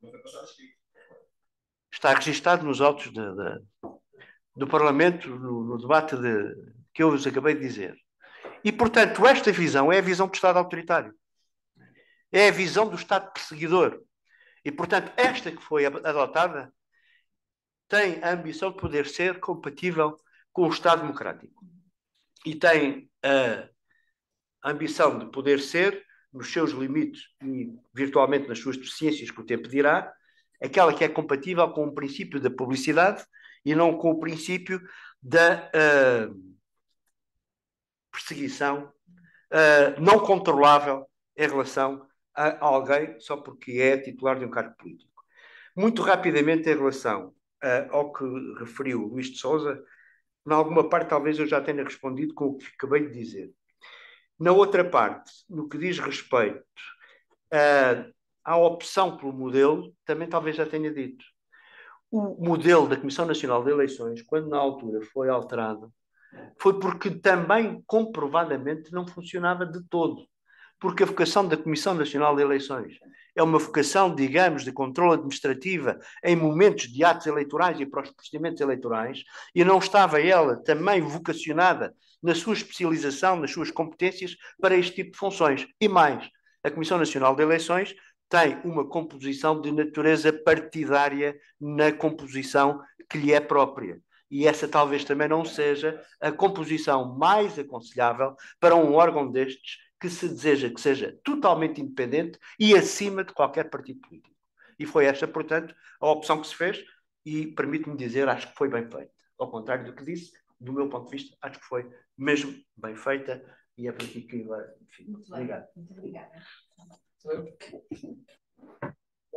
Está registado nos autos de, de, do Parlamento, no, no debate de, que eu vos acabei de dizer. E, portanto, esta visão é a visão do Estado autoritário. É a visão do Estado perseguidor. E, portanto, esta que foi adotada tem a ambição de poder ser compatível com o Estado democrático. E tem a ambição de poder ser, nos seus limites e virtualmente nas suas deficiências que o tempo dirá, aquela que é compatível com o princípio da publicidade e não com o princípio da uh, perseguição uh, não controlável em relação a alguém só porque é titular de um cargo político. Muito rapidamente em relação uh, ao que referiu o Luís de Sousa, em alguma parte talvez eu já tenha respondido com o que acabei de dizer. Na outra parte, no que diz respeito uh, à opção pelo modelo, também talvez já tenha dito. O modelo da Comissão Nacional de Eleições, quando na altura foi alterado, foi porque também comprovadamente não funcionava de todo. Porque a vocação da Comissão Nacional de Eleições é uma vocação, digamos, de controle administrativa em momentos de atos eleitorais e para os procedimentos eleitorais, e não estava ela também vocacionada na sua especialização, nas suas competências para este tipo de funções. E mais, a Comissão Nacional de Eleições tem uma composição de natureza partidária na composição que lhe é própria. E essa talvez também não seja a composição mais aconselhável para um órgão destes que se deseja que seja totalmente independente e acima de qualquer partido político. E foi esta, portanto, a opção que se fez e, permite-me dizer, acho que foi bem feita. Ao contrário do que disse, do meu ponto de vista, acho que foi mesmo bem feita e é por aqui que... Enfim, muito obrigado. Muito obrigada.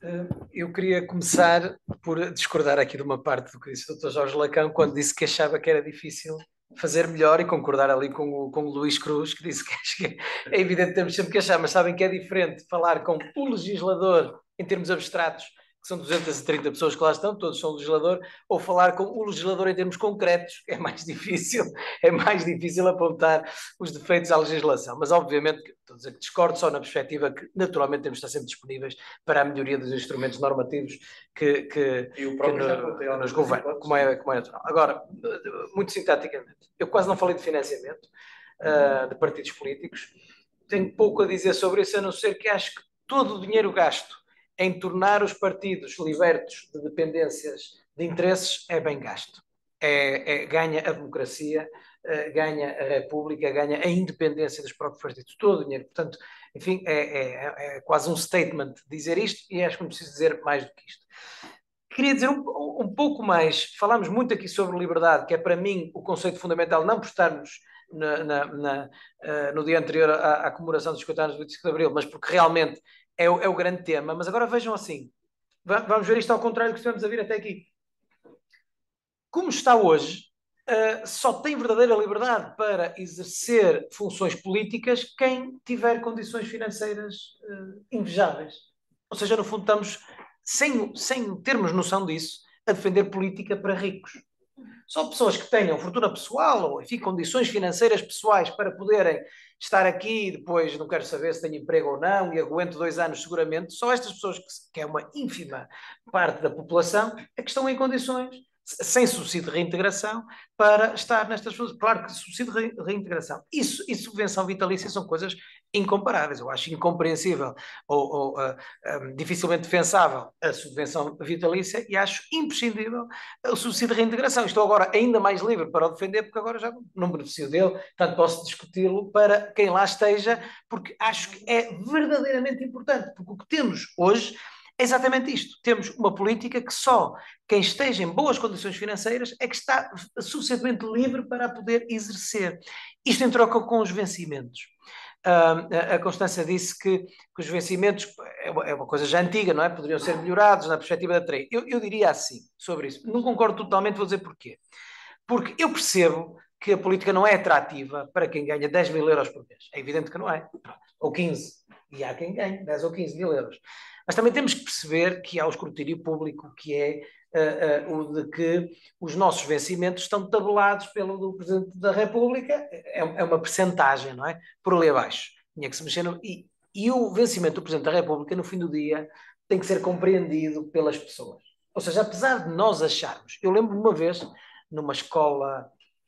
Eu queria começar por discordar aqui de uma parte do que disse o doutor Jorge Lacão, quando disse que achava que era difícil fazer melhor, e concordar ali com o, com o Luís Cruz, que disse que, acho que é evidente que temos sempre que achar, mas sabem que é diferente falar com o legislador em termos abstratos, que são duzentas e trinta pessoas que lá estão, todos são legislador, ou falar com o legislador em termos concretos, é mais difícil, é mais difícil apontar os defeitos à legislação. Mas obviamente, estou a dizer que discordo só na perspectiva que naturalmente temos de estar sempre disponíveis para a melhoria dos instrumentos normativos que, que, que no, nos governam, como é, como é natural. Agora, muito sinteticamente, eu quase não falei de financiamento uh, de partidos políticos, tenho pouco a dizer sobre isso, a não ser que acho que todo o dinheiro gasto em tornar os partidos libertos de dependências de interesses é bem gasto. É, é, ganha a democracia, uh, ganha a república, ganha a independência dos próprios partidos, todo o dinheiro. Portanto, enfim, é, é, é quase um statement dizer isto, e acho que não preciso dizer mais do que isto. Queria dizer um, um pouco mais, falámos muito aqui sobre liberdade, que é para mim o conceito fundamental, não por estarmos na, na, na, uh, no dia anterior à, à comemoração dos cinquenta anos do vinte e cinco de Abril, mas porque realmente É o, é o grande tema. Mas agora vejam assim, vamos ver isto ao contrário do que estivemos a vir até aqui. Como está hoje, uh, só tem verdadeira liberdade para exercer funções políticas quem tiver condições financeiras uh, invejáveis. Ou seja, no fundo estamos, sem, sem termos noção disso, a defender política para ricos. Só pessoas que tenham fortuna pessoal ou, enfim, condições financeiras pessoais para poderem estar aqui e depois não quero saber se tenho emprego ou não e aguento dois anos seguramente, só estas pessoas, que, que é uma ínfima parte da população, é que estão em condições, sem subsídio de reintegração, para estar nestas funções. Claro que subsídio de reintegração isso, e subvenção vitalícia são coisas incomparáveis. Eu acho incompreensível ou, ou uh, um, dificilmente defensável a subvenção vitalícia, e acho imprescindível o subsídio de reintegração. Estou agora ainda mais livre para o defender, porque agora já não beneficio dele, portanto posso discuti-lo para quem lá esteja, porque acho que é verdadeiramente importante, porque o que temos hoje é exatamente isto. Temos uma política que só quem esteja em boas condições financeiras é que está suficientemente livre para poder exercer. Isto em troca com os vencimentos. Uh, a Constância disse que, que os vencimentos é uma, é uma coisa já antiga, não é? Poderiam ser melhorados na perspectiva da trade. Eu, eu diria assim sobre isso. Não concordo totalmente, vou dizer porquê. Porque eu percebo que a política não é atrativa para quem ganha dez mil euros por mês. É evidente que não é. Ou quinze. E há quem ganhe dez ou quinze mil euros. Mas também temos que perceber que há o escrutínio público, que é uh, uh, o de que os nossos vencimentos estão tabelados pelo do Presidente da República, é, é uma percentagem, não é? Por ali abaixo. Tinha que se mexer no, e, e o vencimento do Presidente da República, no fim do dia, tem que ser compreendido pelas pessoas. Ou seja, apesar de nós acharmos, eu lembro-me uma vez, numa escola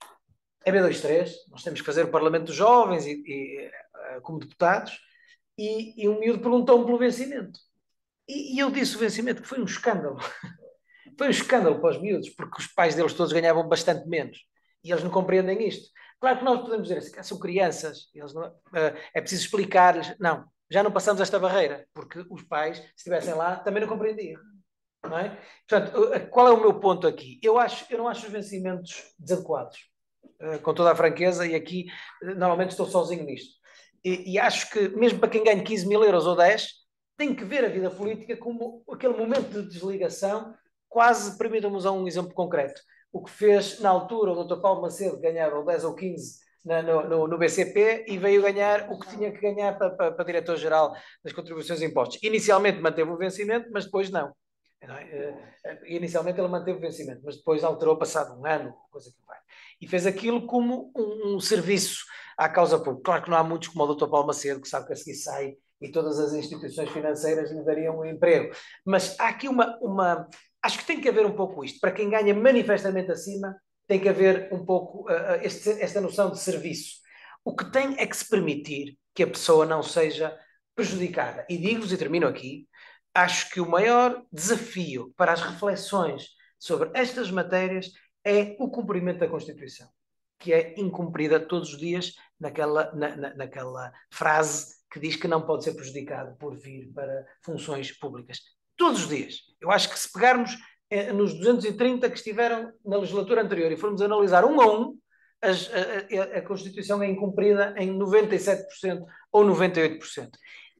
E B vinte e três, nós temos que fazer o Parlamento dos Jovens e, e, uh, como deputados, e, e um miúdo perguntou-me pelo vencimento. E, e eu disse o vencimento, que foi um escândalo. Foi um escândalo para os miúdos, porque os pais deles todos ganhavam bastante menos. E eles não compreendem isto. Claro que nós podemos dizer assim, são crianças, eles não, uh, é preciso explicar-lhes. Não, já não passamos esta barreira, porque os pais, se estivessem lá, também não compreendiam. Não é? Portanto, uh, qual é o meu ponto aqui? Eu, acho, eu não acho os vencimentos desadequados, uh, com toda a franqueza, e aqui uh, normalmente estou sozinho nisto. E, e acho que, mesmo para quem ganha quinze mil euros ou dez, tem que ver a vida política como aquele momento de desligação. Quase, permitam-nos a um exemplo concreto, o que fez na altura o doutor Paulo Macedo ganhar ou dez ou quinze na, no, no, no B C P, e veio ganhar o que tinha que ganhar para, para, para diretor-geral das contribuições e impostos. Inicialmente manteve o vencimento, mas depois não. não é? Inicialmente ele manteve o vencimento, mas depois alterou passado um ano, coisa que vai. E fez aquilo como um, um serviço à causa pública. Claro que não há muitos como o doutor Paulo Macedo, que sabe que a seguir sai e todas as instituições financeiras lhe dariam um emprego. Mas há aqui uma, uma... Acho que tem que haver um pouco isto. Para quem ganha manifestamente acima, tem que haver um pouco uh, este, esta noção de serviço. O que tem é que se permitir que a pessoa não seja prejudicada. E digo-vos, e termino aqui, acho que o maior desafio para as reflexões sobre estas matérias é o cumprimento da Constituição, que é incumprida todos os dias naquela, na, na, naquela frase que diz que não pode ser prejudicado por vir para funções públicas. Todos os dias. Eu acho que se pegarmos eh, nos duzentos e trinta que estiveram na legislatura anterior e formos analisar um a um, as, a, a, a Constituição é incumprida em noventa e sete por cento ou noventa e oito por cento.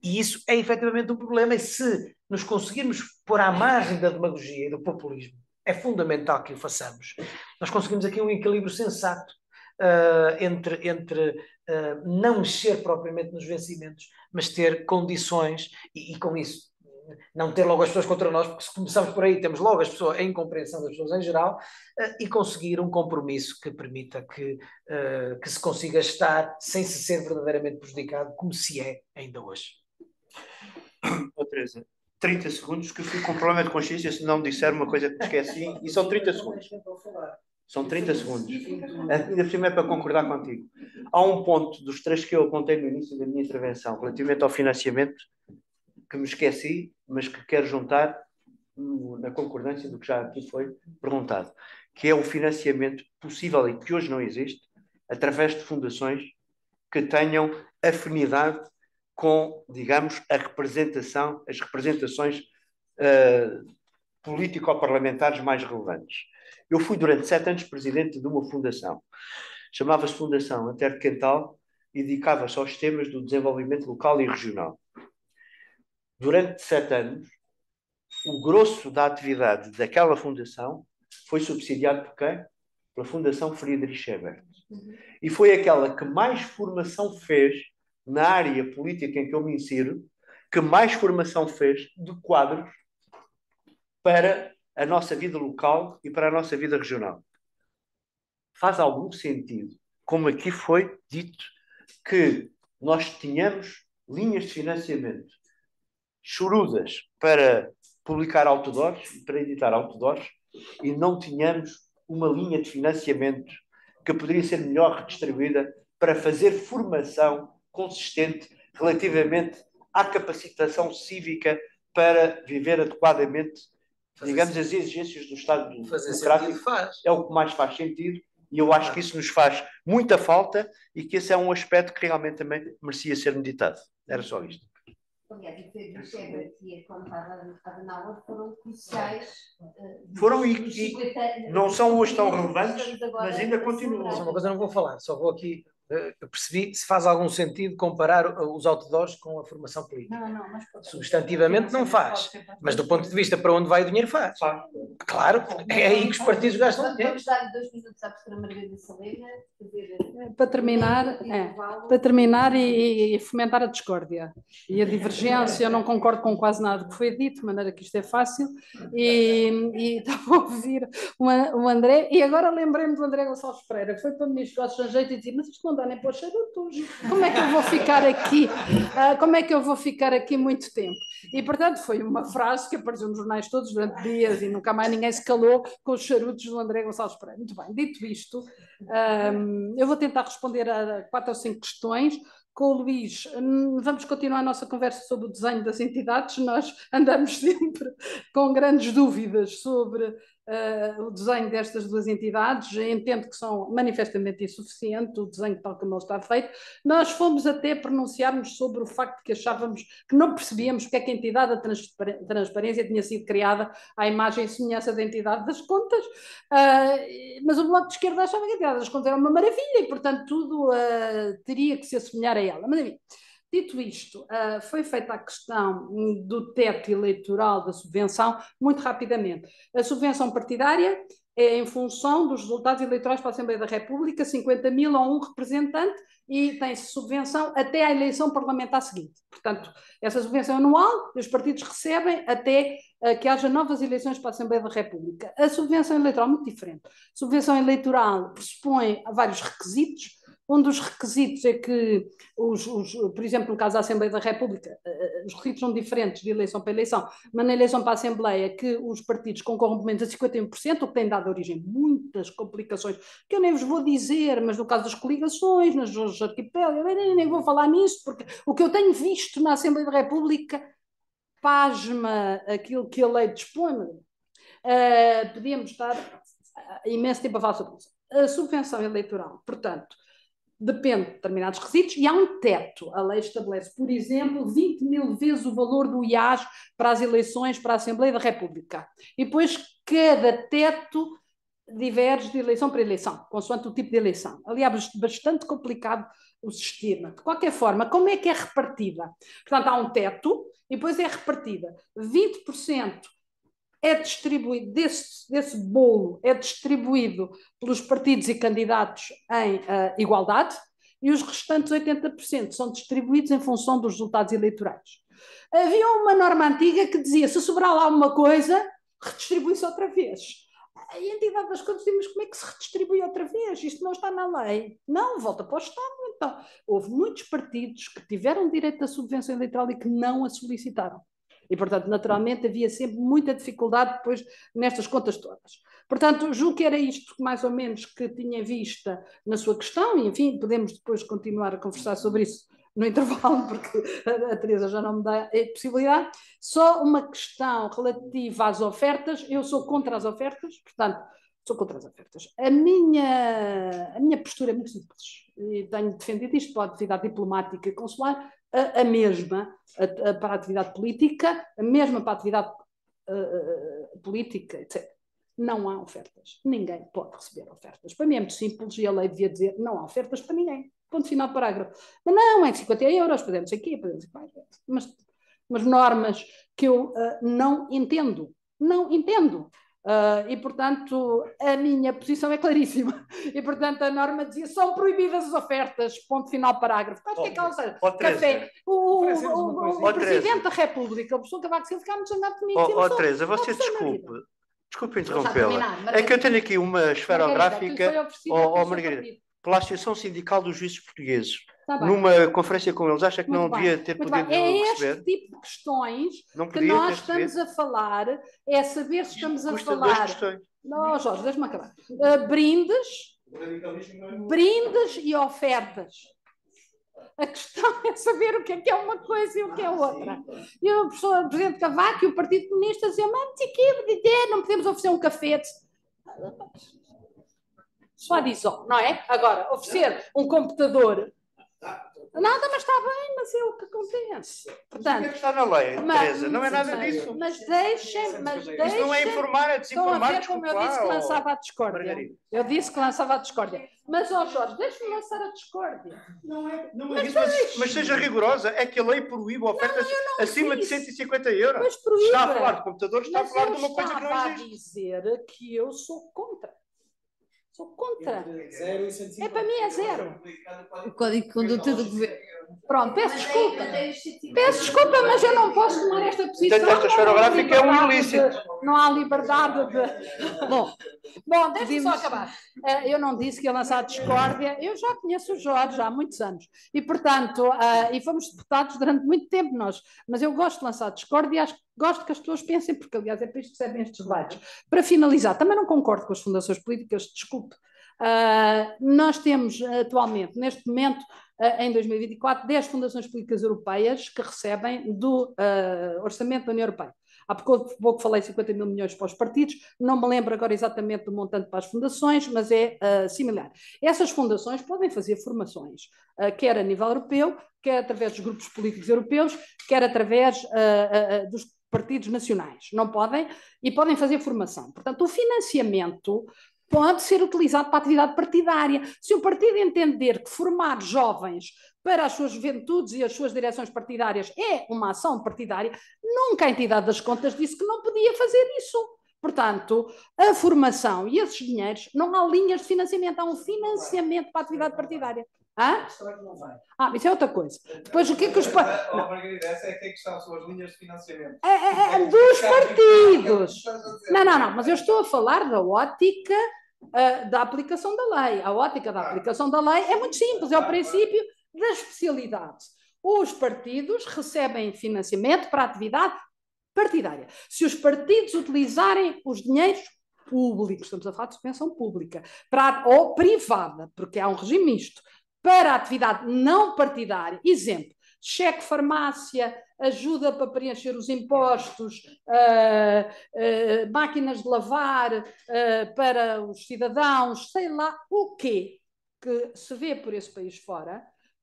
e isso é efetivamente um problema, e se nos conseguirmos pôr à margem da demagogia e do populismo, é fundamental que o façamos. Nós conseguimos aqui um equilíbrio sensato uh, entre, entre uh, não mexer propriamente nos vencimentos, mas ter condições, e, e com isso não ter logo as pessoas contra nós, porque se começamos por aí, temos logo as pessoas, a incompreensão das pessoas em geral, uh, e conseguir um compromisso que permita que, uh, que se consiga estar sem se ser verdadeiramente prejudicado, como se é ainda hoje. Oh, Teresa, trinta segundos, que eu fico com um problema de consciência se não disser uma coisa que esqueci, e são trinta segundos. São trinta segundos. Ainda por cima é para concordar contigo. Há um ponto dos três que eu apontei no início da minha intervenção, relativamente ao financiamento, que me esqueci, mas que quero juntar na concordância do que já aqui foi perguntado, que é o financiamento possível e que hoje não existe, através de fundações que tenham afinidade com, digamos, a representação, as representações uh, político-parlamentares mais relevantes. Eu fui durante sete anos presidente de uma fundação, chamava-se Fundação Antero de Quental e dedicava-se aos temas do desenvolvimento local e regional. Durante sete anos, o grosso da atividade daquela fundação foi subsidiado por quem? Pela Fundação Friedrich Ebert. Uhum. E foi aquela que mais formação fez na área política em que eu me insiro, que mais formação fez de quadros para a nossa vida local e para a nossa vida regional. Faz algum sentido, como aqui foi dito, que nós tínhamos linhas de financiamento chorudas para publicar outdoors, para editar outdoors, e não tínhamos uma linha de financiamento que poderia ser melhor redistribuída para fazer formação consistente relativamente à capacitação cívica para viver adequadamente, fazer digamos, sentido. As exigências do Estado democrático. Faz. É o que mais faz sentido, e eu acho que isso nos faz muita falta e que esse é um aspecto que realmente também merecia ser meditado. Era só isto. Aliás, o Pedro Chega e a contada Adenauer foram cruciais. Foram e, e não são hoje tão relevantes, mas ainda continuam. Só uma coisa eu não vou falar, só vou aqui. Eu percebi se faz algum sentido comparar os outdoors com a formação política. Não, não, mas substantivamente não faz, mas do ponto de vista para onde vai o dinheiro faz. Claro, é aí que os partidos gastam dinheiro. Vamos dar dois minutos à professora Margarida Salema. Para terminar, é, para terminar e, e fomentar a discórdia e a divergência. Eu não concordo com quase nada que foi dito, de maneira que isto é fácil, e, e estava a ouvir o, o André, e agora lembrei-me do André Gonçalves Pereira, que foi para o Ministro do Estrangeiro e disse, mas isto não dá nem para os charutos, como é que eu vou ficar aqui, uh, como é que eu vou ficar aqui muito tempo? E, portanto, foi uma frase que apareceu nos jornais todos durante dias e nunca mais ninguém se calou com os charutos do André Gonçalves Pereira. Muito bem, dito isto, um, eu vou tentar responder a quatro ou cinco questões. Com o Luís, vamos continuar a nossa conversa sobre o desenho das entidades. Nós andamos sempre com grandes dúvidas sobre uh, o desenho destas duas entidades. Entendo que são manifestamente insuficientes, o desenho tal como ele está feito. Nós fomos até pronunciarmos sobre o facto de que achávamos que não percebíamos porque é que a entidade da transparência tinha sido criada à imagem e semelhança da entidade das contas, uh, mas o Bloco de Esquerda achava que a entidade das contas era uma maravilha e, portanto, tudo uh, teria que se assemelhar a ela. Mas, enfim, dito isto, uh, foi feita a questão do teto eleitoral da subvenção, muito rapidamente. A subvenção partidária é em função dos resultados eleitorais para a Assembleia da República, cinquenta mil a um representante, e tem-se subvenção até à eleição parlamentar seguinte. Portanto, essa subvenção anual, os partidos recebem até uh, que haja novas eleições para a Assembleia da República. A subvenção eleitoral é muito diferente. A subvenção eleitoral pressupõe vários requisitos. Um dos requisitos é que, os, os, por exemplo, no caso da Assembleia da República, os requisitos são diferentes de eleição para eleição, mas na eleição para a Assembleia que os partidos concorram pelo menos a cinquenta e um por cento, o que tem dado origem a muitas complicações, que eu nem vos vou dizer, mas no caso das coligações, nas arquipélagos, eu nem, nem vou falar nisso, porque o que eu tenho visto na Assembleia da República pasma aquilo que a lei dispõe. Uh, podíamos estar imenso tempo a falar sobre isso. A subvenção eleitoral, portanto, depende de determinados requisitos e há um teto. A lei estabelece, por exemplo, vinte mil vezes o valor do I A S para as eleições para a Assembleia da República. E depois cada teto diverge de eleição para eleição, consoante o tipo de eleição. Aliás, bastante complicado o sistema. De qualquer forma, como é que é repartida? Portanto, há um teto e depois é repartida. vinte por cento é distribuído, desse, desse bolo é distribuído pelos partidos e candidatos em uh, igualdade e os restantes oitenta por cento são distribuídos em função dos resultados eleitorais. Havia uma norma antiga que dizia, se sobrar lá alguma coisa, redistribui-se outra vez. A entidade das contas diz, mas como é que se redistribui outra vez? Isto não está na lei. Não, volta para o Estado. Então, houve muitos partidos que tiveram direito à subvenção eleitoral e que não a solicitaram. E, portanto, naturalmente, havia sempre muita dificuldade depois nestas contas todas. Portanto, julgo que era isto mais ou menos que tinha vista na sua questão e, enfim, podemos depois continuar a conversar sobre isso no intervalo, porque a Teresa já não me dá a possibilidade. Só uma questão relativa às ofertas. Eu sou contra as ofertas, portanto, sou contra as ofertas. A minha, a minha postura é muito simples. E tenho defendido isto para a atividade diplomática e consular, a, a mesma a, a, para a atividade política, a mesma para a atividade uh, política, etcétera. Não há ofertas. Ninguém pode receber ofertas. Para mim é muito simples e a lei devia dizer não há ofertas para ninguém. Ponto final, parágrafo. Mas não, é de cinquenta euros, podemos aqui, podemos aqui, mas, mas normas que eu uh, não entendo. Não entendo. Uh, e, portanto, a minha posição é claríssima. E, portanto, a norma dizia são proibidas as ofertas, ponto final, parágrafo. Qual é que é aquela coisa? Café. O, o, o, o Presidente da República, o professor Cavaco Silva, ficar muito zangado comigo. Ó, oh, Teresa, você desculpe. Desculpe interrompê-la. É que eu tenho aqui uma esferográfica, ó oh, Margarida, pela Associação Sindical dos Juízes Portugueses. Tá numa conferência com eles, acha que muito não bem. devia ter muito podido bem. É receber? este tipo de questões que nós estamos a falar, é saber se estamos a falar... Não, Jorge, deixa-me acabar. Uh, brindes, brindes e ofertas. A questão é saber o que é que é uma coisa e o que é outra. E o professor o Presidente Cavaco e o Partido Comunista diziam, mas não podemos oferecer um café. Só diz, não é? Agora, oferecer um computador... Nada, mas está bem, mas é o que acontece. Portanto, mas o que está na lei, mas, Teresa? Não é nada mas, disso. Mas deixem, mas deixem... Isso não é informar, é desinformar. Estão a ver como eu disse que lançava a discórdia. Margarida. Eu disse que lançava a discórdia. Mas, ó Jorge, deixe-me lançar a discórdia. Não é, não é mas, isso, mas, mas seja rigorosa. É que a lei proíbe ofertas não, não acima disse. de cento e cinquenta euros. Mas proíbe. Está a falar de computadores, está mas a falar de uma coisa que não existe. Eu estava a dizer que eu sou contra. Sou contra. É para mim é zero. O Código de Conduta do Governo. Pronto, peço desculpa. Peço desculpa, mas eu não posso tomar esta posição. Portanto, esta esferográfica é um ilícito. Não há liberdade de... Bom, bom deixa-me só acabar. Eu não disse que ia lançar a discórdia. Eu já conheço o Jorge há muitos anos. E, portanto, e fomos deputados durante muito tempo nós. Mas eu gosto de lançar a discórdia e acho que gosto que as pessoas pensem, porque, aliás, é para isto que servem estes debates. Para finalizar, também não concordo com as fundações políticas, desculpe. Uh, nós temos atualmente, neste momento, uh, em dois mil e vinte e quatro, dez fundações políticas europeias que recebem do uh, orçamento da União Europeia. Há pouco, pouco falei cinquenta mil milhões para os partidos, não me lembro agora exatamente do montante para as fundações, mas é uh, similar. Essas fundações podem fazer formações, uh, quer a nível europeu, quer através dos grupos políticos europeus, quer através uh, uh, dos partidos nacionais. Não podem, e podem fazer formação. Portanto, o financiamento pode ser utilizado para a atividade partidária. Se o partido entender que formar jovens para as suas juventudes e as suas direções partidárias é uma ação partidária, nunca a entidade das contas disse que não podia fazer isso. Portanto, a formação e esses dinheiros, não há linhas de financiamento, há um financiamento para a atividade partidária. Hã? Ah, isso é outra coisa. Depois, o que é que os... Oh, Margarida, essa é que questão, são as linhas de financiamento. É, é, é dos partidos. Não, não, não, mas eu estou a falar da ótica uh, da aplicação da lei. A ótica da aplicação da lei é muito simples, é o princípio da especialidade. Os partidos recebem financiamento para a atividade partidária. Se os partidos utilizarem os dinheiros públicos, estamos a falar de subvenção pública, para, ou privada, porque há um regime misto, para a atividade não partidária, exemplo, cheque farmácia, ajuda para preencher os impostos, uh, uh, máquinas de lavar uh, para os cidadãos, sei lá o quê, que se vê por esse país fora,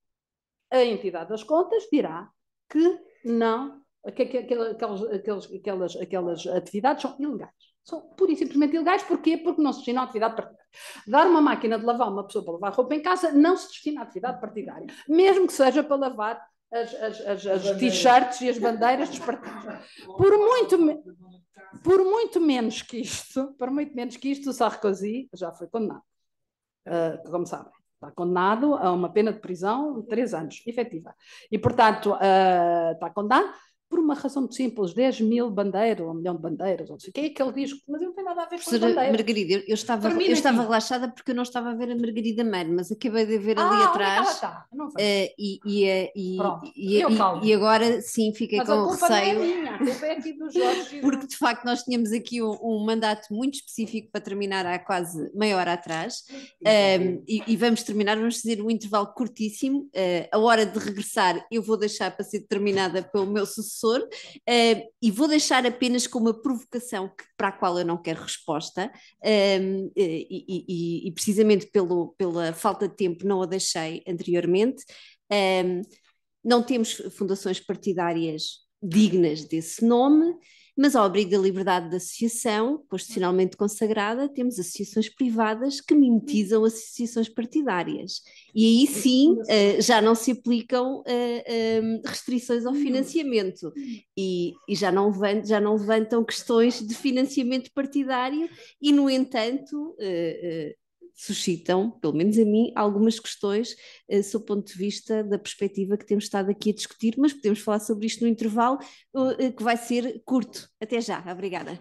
a entidade das contas dirá que não, que aquelas, aquelas, aquelas, aquelas atividades são ilegais. São pura e simplesmente ilegais. Porquê? Porque não se destina a atividade partidária. Dar uma máquina de lavar uma pessoa para lavar roupa em casa não se destina a atividade partidária, mesmo que seja para lavar as, as, as, as t-shirts e as bandeiras dos partidos. Por muito, por muito menos que isto, por muito menos que isto, o Sarkozy já foi condenado. Uh, como sabem, está condenado a uma pena de prisão de três anos, efetiva. E, portanto, uh, está condenado por uma razão muito simples, dez mil bandeiras, um milhão de bandeiras, ou não sei o que é que ele diz, mas eu não tenho nada a ver com as bandeiras. Margarida, eu, eu estava, eu estava relaxada porque eu não estava a ver a Margarida Meire, mas acabei de ver ali ah, atrás está? Não uh, e, e, e, Pronto, e, e, e agora sim fiquei mas com a culpa receio. Não é minha, a culpa é aqui do Jorge. Porque de facto nós tínhamos aqui um, um mandato muito específico para terminar há quase meia hora atrás um, e, e vamos terminar, vamos fazer um intervalo curtíssimo. Uh, a hora de regressar eu vou deixar para ser determinada pelo meu sucessor. Uh, e vou deixar apenas com uma provocação que, para a qual eu não quero resposta, um, e, e, e precisamente pelo, pela falta de tempo não a deixei anteriormente. Um, não temos fundações partidárias dignas desse nome, mas ao abrigo da liberdade de associação, constitucionalmente consagrada, temos associações privadas que mimetizam associações partidárias. E aí sim uh, já não se aplicam uh, um, restrições ao financiamento e, e já, não levantam, já não levantam questões de financiamento partidário e, no entanto, uh, uh, suscitam, pelo menos a mim, algumas questões uh, sob o ponto de vista da perspectiva que temos estado aqui a discutir, mas podemos falar sobre isto no intervalo, uh, que vai ser curto. Até já, obrigada.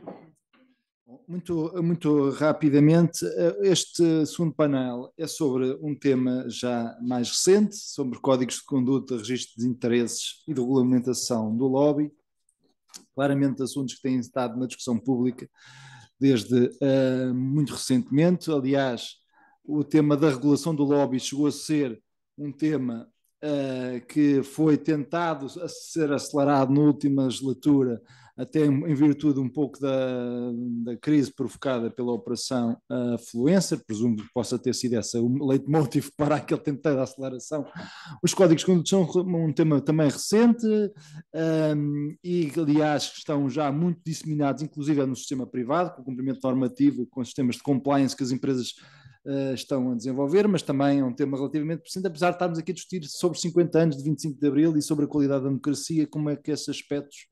Muito, muito rapidamente, este segundo painel é sobre um tema já mais recente, sobre códigos de conduta, registro de interesses e de regulamentação do lobby, claramente assuntos que têm estado na discussão pública desde uh, muito recentemente. Aliás, o tema da regulação do lobby chegou a ser um tema uh, que foi tentado a ser acelerado na última legislatura, até em virtude um pouco da, da crise provocada pela operação uh, Fluencer, presumo que possa ter sido essa o leitmotiv para aquele tentado de aceleração. Os códigos de conduta são um tema também recente um, e, aliás, estão já muito disseminados, inclusive no sistema privado, com o cumprimento normativo, com sistemas de compliance que as empresas Uh, estão a desenvolver, mas também é um tema relativamente presente, apesar de estarmos aqui a discutir sobre cinquenta anos de vinte e cinco de Abril e sobre a qualidade da democracia, como é que esses aspectos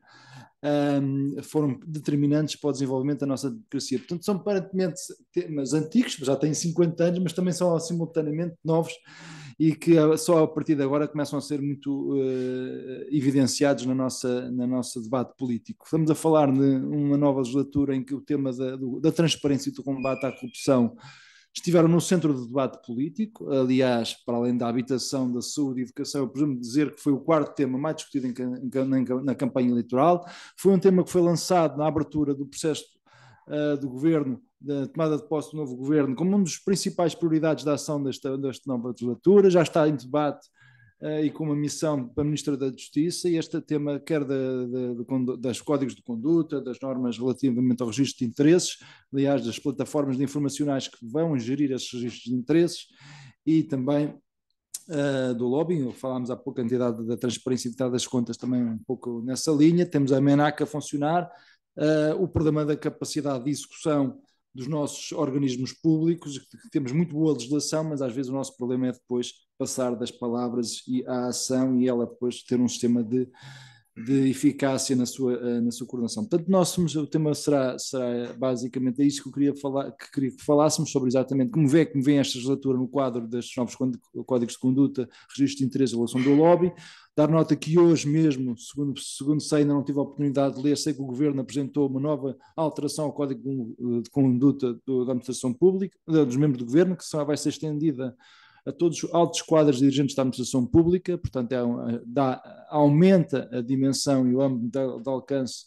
um, foram determinantes para o desenvolvimento da nossa democracia. Portanto, são aparentemente temas antigos, já têm cinquenta anos, mas também são simultaneamente novos e que só a partir de agora começam a ser muito uh, evidenciados na nossa, na nosso debate político. Estamos a falar de uma nova legislatura em que o tema da, do, da transparência e do combate à corrupção estiveram no centro do debate político. Aliás, para além da habitação, da saúde e educação, eu presumo dizer que foi o quarto tema mais discutido em, em, na campanha eleitoral. Foi um tema que foi lançado na abertura do processo uh, do governo, da tomada de posse do novo governo, como uma das principais prioridades da ação desta, desta nova legislatura. Já está em debate uh, e com uma missão para a Ministra da Justiça, e este tema quer da, da, das códigos de conduta, das normas relativamente ao registro de interesses, aliás, das plataformas de informacionais que vão gerir esses registros de interesses, e também uh, do lobbying. Falámos há pouco a entidade da transparência e das contas também um pouco nessa linha. Temos a MENAC a funcionar, uh, o problema da capacidade de execução dos nossos organismos públicos, que temos muito boa legislação, mas às vezes o nosso problema é depois passar das palavras e à ação e ela depois ter um sistema de, de eficácia na sua, na sua coordenação. Portanto, nós somos, o tema será, será basicamente isso que eu queria falar, que queria que falássemos sobre exatamente como vê, como vem esta legislatura no quadro destes novos códigos de conduta, registro de interesse e relação do lobby. Dar nota que hoje mesmo, segundo, segundo sei, ainda não tive a oportunidade de ler, sei que o Governo apresentou uma nova alteração ao Código de Conduta do, da Administração Pública, dos membros do Governo, que só vai ser estendida a todos os altos quadros dirigentes da Administração Pública. Portanto, é, dá, aumenta a dimensão e o âmbito de, de alcance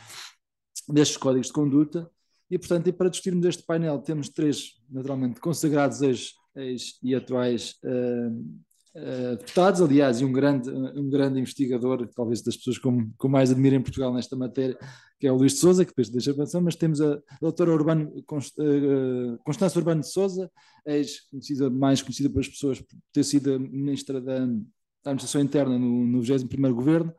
destes códigos de conduta. E, portanto, e para discutirmos este painel, temos três, naturalmente, consagrados ex, ex e atuais uh, Uh, deputados, aliás, e um grande, um grande investigador, talvez das pessoas com, com mais admiro em Portugal nesta matéria, que é o Luís de Sousa, que depois deixa a pensão, mas temos a doutora Urbano, Const, uh, Constância Urbano de Sousa, ex-conhecida, mais conhecida pelas pessoas por ter sido ministra da, da Administração Interna no, no vigésimo primeiro Governo,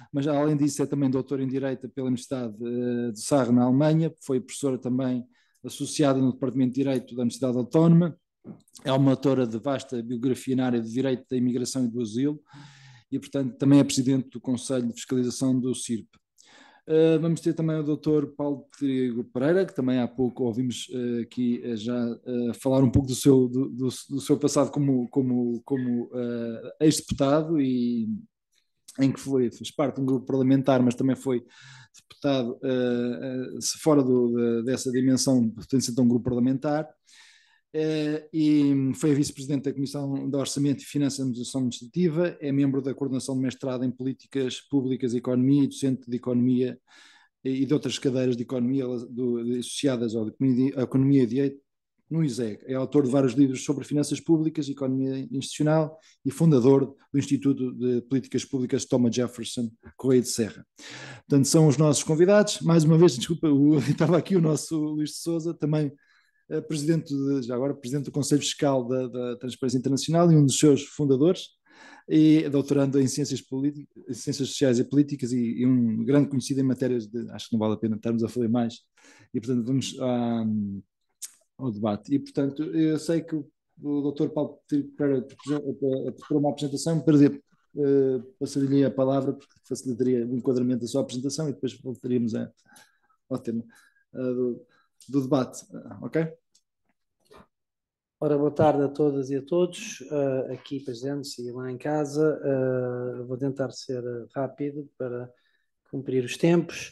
mas além disso é também doutora em Direito pela Universidade de Sarre, na Alemanha, foi professora também associada no Departamento de Direito da Universidade Autónoma, é uma autora de vasta biografia na área de Direito da Imigração e do Asilo e, portanto, também é presidente do Conselho de Fiscalização do C I R P. Uh, vamos ter também o doutor Paulo Trigo Pereira, que também há pouco ouvimos uh, aqui uh, já uh, falar um pouco do seu, do, do, do seu passado como, como, como uh, ex-deputado, e em que foi, fez parte de um grupo parlamentar, mas também foi deputado uh, uh, fora do, de, dessa dimensão, pertencente a um grupo parlamentar. Uh, e foi vice-presidente da Comissão de Orçamento e Finanças e Administração Administrativa, é membro da coordenação de mestrado em Políticas Públicas e Economia e docente de Economia e de outras cadeiras de Economia do, de, associadas à Economia e Direito no I S E G. É autor de vários livros sobre finanças públicas e economia institucional e fundador do Instituto de Políticas Públicas Thomas Jefferson Correia de Serra. Portanto, são os nossos convidados. Mais uma vez, desculpa, o, estava aqui o nosso Luís de Sousa, também Uh, presidente de, já agora presidente do Conselho Fiscal da, da Transparência Internacional e um dos seus fundadores, e doutorando em Ciências, em Ciências Sociais e Políticas, e, e um grande conhecido em matérias de, acho que não vale a pena estarmos a falar mais, e portanto vamos à, ao debate. E portanto eu sei que o, o doutor Paulo Pereira preparou uma apresentação, para dizer, uh, passaria-lhe a palavra, porque facilitaria o enquadramento da sua apresentação, e depois voltaríamos a, ao tema uh, do do debate, ok? Ora, boa tarde a todas e a todos, uh, aqui presentes e lá em casa. Uh, vou tentar ser rápido para cumprir os tempos.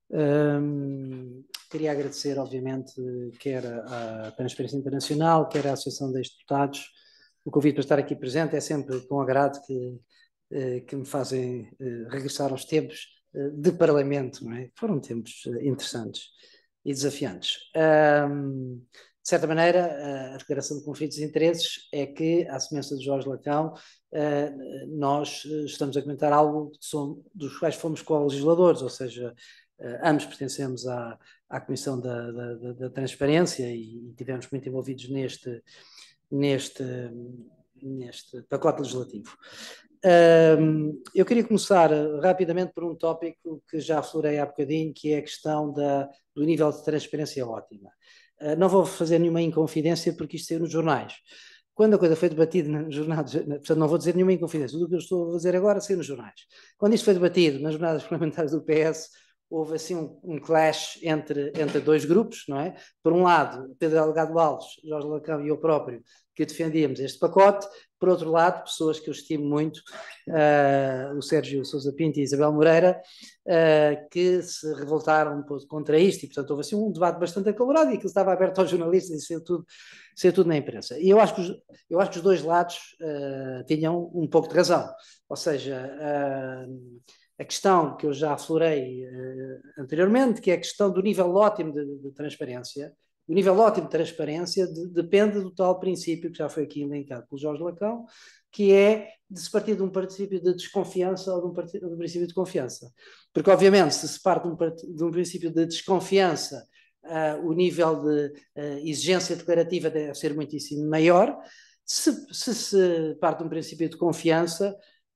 Um, queria agradecer, obviamente, quer à Transparência Internacional, quer à Associação de Ex-Deputados, o convite para estar aqui presente. É sempre com agrado que, uh, que me fazem uh, regressar aos tempos uh, de Parlamento, não é? Foram tempos uh, interessantes e desafiantes. Um, de certa maneira, a declaração de conflitos de interesses é que, à semelhança de Jorge Lacão, uh, nós estamos a comentar algo som, dos quais fomos co-legisladores, ou seja, uh, ambos pertencemos à, à Comissão da, da, da, da Transparência e, e tivemos muito envolvidos neste, neste, neste pacote legislativo. Um, eu queria começar rapidamente por um tópico que já aflorei há bocadinho, que é a questão da, do nível de transparência ótima. Uh, não vou fazer nenhuma inconfidência porque isto saiu nos jornais. Quando a coisa foi debatida nos jornais, portanto não vou dizer nenhuma inconfidência, tudo o que eu estou a fazer agora saiu nos jornais. Quando isto foi debatido nas jornadas parlamentares do P S, houve assim um, um clash entre, entre dois grupos, não é? Por um lado, Pedro Delgado Alves, Jorge Lacão e eu próprio, que defendíamos este pacote. Por outro lado, pessoas que eu estimo muito, uh, o Sérgio Sousa Pinto e a Isabel Moreira, uh, que se revoltaram contra isto, e portanto houve assim um debate bastante acalorado, e aquilo estava aberto aos jornalistas e saiu tudo, saiu tudo na imprensa. E eu acho que os, eu acho que os dois lados uh, tinham um pouco de razão, ou seja, uh, a questão que eu já aflorei uh, anteriormente, que é a questão do nível ótimo de, de transparência. O nível ótimo de transparência de, depende do tal princípio que já foi aqui elencado pelo Jorge Lacão, que é de se partir de um princípio de desconfiança ou de um, de um princípio de confiança. Porque, obviamente, se se parte de um, de um princípio de desconfiança, uh, o nível de uh, exigência declarativa deve ser muitíssimo maior. Se, se se parte de um princípio de confiança,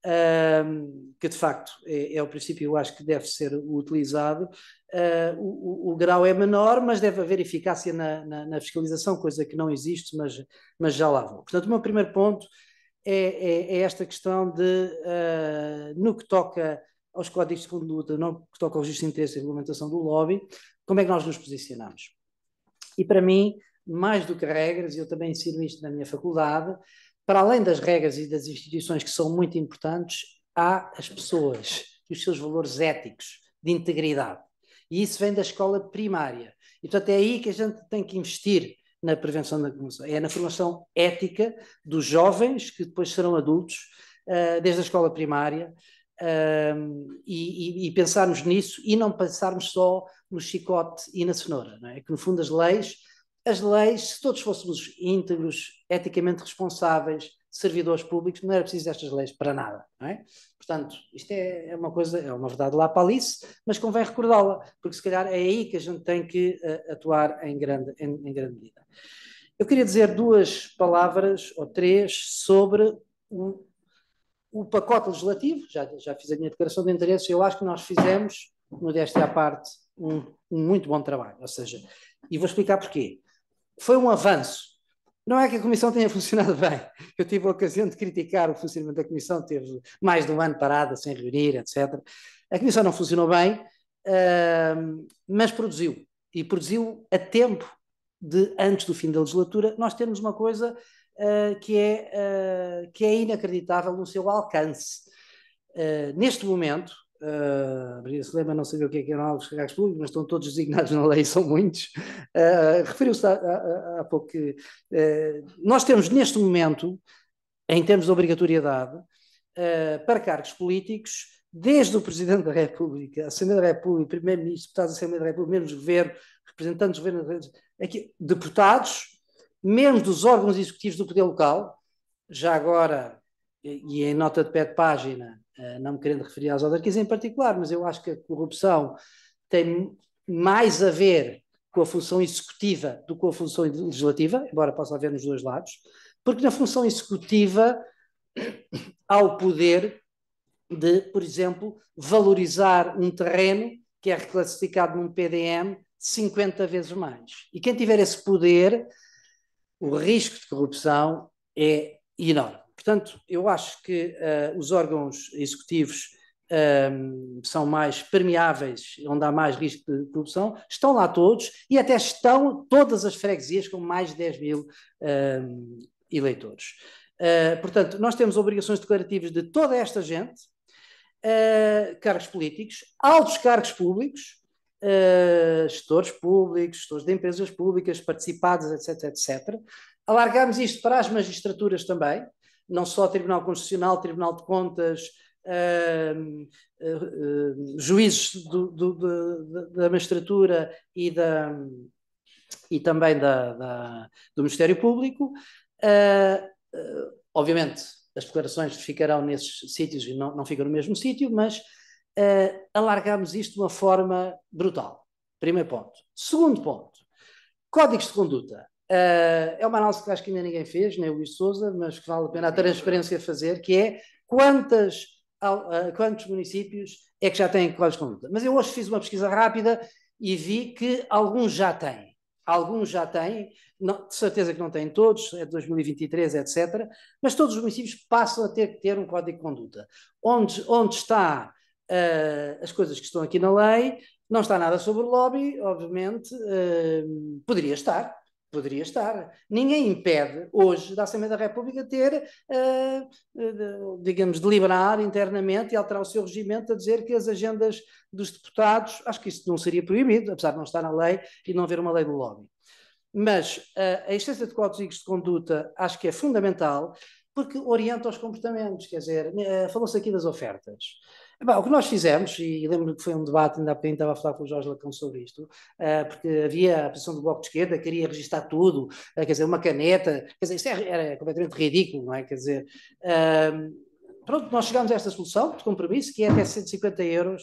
uh, que de facto é, é o princípio, eu acho que deve ser utilizado, Uh, o, o, o grau é menor, mas deve haver eficácia na, na, na fiscalização, coisa que não existe, mas, mas já lá vou. Portanto, o meu primeiro ponto é, é, é esta questão de, uh, no que toca aos códigos de conduta, no que toca ao registro de interesse e regulamentação do lobby, como é que nós nos posicionamos? E para mim, mais do que regras, e eu também ensino isto na minha faculdade, para além das regras e das instituições que são muito importantes, há as pessoas e os seus valores éticos de integridade. E isso vem da escola primária. E, portanto, é aí que a gente tem que investir na prevenção da corrupção. É na formação ética dos jovens, que depois serão adultos, uh, desde a escola primária, uh, e, e, e pensarmos nisso e não pensarmos só no chicote e na cenoura. Não é? Que, no fundo, as leis, as leis, se todos fôssemos íntegros, eticamente responsáveis, servidores públicos, não era preciso destas leis para nada, não é? Portanto, isto é, é uma coisa, é uma verdade lá para Alice, mas convém recordá-la, porque se calhar é aí que a gente tem que uh, atuar em grande, em, em grande medida. Eu queria dizer duas palavras, ou três, sobre o, o pacote legislativo, já, já fiz a minha declaração de interesse, eu acho que nós fizemos, modéstia à parte, um, um muito bom trabalho, ou seja, e vou explicar porquê. Foi um avanço. Não é que a Comissão tenha funcionado bem. Eu tive a ocasião de criticar o funcionamento da Comissão, teve mais de um ano parada, sem reunir, etcétera. A Comissão não funcionou bem, uh, mas produziu. E produziu a tempo de, antes do fim da legislatura, nós termos uma coisa uh, que, é, uh, que é inacreditável no seu alcance. Uh, neste momento, Uh, a Maria Selema não sabia o que é que eram os cargos públicos, mas estão todos designados na lei, são muitos. Uh, referiu-se há pouco que uh, nós temos neste momento, em termos de obrigatoriedade, uh, para cargos políticos, desde o Presidente da República, a Assembleia da República, Primeiro-Ministro, deputados da Assembleia da República, membros do Governo, representantes do Governo, aqui, deputados, membros dos órgãos executivos do poder local, já agora, e em nota de pé de página, não me querendo referir às autarquias em particular, mas eu acho que a corrupção tem mais a ver com a função executiva do que com a função legislativa, embora possa haver nos dois lados, porque na função executiva há o poder de, por exemplo, valorizar um terreno que é reclassificado num P D M cinquenta vezes mais. E quem tiver esse poder, o risco de corrupção é enorme. Portanto, eu acho que uh, os órgãos executivos um, são mais permeáveis, onde há mais risco de corrupção, estão lá todos e até estão todas as freguesias com mais de dez mil um, eleitores. Uh, portanto, nós temos obrigações declarativas de toda esta gente, uh, cargos políticos, altos cargos públicos, uh, gestores públicos, gestores de empresas públicas, participados, etc, etcétera. Alargamos isto para as magistraturas também, não só Tribunal Constitucional, Tribunal de Contas, uh, uh, uh, juízes do, do, do, da magistratura e, da, e também da, da, do Ministério Público. Uh, uh, obviamente, as declarações ficarão nesses sítios e não, não ficam no mesmo sítio, mas uh, alargamos isto de uma forma brutal. Primeiro ponto. Segundo ponto, códigos de conduta. Uh, é uma análise que acho que ainda ninguém fez, nem o Luís Sousa, mas que vale a pena a transparência fazer, que é quantas, uh, quantos municípios é que já têm códigos de conduta. Mas eu hoje fiz uma pesquisa rápida e vi que alguns já têm. Alguns já têm, não, de certeza que não têm todos, é de dois mil e vinte e três, etcétera. Mas todos os municípios passam a ter que ter um código de conduta. Onde, onde está uh, as coisas que estão aqui na lei, não está nada sobre o lobby, obviamente, uh, poderia estar. Poderia estar. Ninguém impede hoje da Assembleia da República ter, uh, uh, digamos, deliberar internamente e alterar o seu regimento a dizer que as agendas dos deputados, acho que isso não seria proibido, apesar de não estar na lei e não haver uma lei do lobby. Mas uh, a existência de códigos de conduta acho que é fundamental porque orienta os comportamentos, quer dizer, uh, falou-se aqui das ofertas. Bom, o que nós fizemos, e lembro que foi um debate, ainda há bocadinho estava a falar com o Jorge Lacão sobre isto, uh, porque havia a posição do Bloco de Esquerda, queria registar tudo, uh, quer dizer, uma caneta, quer dizer, isto era, era completamente ridículo, não é? Quer dizer, uh, pronto, nós chegámos a esta solução de compromisso, que é até cento e cinquenta euros,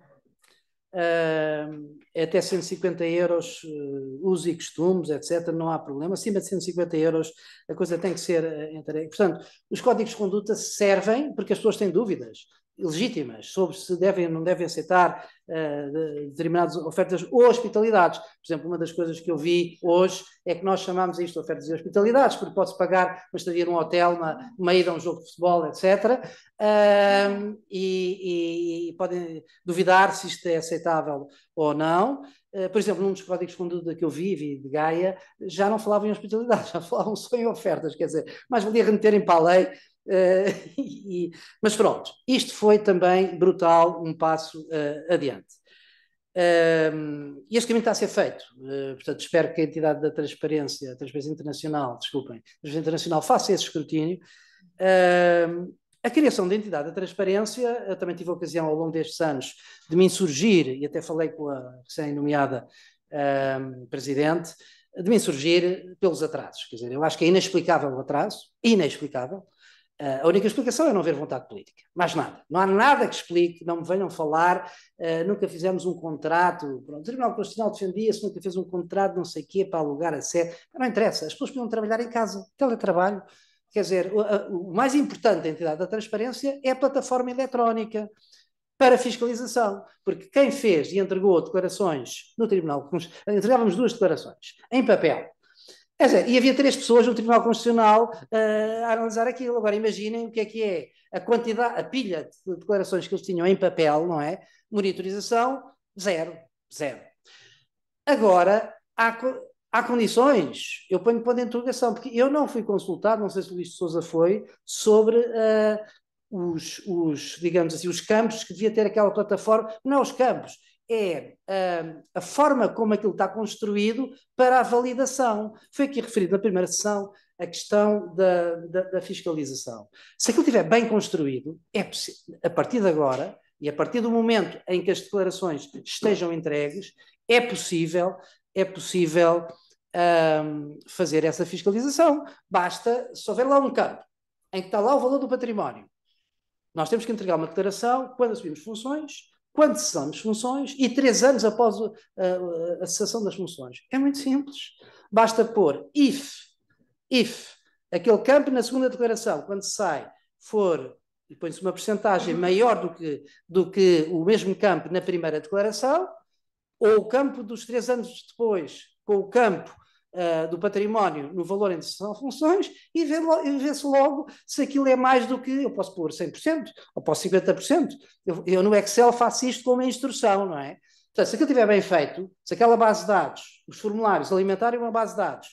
uh, é até cento e cinquenta euros, uh, uso e costumes, etcétera, não há problema, acima de cento e cinquenta euros a coisa tem que ser uh, entregue. Portanto, os códigos de conduta servem porque as pessoas têm dúvidas legítimas sobre se devem ou não devem aceitar uh, determinadas ofertas ou hospitalidades. Por exemplo, uma das coisas que eu vi hoje é que nós chamamos isto de ofertas e hospitalidades, porque pode-se pagar uma estadia num hotel, uma, uma ida a um jogo de futebol, etcétera. Uh, e, e, e podem duvidar se isto é aceitável ou não. Uh, por exemplo, num dos códigos de conduta que eu vi, vi de Gaia, já não falavam em hospitalidade, já falavam só em ofertas, quer dizer, mais valia remeterem para a lei. Uh, e, mas pronto, isto foi também brutal, um passo uh, adiante. Uh, e este caminho está a ser feito, uh, portanto espero que a entidade da transparência, a Transparência Internacional, desculpem, a Transparência Internacional faça esse escrutínio. Uh, a criação da entidade da transparência, eu também tive a ocasião ao longo destes anos de me insurgir, e até falei com a recém-nomeada uh, Presidente, de me insurgir pelos atrasos, quer dizer, eu acho que é inexplicável o atraso, inexplicável. Uh, a única explicação é não haver vontade política, mais nada. Não há nada que explique, não me venham falar, uh, nunca fizemos um contrato, pronto, o Tribunal Constitucional defendia-se, nunca fez um contrato, não sei o quê, para alugar a sede, não interessa, as pessoas podiam trabalhar em casa, teletrabalho, quer dizer, o, o mais importante da entidade da transparência é a plataforma eletrónica para fiscalização, porque quem fez e entregou declarações no Tribunal, entregávamos duas declarações em papel, quer dizer, e havia três pessoas no Tribunal Constitucional uh, a analisar aquilo. Agora imaginem o que é que é a quantidade, a pilha de declarações que eles tinham em papel, não é? Monitorização, zero, zero. Agora, há, há condições, eu ponho para a interrogação, porque eu não fui consultado, não sei se o Luís de Sousa foi, sobre uh, os, os, digamos assim, os campos que devia ter aquela plataforma. Não os campos, é uh, a forma como aquilo está construído para a validação. Foi aqui referido na primeira sessão a questão da, da, da fiscalização. Se aquilo estiver bem construído, é possível, a partir de agora, e a partir do momento em que as declarações estejam entregues, é possível, é possível um, fazer essa fiscalização. Basta, se houver lá um campo em que está lá o valor do património, nós temos que entregar uma declaração quando assumimos funções, quando cessamos funções e três anos após a, a, a cessação das funções. É muito simples. Basta pôr if, if, aquele campo na segunda declaração, quando se sai, for, e põe-se uma percentagem maior do que, do que o mesmo campo na primeira declaração, ou o campo dos três anos depois, com o campo uh, do património no valor em cessão de funções, e vê-se logo se aquilo é mais do que, eu posso pôr cem por cento, ou posso cinquenta por cento. Eu, eu no Excel faço isto com uma instrução, não é? Portanto, se aquilo estiver bem feito, se aquela base de dados, os formulários alimentarem uma base de dados,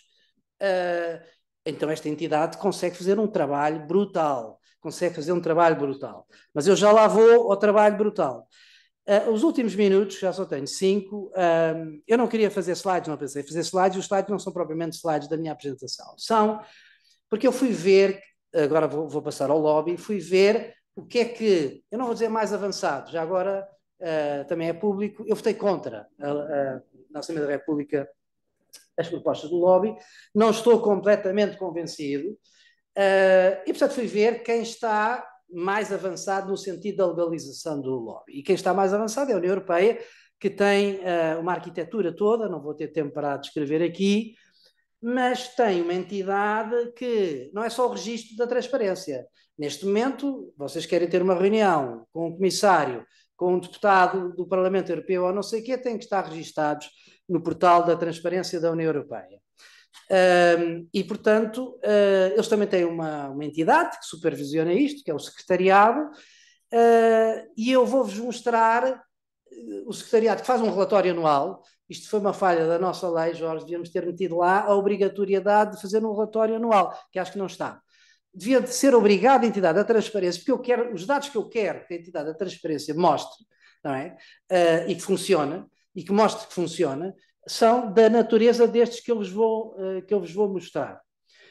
uh, então esta entidade consegue fazer um trabalho brutal. Consegue fazer um trabalho brutal. Mas eu já lá vou ao trabalho brutal. Uh, os últimos minutos, já só tenho cinco, uh, eu não queria fazer slides, não pensei em fazer slides, e os slides não são propriamente slides da minha apresentação. São, porque eu fui ver, agora vou, vou passar ao lobby, fui ver o que é que, eu não vou dizer mais avançado, já agora uh, também é público, eu votei contra a, a, na Assembleia da República as propostas do lobby, não estou completamente convencido, uh, e portanto fui ver quem está mais avançado no sentido da legalização do lobby. E quem está mais avançado é a União Europeia, que tem uh, uma arquitetura toda, não vou ter tempo para descrever aqui, mas tem uma entidade que não é só o registro da transparência. Neste momento, vocês querem ter uma reunião com um comissário, com um deputado do Parlamento Europeu ou não sei o quê, têm que estar registados no portal da transparência da União Europeia. Um, e, portanto, uh, eles também têm uma, uma entidade que supervisiona isto, que é o secretariado, uh, e eu vou-vos mostrar uh, o secretariado que faz um relatório anual. Isto foi uma falha da nossa lei, Jorge, devíamos ter metido lá a obrigatoriedade de fazer um relatório anual, que acho que não está. Devia de ser obrigada a entidade da transparência, porque eu quero, os dados que eu quero que a entidade da transparência mostre, não é? Uh, e que funciona, e que mostre que funciona, são da natureza destes que eu vos vou, uh, que eu vos vou mostrar.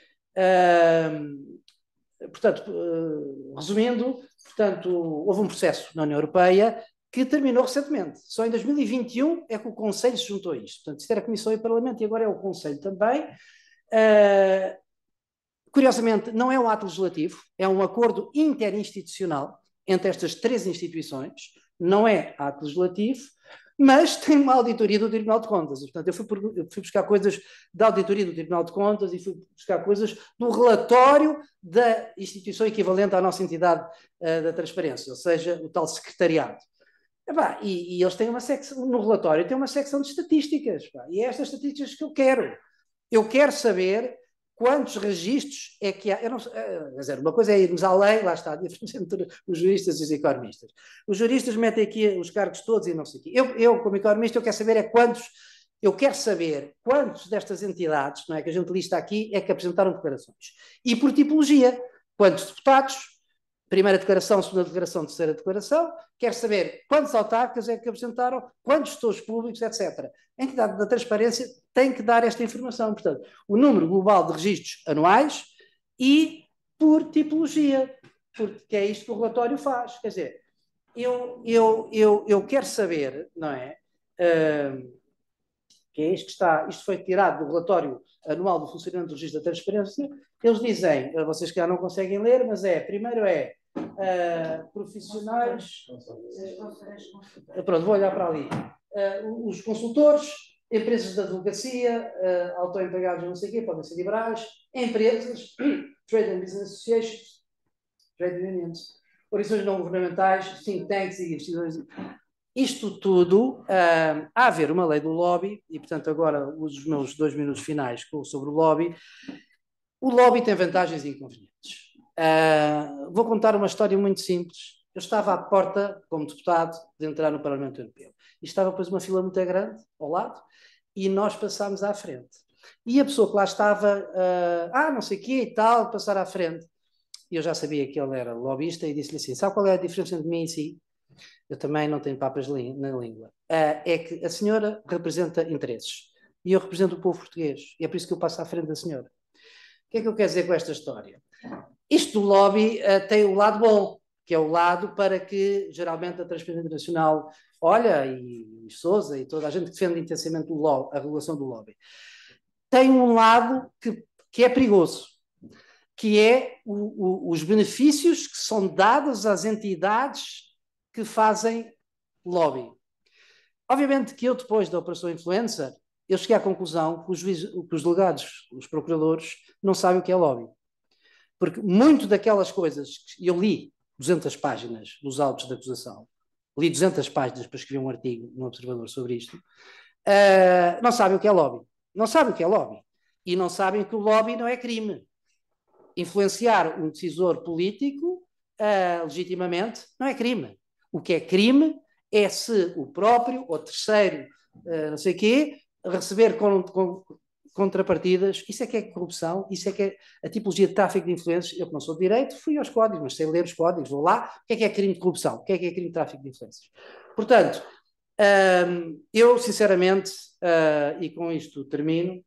Uh, portanto, uh, resumindo, portanto, houve um processo na União Europeia que terminou recentemente. Só em dois mil e vinte e um é que o Conselho se juntou a isto. Portanto, isto era a Comissão e o Parlamento e agora é o Conselho também. Uh, curiosamente, não é um ato legislativo, é um acordo interinstitucional entre estas três instituições, não é ato legislativo, mas tem uma auditoria do Tribunal de Contas. Portanto, eu fui, eu fui buscar coisas da auditoria do Tribunal de Contas e fui buscar coisas do relatório da instituição equivalente à nossa entidade uh, da transparência, ou seja, o tal secretariado. E, pá, e, e eles têm uma secção, no relatório tem uma secção de estatísticas, pá, e é estas estatísticas que eu quero. Eu quero saber quantos registros é que há. Eu não, quer dizer, uma coisa é irmos à lei, lá está a diferença entre os juristas e os economistas. Os juristas metem aqui os cargos todos e não sei o quê. Eu, eu, como economista, eu quero saber é quantos, eu quero saber quantos destas entidades, não é, que a gente lista aqui, é que apresentaram declarações. E por tipologia, quantos deputados, primeira declaração, segunda declaração, terceira declaração, quero saber quantos autarcas é que apresentaram, quantos gestores públicos, etcétera. A entidade da transparência tem que dar esta informação. Portanto, o número global de registros anuais e por tipologia, porque é isto que o relatório faz. Quer dizer, eu, eu, eu, eu quero saber, não é? Uh, que é isto que está, isto foi tirado do relatório anual do funcionamento do registro da transparência. Eles dizem, vocês que já não conseguem ler, mas é, primeiro é uh, profissionais, uh, pronto, vou olhar para ali, uh, os consultores, empresas de advocacia, uh, autoempregados não sei o quê, podem ser liberais, empresas, Trade and Business Associations, Trade Unions, organizações não governamentais, think tanks e investidores. Isto tudo, uh, há a haver uma lei do lobby, e portanto agora uso os meus dois minutos finais sobre o lobby. O lobby tem vantagens e inconvenientes. Uh, vou contar uma história muito simples. Eu estava à porta, como deputado, de entrar no Parlamento Europeu. E estava depois uma fila muito grande, ao lado, e nós passámos à frente. E a pessoa que lá estava, uh, ah, não sei o quê e tal, passar à frente. E eu já sabia que ele era lobbyista e disse-lhe assim, sabe qual é a diferença entre mim e si? Eu também não tenho papas na língua. Uh, é que a senhora representa interesses. E eu represento o povo português. E é por isso que eu passo à frente da senhora. O que é que eu quero dizer com esta história? Isto do lobby uh, tem o lado bom, que é o lado para que, geralmente, a Transparência Internacional olha, e, e Sousa, e toda a gente que defende intensamente o lobby, a regulação do lobby. Tem um lado que, que é perigoso, que é o, o, os benefícios que são dados às entidades que fazem lobby. Obviamente que eu, depois da Operação Influencer, eu cheguei à conclusão que os, que os delegados, os procuradores, não sabem o que é lobby. Porque muito daquelas coisas que eu li, duzentas páginas dos autos de acusação, li duzentas páginas para escrever um artigo no Observador sobre isto, uh, não sabem o que é lobby. Não sabem o que é lobby. E não sabem que o lobby não é crime. Influenciar um decisor político uh, legitimamente não é crime. O que é crime é se o próprio ou terceiro, uh, não sei o quê, receber com, com contrapartidas. Isso é que é corrupção, isso é que é a tipologia de tráfico de influências. Eu que não sou de direito, fui aos códigos, mas sei ler os códigos, vou lá. O que é que é crime de corrupção? O que é que é crime de tráfico de influências? Portanto, um, eu sinceramente, uh, e com isto termino,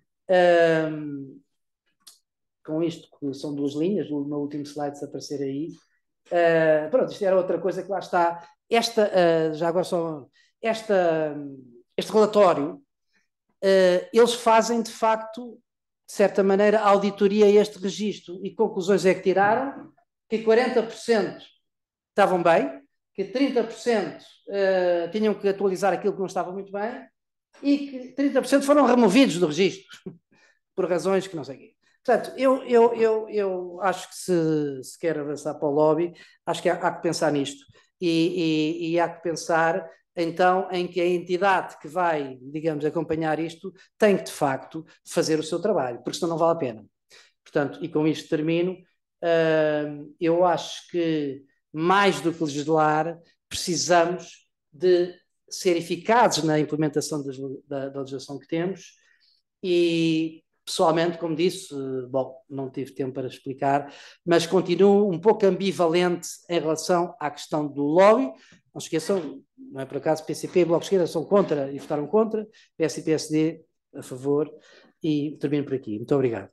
um, com isto, que são duas linhas, no meu último slide se aparecer aí, uh, pronto, isto era outra coisa que lá está. Esta, uh, já agora só, esta, este relatório, Uh, eles fazem, de facto, de certa maneira, auditoria a este registro. E conclusões é que tiraram? Que quarenta por cento estavam bem, que trinta por cento uh, tinham que atualizar aquilo que não estava muito bem e que trinta por cento foram removidos do registro, por razões que não sei o quê. Portanto, eu, eu, eu, eu acho que se, se quer avançar para o lobby, acho que há, há que pensar nisto. E, e, e há que pensar então em que a entidade que vai, digamos, acompanhar isto tem que, de facto, fazer o seu trabalho, porque senão não vale a pena. Portanto, e com isto termino, uh, eu acho que, mais do que legislar, precisamos de ser eficazes na implementação das, da, da legislação que temos e, pessoalmente, como disse, bom, não tive tempo para explicar, mas continuo um pouco ambivalente em relação à questão do lobby. Não se esqueçam, não é por acaso, P C P e Bloco de Esquerda são contra e votaram contra, P S e P S D a favor, e termino por aqui. Muito obrigado.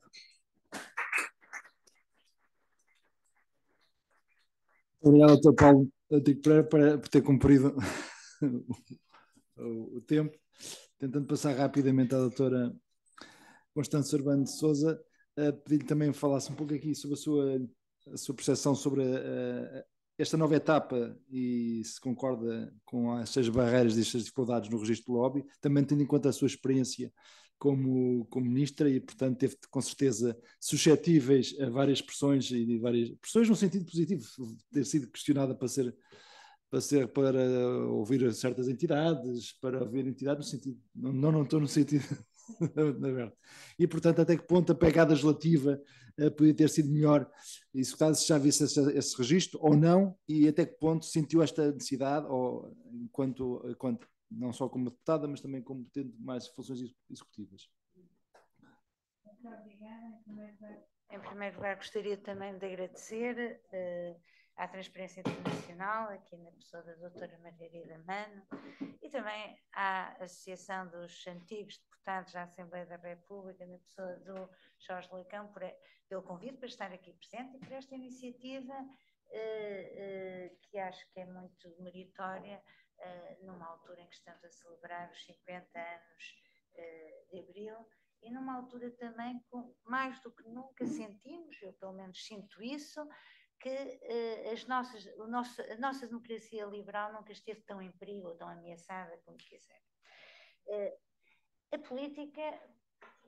Obrigado, doutor Paulo Antigo Pereira, por ter cumprido o, o tempo. Tentando passar rapidamente à doutora Constância Urbano de Sousa, pedir-lhe também falasse um pouco aqui sobre a sua, a sua percepção sobre a, a, esta nova etapa e se concorda com estas barreiras e estas dificuldades no registro do lobby, também tendo em conta a sua experiência como, como ministra e, portanto, teve com certeza suscetíveis a várias pressões e várias pressões no sentido positivo, ter sido questionada para ser para ser para ouvir certas entidades, para ouvir entidades no sentido, não, não, não estou no sentido e portanto até que ponto a pegada legislativa uh, podia ter sido melhor, e se já visse esse, esse registro ou não, e até que ponto sentiu esta necessidade, ou enquanto, enquanto não só como deputada, mas também como tendo mais funções executivas. Muito obrigada. Em primeiro lugar, em primeiro lugar gostaria também de agradecer uh, à Transparência Internacional, aqui na pessoa da doutora Margarida Mano, e também à Associação dos Antigos Deputados da Assembleia da República, na pessoa do Jorge Lacão, por, pelo convite para estar aqui presente e por esta iniciativa uh, uh, que acho que é muito meritória, uh, numa altura em que estamos a celebrar os cinquenta anos uh, de Abril, e numa altura também com, mais do que nunca sentimos, eu pelo menos sinto isso, que uh, as nossas, o nosso, a nossa democracia liberal nunca esteve tão em perigo ou tão ameaçada como quiser. Uh, a política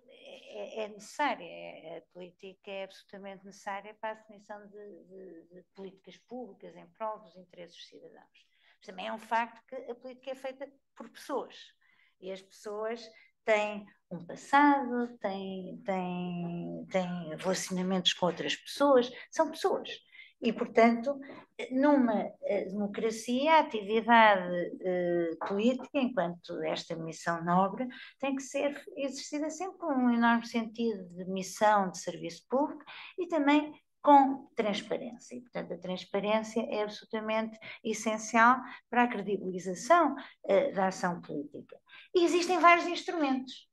é, é necessária, é, a política é absolutamente necessária para a definição de, de, de políticas públicas em prol dos interesses dos cidadãos. Mas também é um facto que a política é feita por pessoas, e as pessoas têm um passado, têm, têm, têm relacionamentos com outras pessoas, são pessoas. E, portanto, numa democracia, a atividade eh, política, enquanto esta missão nobre, tem que ser exercida sempre com um enorme sentido de missão, de serviço público e também com transparência. E, portanto, a transparência é absolutamente essencial para a credibilização eh, da ação política. E existem vários instrumentos.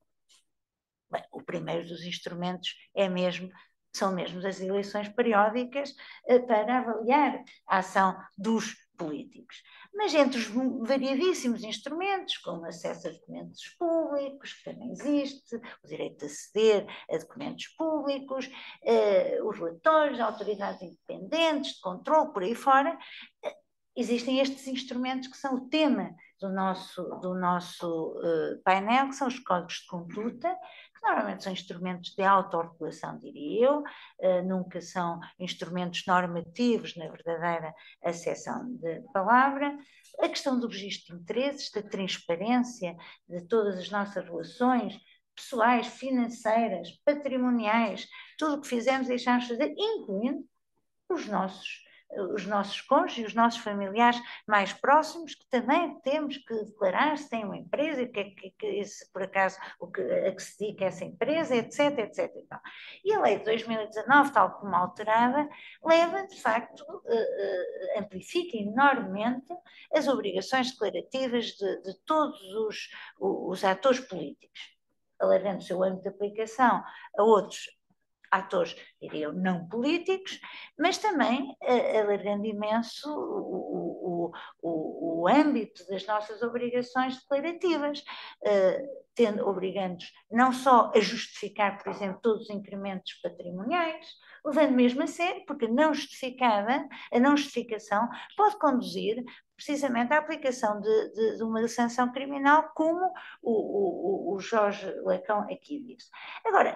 Bem, o primeiro dos instrumentos é mesmo são mesmo as eleições periódicas eh, para avaliar a ação dos políticos. Mas entre os variadíssimos instrumentos, como acesso a documentos públicos, que também existe, o direito de aceder a documentos públicos, eh, os relatórios, autoridades independentes, de controle, por aí fora, eh, existem estes instrumentos que são o tema do nosso, do nosso uh, painel, que são os códigos de conduta, que normalmente são instrumentos de autorregulação, diria eu, uh, nunca são instrumentos normativos na verdadeira acessão de palavra. A questão do registro de interesses, da transparência de todas as nossas relações pessoais, financeiras, patrimoniais, tudo o que fizemos e deixamos de fazer, incluindo os nossos os nossos cônjuges, os nossos familiares mais próximos, que também temos que declarar se têm uma empresa, que, que, que, se por acaso o que, a que se dedica essa empresa, etc, etc. Então, e a lei de dois mil e dezanove, tal como alterada, leva, de facto, uh, uh, amplifica enormemente as obrigações declarativas de, de todos os, os atores políticos, alargando o seu âmbito de aplicação a outros atores, diria eu, não políticos, mas também uh, alargando imenso o, o, o, o âmbito das nossas obrigações declarativas, uh, tendo, obrigando-nos não só a justificar, por exemplo, todos os incrementos patrimoniais, levando mesmo a sério, porque não justificada, a não justificação pode conduzir precisamente à aplicação de, de, de uma sanção criminal, como o, o, o Jorge Lacão aqui disse. Agora,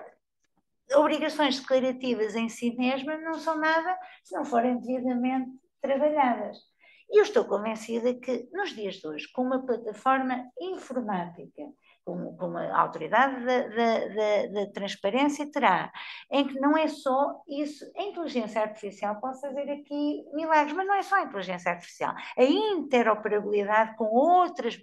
obrigações declarativas em si mesmas não são nada se não forem devidamente trabalhadas. E eu estou convencida que, nos dias de hoje, com uma plataforma informática, como, como a autoridade da, da, da, da transparência terá, em que não é só isso, a inteligência artificial pode fazer aqui milagres, mas não é só a inteligência artificial, a interoperabilidade com outras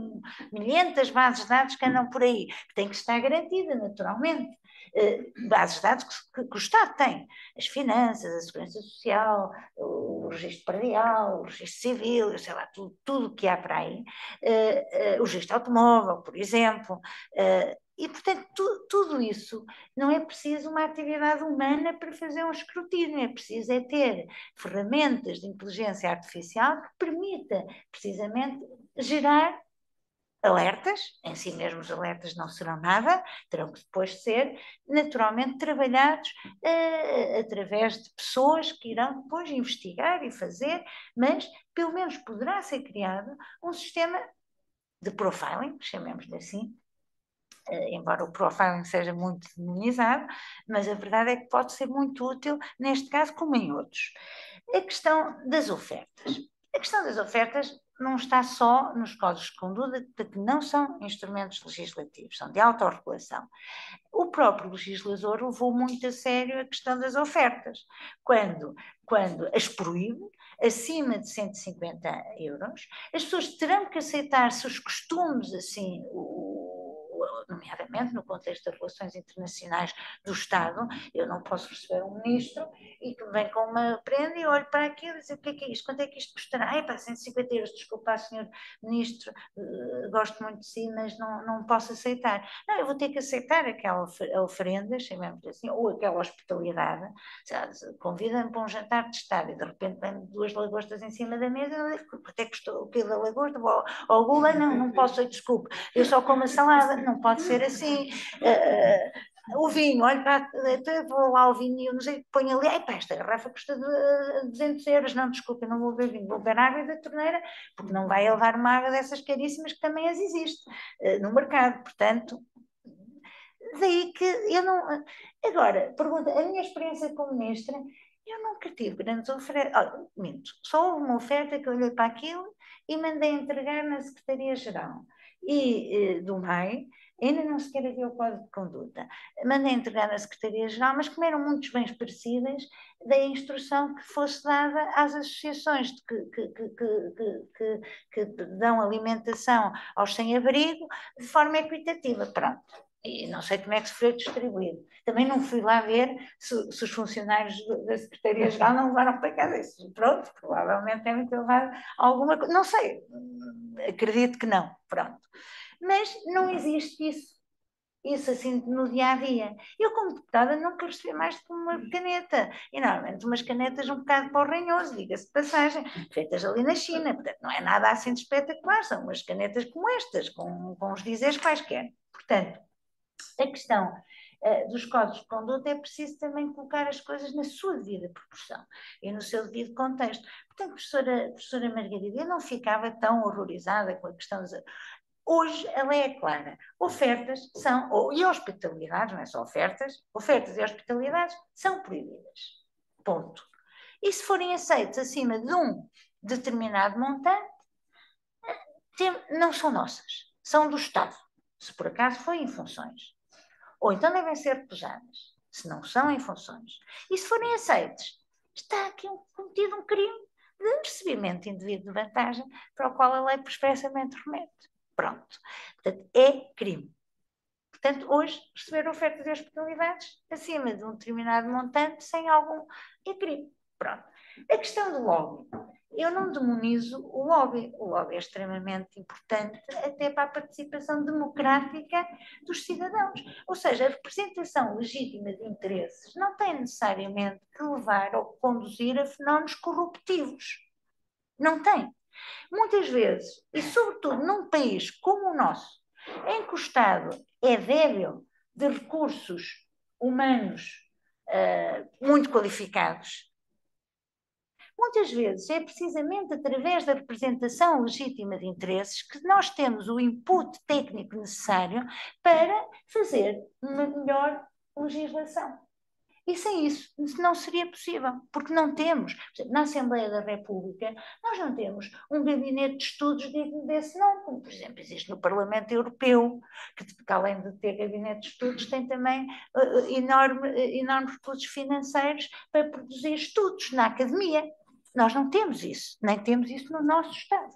milhentas bases de dados que andam por aí, que tem que estar garantida, naturalmente. Uh, bases de dados que, que, que o Estado tem, as finanças, a segurança social, o, o registro predial, o registro civil, sei lá, tudo, tudo o que há para aí, uh, uh, o registro automóvel, por exemplo, uh, e portanto tu, tudo isso não é preciso uma atividade humana para fazer um escrutínio, é preciso é ter ferramentas de inteligência artificial que permita precisamente gerar alertas, em si mesmos alertas não serão nada, terão que depois ser naturalmente trabalhados uh, através de pessoas que irão depois investigar e fazer, mas pelo menos poderá ser criado um sistema de profiling, chamemos-lhe assim, uh, embora o profiling seja muito demonizado, mas a verdade é que pode ser muito útil neste caso como em outros. A questão das ofertas. A questão das ofertas não está só nos códigos de conduta, que não são instrumentos legislativos, são de autorregulação. O próprio legislador levou muito a sério a questão das ofertas, quando, quando as proíbe, acima de cento e cinquenta euros, as pessoas terão que aceitar se os costumes, assim, o nomeadamente no contexto das relações internacionais do Estado, eu não posso receber um ministro e que me vem com uma prenda e olho para aquilo e dizer o que é que é isto, quanto é que isto custará? Ai pá, cento e cinquenta euros, desculpa, senhor ministro, uh, gosto muito de si, mas não, não posso aceitar. Não, eu vou ter que aceitar aquela oferenda, chamemos assim, ou aquela hospitalidade, convida-me para um jantar de Estado e de repente vem duas lagostas em cima da mesa, quanto é que custou o quilo da lagosta? Ou, ou gula, não, não posso, desculpe, eu só como a salada, não pode ser assim. Uh, o vinho, olha, pá, vou lá ao vinho e eu não sei, ponho ali, ai pá, esta garrafa custa duzentos euros, não, desculpa, não vou beber vinho, vou beber água da torneira, porque não vai levar uma água dessas caríssimas que também as existe uh, no mercado, portanto, daí que eu não... Agora, pergunta, a minha experiência como ministra, eu nunca tive grandes ofertas. Oh, minto, só houve uma oferta que eu olhei para aquilo e mandei entregar na Secretaria-Geral e, eh, do M A I, ainda não sequer havia o Código de Conduta. Mandei entregar na Secretaria-Geral, mas como eram muitos bens parecidas, dei a instrução que fosse dada às associações que, que, que, que, que, que dão alimentação aos sem-abrigo de forma equitativa. Pronto. E não sei como é que se foi distribuído. Também não fui lá ver se, se os funcionários da Secretaria-Geral não levaram para casa isso. Pronto, provavelmente devem ter levado alguma coisa. Não sei, acredito que não. Pronto. Mas não existe isso. Isso assim no dia a dia. Eu, como deputada, nunca recebi mais do que uma caneta. E normalmente umas canetas um bocado para o ranhoso, diga-se de passagem, feitas ali na China. Portanto, não é nada assim de espetacular, são umas canetas como estas, com, com os dizeres quaisquer. Portanto, a questão uh, dos códigos de conduta é preciso também colocar as coisas na sua devida proporção e no seu devido contexto. Portanto, professora, professora Margarida, eu não ficava tão horrorizada com a questão dos... Hoje ela é clara. Ofertas são, ou, e hospitalidades, não é só ofertas, ofertas e hospitalidades são proibidas. Ponto. E se forem aceitos acima de um determinado montante, tem, não são nossas, são do Estado, se por acaso foi em funções. Ou então devem ser recusadas, se não são em funções. E se forem aceitos, está aqui um, cometido um crime de recebimento indevido de vantagem para o qual a lei expressamente remete. Pronto. Portanto, é crime. Portanto, hoje, receber ofertas de hospitalidades acima de um determinado montante, sem algum, é crime. Pronto. A questão do lobby. Eu não demonizo o lobby. O lobby é extremamente importante até para a participação democrática dos cidadãos. Ou seja, a representação legítima de interesses não tem necessariamente que levar ou conduzir a fenómenos corruptivos. Não tem. Muitas vezes, e sobretudo num país como o nosso, em que o Estado é débil de recursos humanos uh, muito qualificados, muitas vezes é precisamente através da representação legítima de interesses que nós temos o input técnico necessário para fazer uma melhor legislação. E sem isso não seria possível, porque não temos, na Assembleia da República, nós não temos um gabinete de estudos digno desse nome, como por exemplo existe no Parlamento Europeu, que, que além de ter gabinete de estudos tem também uh, enorme, uh, enormes recursos financeiros para produzir estudos na academia. Nós não temos isso, nem temos isso no nosso Estado.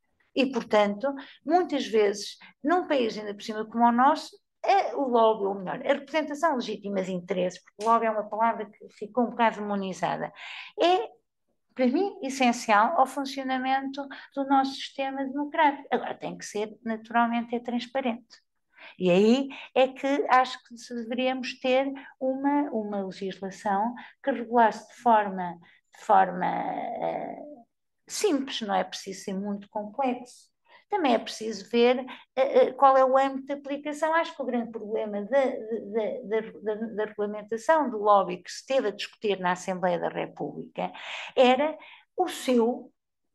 E, portanto, muitas vezes, num país ainda por cima como o nosso, é o lobby, ou melhor, a representação legítima de interesses, porque lobby é uma palavra que ficou um bocado demonizada, é, para mim, essencial ao funcionamento do nosso sistema democrático. Agora, tem que ser, naturalmente, é transparente. E aí é que acho que deveríamos ter uma, uma legislação que regulasse de forma, de forma uh, simples, não é preciso ser muito complexo. Também é preciso ver uh, qual é o âmbito de aplicação. Acho que o grande problema da, da, da, da, da regulamentação do lobby que se teve a discutir na Assembleia da República era o seu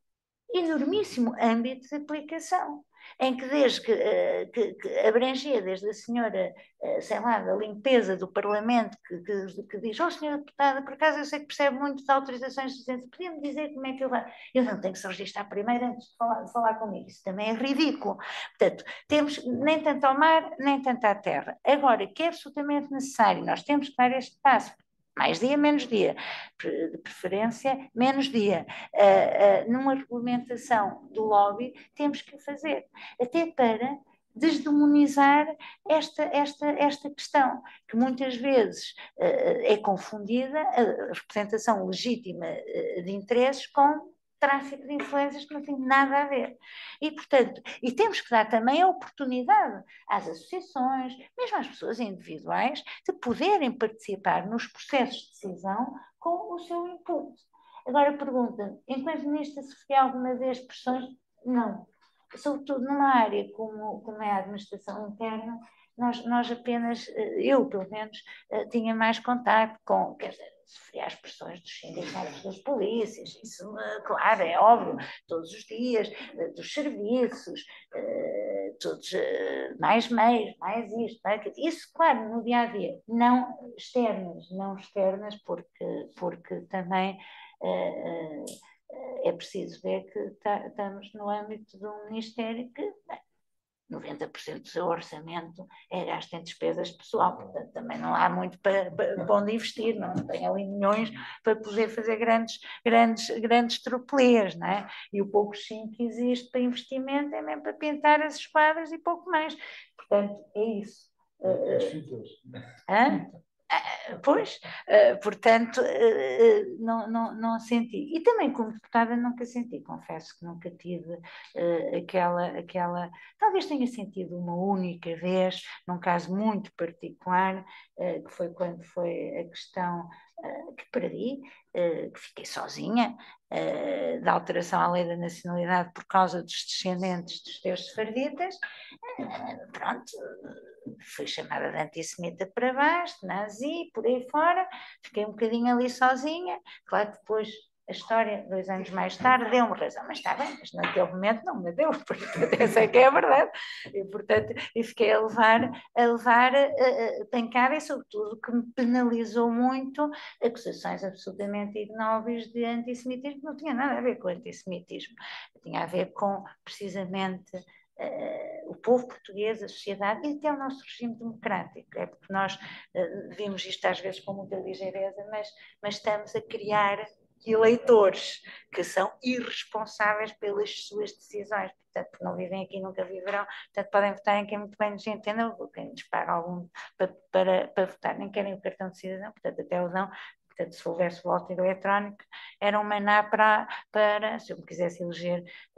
enormíssimo âmbito de aplicação, em que desde que, uh, que, que abrangia desde a senhora, uh, sei lá, da limpeza do Parlamento, que, que, que diz, oh senhora deputada, por acaso eu sei que percebe muito de autorizações de licença, podia-me dizer como é que eu vou? Eu não tenho que se registrar primeiro antes de falar, de falar comigo, isso também é ridículo. Portanto, temos nem tanto ao mar, nem tanto à terra. Agora, que é absolutamente necessário, nós temos que dar este passo, mais dia, menos dia, de preferência, menos dia. Uh, uh, numa regulamentação do lobby, temos que fazer, até para desdemonizar esta, esta, esta questão, que muitas vezes uh, é confundida, a representação legítima uh, de interesses com tráfico de influências que não tem nada a ver. E, portanto, e temos que dar também a oportunidade às associações, mesmo às pessoas individuais, de poderem participar nos processos de decisão com o seu input. Agora pergunta, enquanto ministra sofri alguma vez pressões? Não. Sobretudo numa área como, como é a administração interna, nós, nós apenas, eu pelo menos, tinha mais contato com, quer dizer, sofria as pressões dos sindicatos das polícias, isso, claro, é óbvio, todos os dias, dos serviços, todos, uh, mais meios, mais isto, mais aquilo. Isso, claro, no dia a dia, não externas, não externas, porque, porque também uh, uh, é preciso ver que tá, estamos no âmbito de um Ministério que, bem, noventa por cento do seu orçamento é gasto em despesas pessoal, portanto também não há muito para, para, para onde investir, não tem ali milhões para poder fazer grandes, grandes, grandes tropelias, não é? E o pouco sim que existe para investimento é mesmo para pintar as esquadras e pouco mais, portanto é isso. Hã? Pois, uh, portanto, uh, não, não, não senti. E também como deputada nunca senti, confesso que nunca tive uh, aquela, aquela... Talvez tenha sentido uma única vez, num caso muito particular, uh, que foi quando foi a questão uh, que perdi, uh, que fiquei sozinha, uh, da alteração à lei da nacionalidade por causa dos descendentes dos teus sefarditas. Uh, pronto... Fui chamada de antissemita para baixo, de nazi, por aí fora, fiquei um bocadinho ali sozinha, claro que depois a história, dois anos mais tarde, deu-me razão, mas está bem, mas naquele momento não me deu, portanto, essa é que é a verdade, e portanto, eu fiquei a levar, a levar a, a pancada e sobretudo que me penalizou muito acusações absolutamente ignóbeis de antissemitismo, não tinha nada a ver com antissemitismo, tinha a ver com, precisamente, Uh, o povo português, a sociedade e até o nosso regime democrático. É porque nós uh, vimos isto às vezes com muita ligeireza, mas, mas estamos a criar eleitores que são irresponsáveis pelas suas decisões, portanto não vivem aqui, nunca viverão, portanto podem votar em quem muito bem nos entenda, quem nos paga algum para, para, para votar, nem querem o cartão de cidadão, portanto até o dão. Portanto, se houvesse voto eletrónico, era um maná para, para se eu me quisesse eleger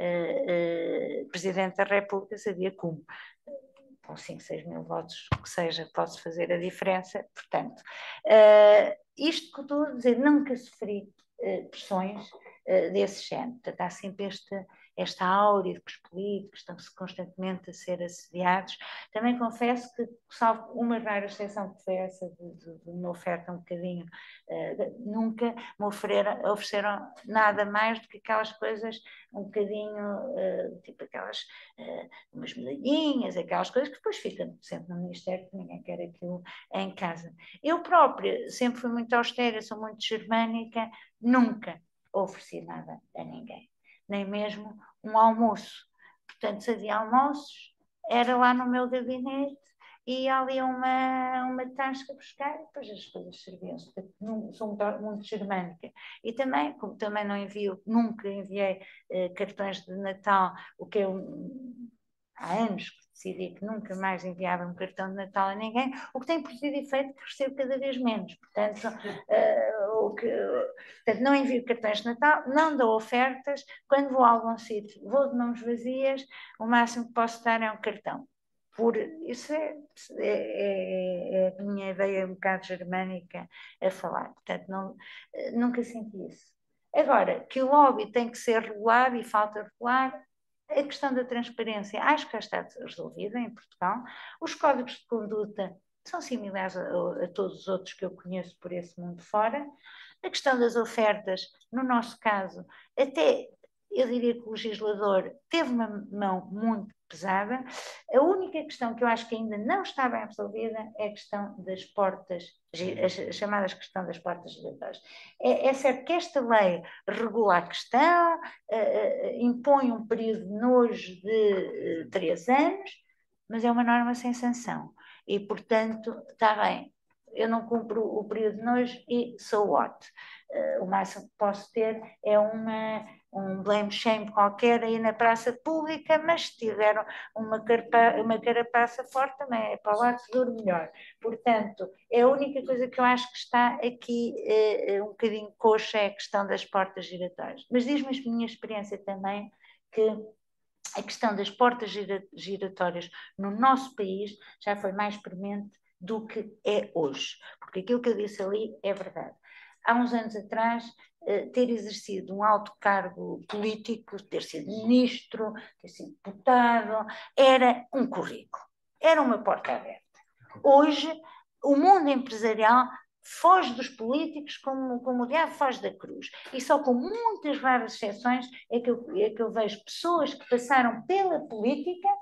uh, uh, Presidente da República, sabia como. Com cinco, seis mil votos, que seja, posso fazer a diferença. Portanto, uh, isto que eu estou a dizer, nunca sofri uh, pressões uh, desse género. Portanto, há sempre esta, esta áurea de que os políticos estão-se constantemente a ser assediados. Também confesso que, salvo uma rara exceção, que foi essa de, de, de uma oferta um bocadinho, uh, nunca me ofereram, ofereceram nada mais do que aquelas coisas um bocadinho, uh, tipo aquelas, uh, umas medalhinhas, aquelas coisas que depois ficam sempre no Ministério, que ninguém quer aquilo em casa. Eu própria sempre fui muito austera, sou muito germânica, nunca ofereci nada a ninguém, nem mesmo um almoço. Portanto, se havia almoços, era lá no meu gabinete, e ali uma, uma tasca buscar e depois as coisas serviam-se. Sou muito, muito germânica. E também, como também não envio, nunca enviei eh, cartões de Natal, o que eu há anos que decidi que nunca mais enviava um cartão de Natal a ninguém, o que tem produzido efeito que recebo cada vez menos. Portanto, uh, o que, portanto, não envio cartões de Natal, não dou ofertas, quando vou a algum sítio vou de mãos vazias, o máximo que posso dar é um cartão. Por, isso é, é, é a minha ideia um bocado germânica a falar, portanto não, nunca senti isso. Agora, que o lobby tem que ser regulado e falta regular, a questão da transparência acho que já está resolvida em Portugal, os códigos de conduta são similares a, a todos os outros que eu conheço por esse mundo fora, a questão das ofertas, no nosso caso, até eu diria que o legislador teve uma mão muito pesada. A única questão que eu acho que ainda não está bem resolvida é a questão das portas, a chamada questão das portas giratórias. É, é certo que esta lei regula a questão, uh, impõe um período de nojo de uh, três anos, mas é uma norma sem sanção. E, portanto, está bem, eu não cumpro o período de nojo e so what? Uh, o máximo que posso ter é uma, um blame shame qualquer aí na praça pública, mas se tiver uma, carpa, uma carapaça forte também é para lá que dure melhor. Portanto, é a única coisa que eu acho que está aqui uh, um bocadinho coxa é a questão das portas giratórias. Mas diz-me a minha experiência também que a questão das portas giratórias no nosso país já foi mais premente do que é hoje, porque aquilo que eu disse ali é verdade. Há uns anos atrás, ter exercido um alto cargo político, ter sido ministro, ter sido deputado, era um currículo, era uma porta aberta. Hoje, o mundo empresarial foge dos políticos como, como o diabo foge da cruz. E só com muitas raras exceções é que, eu, é que eu vejo pessoas que passaram pela política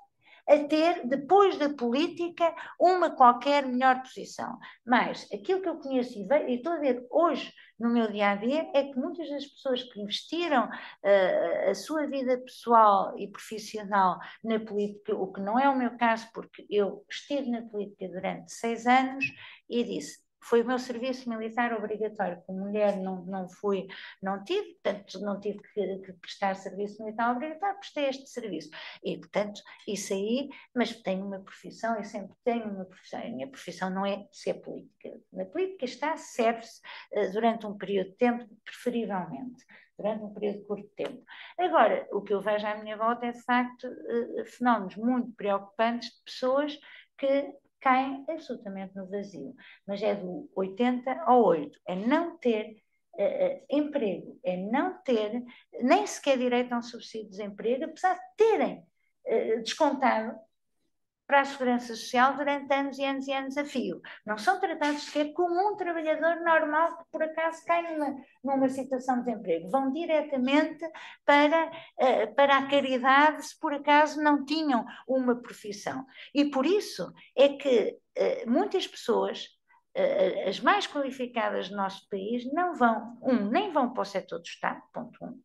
a ter, depois da política, uma qualquer melhor posição. Mas aquilo que eu conheço e, vejo, e estou a ver hoje no meu dia-a-dia é que muitas das pessoas que investiram uh, a sua vida pessoal e profissional na política, o que não é o meu caso, porque eu estive na política durante seis anos e disse, foi o meu serviço militar obrigatório, como mulher não, não fui, não tive, portanto não tive que, que prestar serviço militar obrigatório, prestei este serviço. E portanto, isso aí, mas tenho uma profissão, eu sempre tenho uma profissão, a minha profissão não é ser política. Na política está, serve-se uh, durante um período de tempo, preferivelmente, durante um período de curto tempo. Agora, o que eu vejo à minha volta é de facto uh, fenómenos muito preocupantes de pessoas que caem absolutamente no vazio, mas é do oitenta ao oito, é não ter uh, emprego, é não ter nem sequer direito a um subsídio de desemprego, apesar de terem uh, descontado para a segurança social durante anos e anos e anos a fio. Não são tratados sequer como um trabalhador normal que por acaso cai numa, numa situação de desemprego. Vão diretamente para, uh, para a caridade se por acaso não tinham uma profissão. E por isso é que uh, muitas pessoas, uh, as mais qualificadas do nosso país, não vão, um, nem vão para o setor do Estado, ponto um.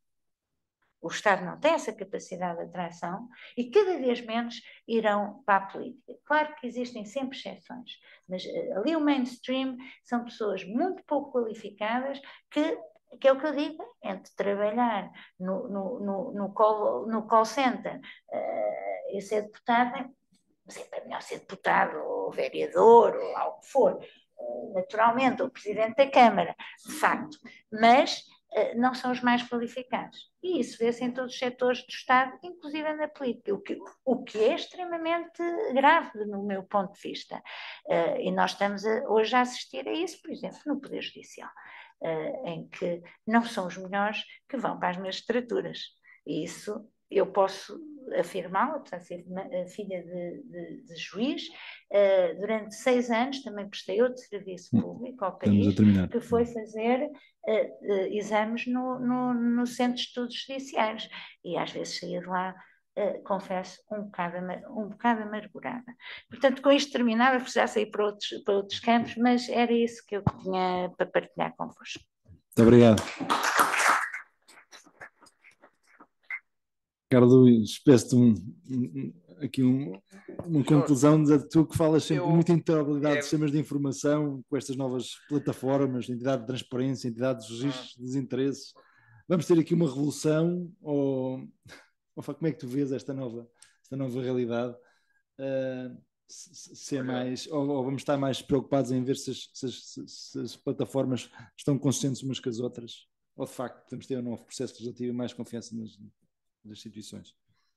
O Estado não tem essa capacidade de atração e cada vez menos irão para a política. Claro que existem sempre exceções, mas ali o mainstream são pessoas muito pouco qualificadas que, que é o que eu digo, entre trabalhar no, no, no, no, call, no call center uh, e ser deputado, sempre é melhor ser deputado ou vereador ou algo que for, uh, naturalmente, ou presidente da Câmara, de facto, mas não são os mais qualificados. E isso vê-se em todos os setores do Estado, inclusive na política, o que, o que é extremamente grave no meu ponto de vista. Uh, e nós estamos a, hoje a assistir a isso, por exemplo, no Poder Judicial, uh, em que não são os melhores que vão para as magistraturas. E isso eu posso afirmá-lo, apesar de ser filha de, de, de juiz, uh, durante seis anos também prestei outro serviço público ao país, que foi fazer uh, uh, exames no, no, no Centro de Estudos Judiciários, e às vezes saía de lá, uh, confesso, um bocado, um bocado amargurada. Portanto, com isto terminava, já saí para outros, para outros campos, mas era isso que eu tinha para partilhar convosco. Muito obrigado. Ricardo, espécie-te um, um, aqui um, uma conclusão de tu que falas sempre eu, muito interoperabilidade é, de sistemas de informação com estas novas plataformas, entidade de transparência, entidade de registros de desinteresses. Vamos ter aqui uma revolução ou, ou como é que tu vês esta nova, esta nova realidade? Uh, se, se é mais, ou, ou vamos estar mais preocupados em ver se as, se, as, se as plataformas estão conscientes umas com as outras? Ou de facto podemos ter um novo processo legislativo e mais confiança nas das instituições.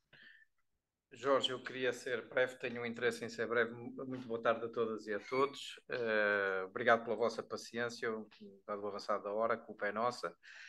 Jorge, eu queria ser breve, tenho um interesse em ser breve. Muito boa tarde a todas e a todos. Uh, obrigado pela vossa paciência, dado o avançado da hora, a culpa é nossa.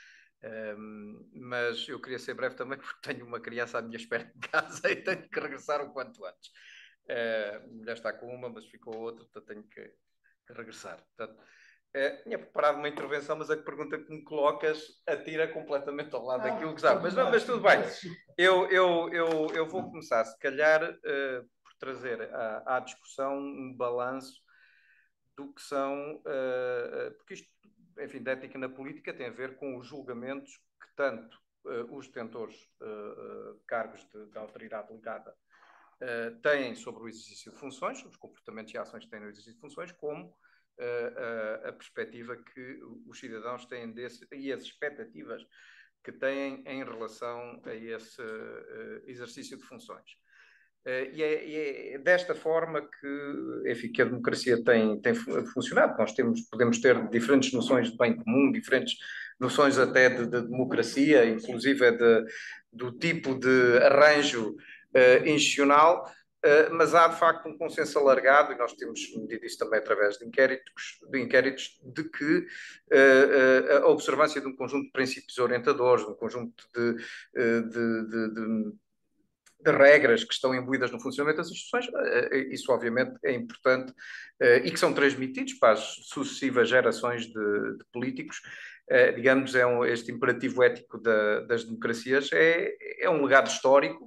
Uh, mas eu queria ser breve também porque tenho uma criança à minha espera em casa e tenho que regressar o quanto antes. Uh, a mulher está com uma, mas ficou outra, portanto tenho que, que regressar. Portanto, É, tinha preparado uma intervenção, mas a pergunta que me colocas atira completamente ao lado ah, daquilo que sabe. Mas, mas tudo bem. Eu, eu, eu, eu vou começar, se calhar, uh, por trazer à, à discussão um balanço do que são... Uh, porque isto, enfim, de ética na política tem a ver com os julgamentos que tanto uh, os detentores de uh, cargos de, de autoridade delegada uh, têm sobre o exercício de funções, os comportamentos e ações que têm no exercício de funções, como A, a, a perspectiva que os cidadãos têm desse, e as expectativas que têm em relação a esse uh, exercício de funções. Uh, e, é, e é desta forma que, enfim, que a democracia tem, tem funcionado. Nós temos, podemos ter diferentes noções de bem comum, diferentes noções até de, de democracia, inclusive de, do tipo de arranjo uh, institucional. Uh, mas há de facto um consenso alargado, e nós temos medido isso também através de inquéritos, de, inquéritos, de que uh, uh, a observância de um conjunto de princípios orientadores, de um conjunto de, uh, de, de, de, de regras que estão imbuídas no funcionamento das instituições, uh, isso obviamente é importante uh, e que são transmitidos para as sucessivas gerações de, de políticos. Uh, digamos, é um, este imperativo ético da, das democracias é, é um legado histórico,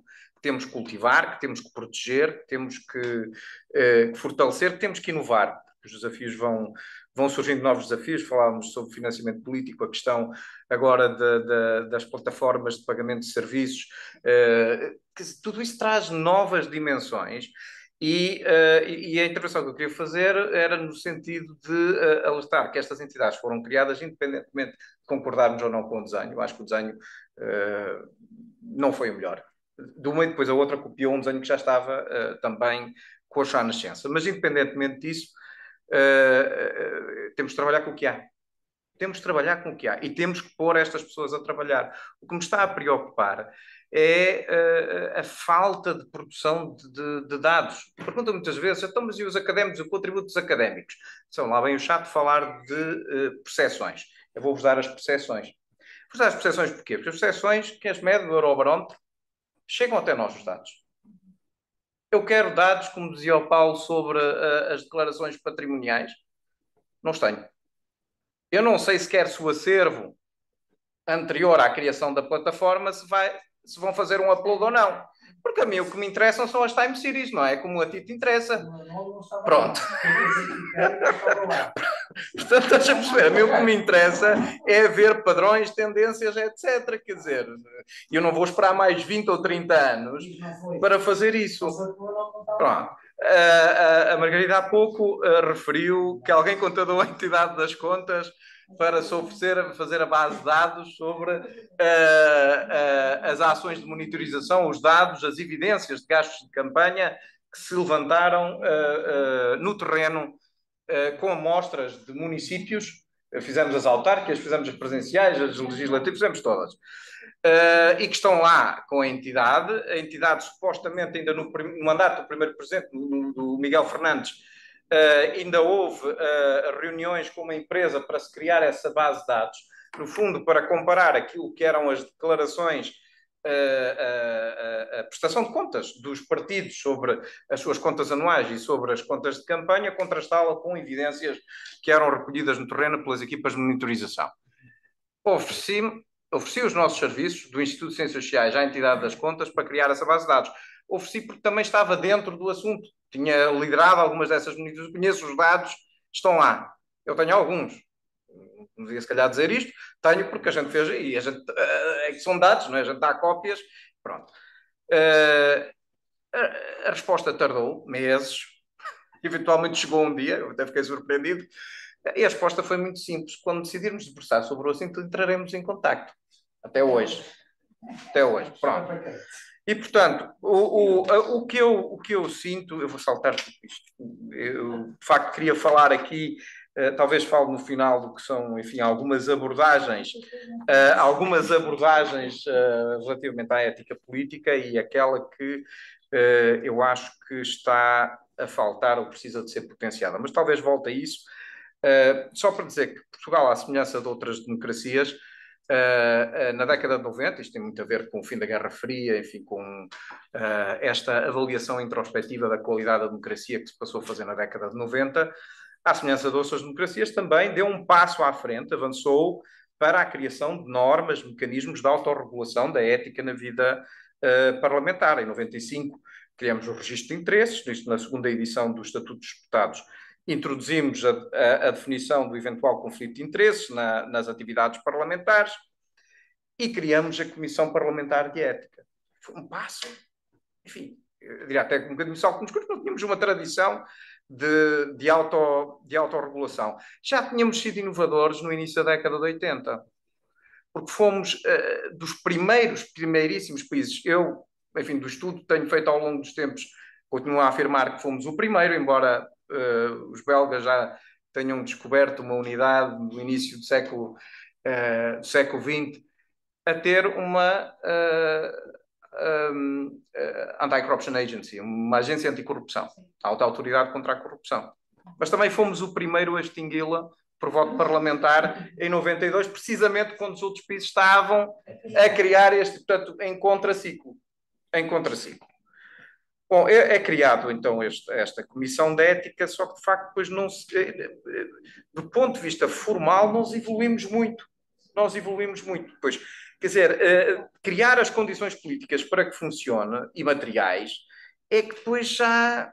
temos que cultivar, que temos que proteger, que temos que, uh, que fortalecer, que temos que inovar. Os desafios vão, vão surgindo novos desafios. Falávamos sobre financiamento político, a questão agora de, de, das plataformas de pagamento de serviços. Uh, que, tudo isso traz novas dimensões. E, uh, e a intervenção que eu queria fazer era no sentido de uh, alertar que estas entidades foram criadas independentemente de concordarmos ou não com o desenho. Eu acho que o desenho uh, não foi o melhor. De uma e depois a outra copiou um desenho que já estava uh, também com a sua nascença. Mas independentemente disso, uh, uh, temos de trabalhar com o que há. Temos de trabalhar com o que há e temos que pôr estas pessoas a trabalhar. O que me está a preocupar é uh, a falta de produção de, de, de dados. Perguntam muitas vezes, então, mas e os académicos, o contributo dos académicos? São lá bem o chato falar de uh, percepções. Eu vou-vos dar as percepções. Vou-vos dar as percepções porquê? Porque as percepções que as mede do Eurobarómetro chegam até nós os dados. Eu quero dados, como dizia o Paulo, sobre uh, as declarações patrimoniais. Não os tenho. Eu não sei sequer se o acervo anterior à criação da plataforma se, vai, se vão fazer um upload ou não. Porque a mim o que me interessam são as time series, não é? Como a ti te interessa. Pronto. Portanto, estás a perceber? A mim o que me interessa é ver padrões, tendências, etcétera. Quer dizer, eu não vou esperar mais vinte ou trinta anos para fazer isso. Pronto. A, a, a Margarida há pouco uh, referiu que alguém contadou a entidade das contas para se oferecer a fazer a base de dados sobre uh, uh, as ações de monitorização, os dados, as evidências de gastos de campanha que se levantaram uh, uh, no terreno uh, com amostras de municípios. Fizemos as autárquicas, fizemos as presenciais, as legislativas, fizemos todas. Uh, e que estão lá com a entidade, a entidade supostamente ainda no, no mandato do primeiro presidente, do, do Miguel Fernandes, uh, ainda houve uh, reuniões com uma empresa para se criar essa base de dados, no fundo para comparar aquilo que eram as declarações, uh, uh, uh, a prestação de contas dos partidos sobre as suas contas anuais e sobre as contas de campanha, contrastá-la com evidências que eram recolhidas no terreno pelas equipas de monitorização. Ofereci-me Ofereci os nossos serviços do Instituto de Ciências Sociais à entidade das contas para criar essa base de dados. Ofereci porque também estava dentro do assunto. Tinha liderado algumas dessas monitorizações. Conheço os dados, estão lá. Eu tenho alguns. Não devia se calhar dizer isto. Tenho porque a gente fez, e a gente, é que são dados, não é? A gente dá cópias. Pronto. Uh, a, a resposta tardou meses. Eventualmente chegou um dia, eu até fiquei surpreendido. E a resposta foi muito simples. Quando decidirmos debruçar sobre o assunto, entraremos em contacto. Até hoje. Até hoje. Pronto. E, portanto, o, o, o, que eu, o que eu sinto... Eu vou saltar tudo isto. Eu, de facto, queria falar aqui, uh, talvez falo no final do que são, enfim, algumas abordagens, uh, algumas abordagens uh, relativamente à ética política e aquela que uh, eu acho que está a faltar ou precisa de ser potenciada. Mas talvez volte a isso. Uh, só para dizer que Portugal, à semelhança de outras democracias, uh, uh, na década de noventa, isto tem muito a ver com o fim da Guerra Fria, enfim, com uh, esta avaliação introspectiva da qualidade da democracia que se passou a fazer na década de noventa, à semelhança de outras democracias, também deu um passo à frente, avançou para a criação de normas, mecanismos de autorregulação da ética na vida uh, parlamentar. Em noventa e cinco criamos o registro de interesses, isto na segunda edição do Estatuto dos Deputados. Introduzimos a, a, a definição do eventual conflito de interesses na, nas atividades parlamentares e criamos a Comissão Parlamentar de Ética. Foi um passo, enfim, eu diria até que um bocadinho salto nos cursos, não tínhamos uma tradição de, de, auto, de autorregulação. Já tínhamos sido inovadores no início da década de oitenta, porque fomos uh, dos primeiros, primeiríssimos países. Eu, enfim, do estudo que tenho feito ao longo dos tempos, continuo a afirmar que fomos o primeiro, embora Uh, os belgas já tenham descoberto uma unidade no início do século, uh, do século vinte, a ter uma uh, um, uh, Anti-Corruption Agency, uma agência anticorrupção, a alta autoridade contra a corrupção. Mas também fomos o primeiro a extingui-la por voto parlamentar em noventa e dois, precisamente quando os outros países estavam a criar este, portanto, em contraciclo. Em contraciclo. Bom, é, é criado então este, esta comissão de ética, só que de facto depois não se, do ponto de vista formal nós evoluímos muito, nós evoluímos muito. Depois Quer dizer, criar as condições políticas para que funcione, e materiais, é que depois já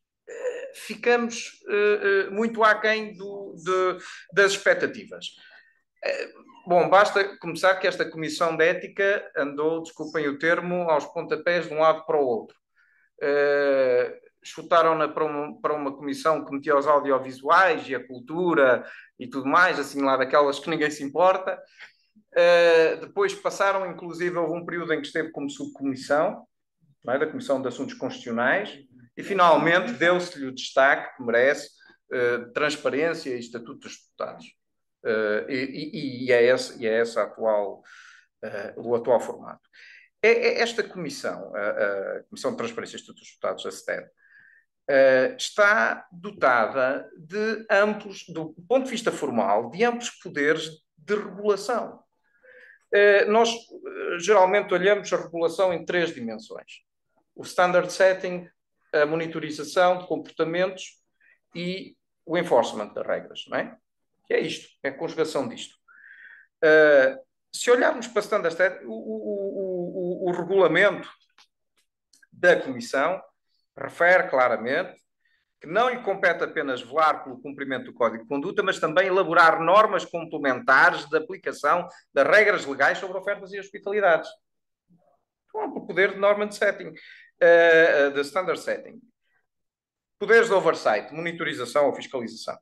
ficamos muito aquém do, de, das expectativas. Bom, basta começar que esta Comissão de Ética andou, desculpem o termo, aos pontapés de um lado para o outro. Uh, chutaram-na para uma, para uma comissão que metia os audiovisuais e a cultura e tudo mais, assim lá daquelas que ninguém se importa. Uh, depois passaram, inclusive, houve um período em que esteve como subcomissão, não é, da Comissão de Assuntos Constitucionais, e finalmente deu-se-lhe o destaque que merece, uh, de transparência e Estatuto dos Deputados. Uh, e, e, é esse, e é esse atual, uh, o atual formato. É, é esta comissão, a, a Comissão de Transparência e Estatuto dos Deputados, a S T E D, uh, está dotada de amplos, do ponto de vista formal, de amplos poderes de regulação. Uh, nós uh, geralmente olhamos a regulação em três dimensões: o standard setting, a monitorização de comportamentos e o enforcement das regras, não é? É isto, é a conjugação disto. Uh, se olharmos para standard setting, o, o, o, o regulamento da Comissão refere claramente que não lhe compete apenas velar pelo cumprimento do Código de Conduta, mas também elaborar normas complementares de aplicação das regras legais sobre ofertas e hospitalidades. Um amplo poder de norma de setting, uh, de standard setting. Poderes de oversight, monitorização ou fiscalização.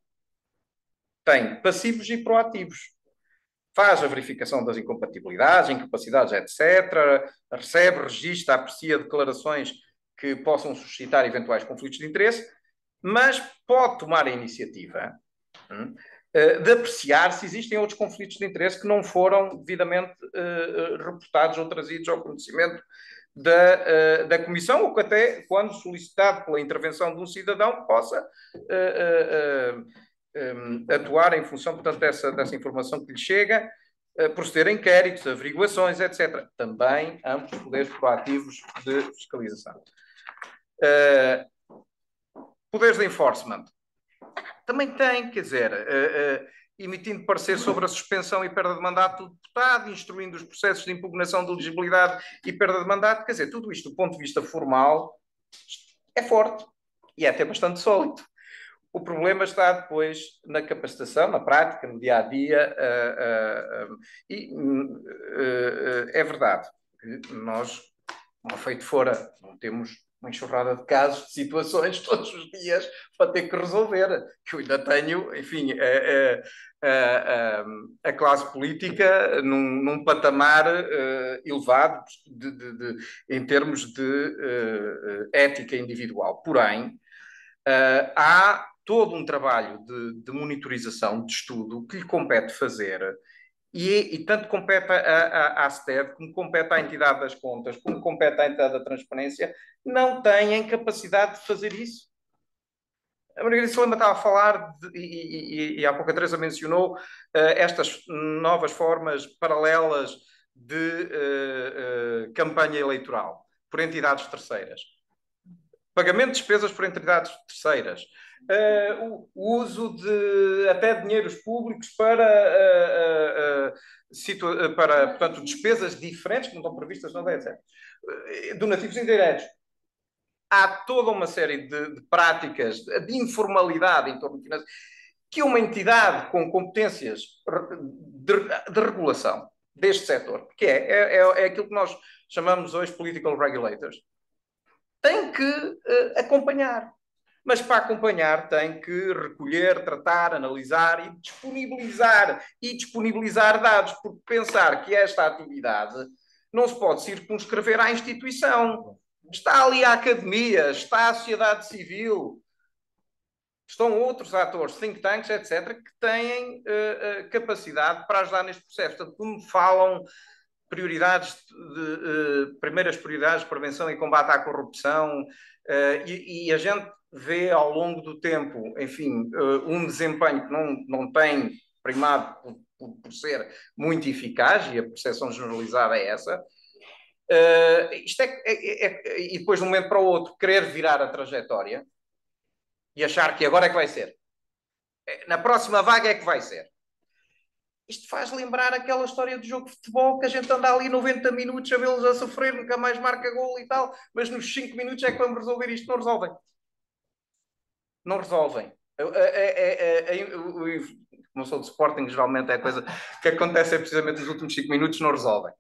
Tem passivos e proativos. Faz a verificação das incompatibilidades, incapacidades, etcétera. Recebe, registra, aprecia declarações que possam suscitar eventuais conflitos de interesse, mas pode tomar a iniciativa hum, de apreciar se existem outros conflitos de interesse que não foram devidamente uh, reportados ou trazidos ao conhecimento da, uh, da Comissão, ou que até, quando solicitado pela intervenção de um cidadão, possa uh, uh, um, atuar em função, portanto, dessa, dessa informação que lhe chega, uh, proceder a inquéritos, averiguações, etcétera. Também amplos poderes proativos de fiscalização. Uh, poderes de enforcement. Também tem, quer dizer, uh, uh, emitindo parecer sobre a suspensão e perda de mandato do deputado, instruindo os processos de impugnação de elegibilidade e perda de mandato. Quer dizer, tudo isto, do ponto de vista formal, é forte e é até bastante sólido. O problema está depois na capacitação, na prática, no dia-a-dia. Uh, uh, uh, e uh, uh, é verdade que nós, mal feito fora, não temos uma enxurrada de casos, de situações todos os dias para ter que resolver. Que eu ainda tenho, enfim, a, a, a, a classe política num, num patamar uh, elevado de, de, de, em termos de uh, ética individual. Porém, uh, há todo um trabalho de, de monitorização, de estudo, que lhe compete fazer. E, e tanto compete à S T E D, como compete à entidade das contas, como compete à entidade da transparência, não têm capacidade de fazer isso. A Margarida Salema estava a falar, de, e, e, e há pouco a Teresa mencionou, uh, estas novas formas paralelas de uh, uh, campanha eleitoral por entidades terceiras. Pagamento de despesas por entidades terceiras. Uh, o, o uso de até dinheiros públicos para, uh, uh, uh, situa para portanto, despesas diferentes que não estão previstas na lei, etcétera. Uh, donativos indiretos. Há toda uma série de, de práticas de informalidade em torno de finanças que uma entidade com competências de, de regulação deste setor, que é, é, é aquilo que nós chamamos hoje political regulators, tem que uh, acompanhar. Mas para acompanhar tem que recolher, tratar, analisar e disponibilizar. E disponibilizar dados, porque pensar que esta atividade não se pode circunscrever à instituição. Está ali a academia, está a sociedade civil, estão outros atores, think tanks, etcétera, que têm uh, uh, capacidade para ajudar neste processo. Portanto, como falam prioridades, de, uh, primeiras prioridades de prevenção e combate à corrupção, uh, e, e a gente vê ao longo do tempo, enfim, uh, um desempenho que não, não tem primado por, por, por ser muito eficaz, e a percepção generalizada é essa. Uh, isto é, é, é, e depois de um momento para o outro querer virar a trajetória e achar que agora é que vai ser, na próxima vaga é que vai ser. isto faz lembrar aquela história do jogo de futebol que a gente anda ali noventa minutos a vê-los a sofrer, nunca mais marca gol e tal, mas nos cinco minutos é que vamos resolver isto. Não resolvem. Não resolvem. Como sou de Sporting, geralmente é a coisa que acontece é precisamente nos últimos cinco minutos, não resolvem.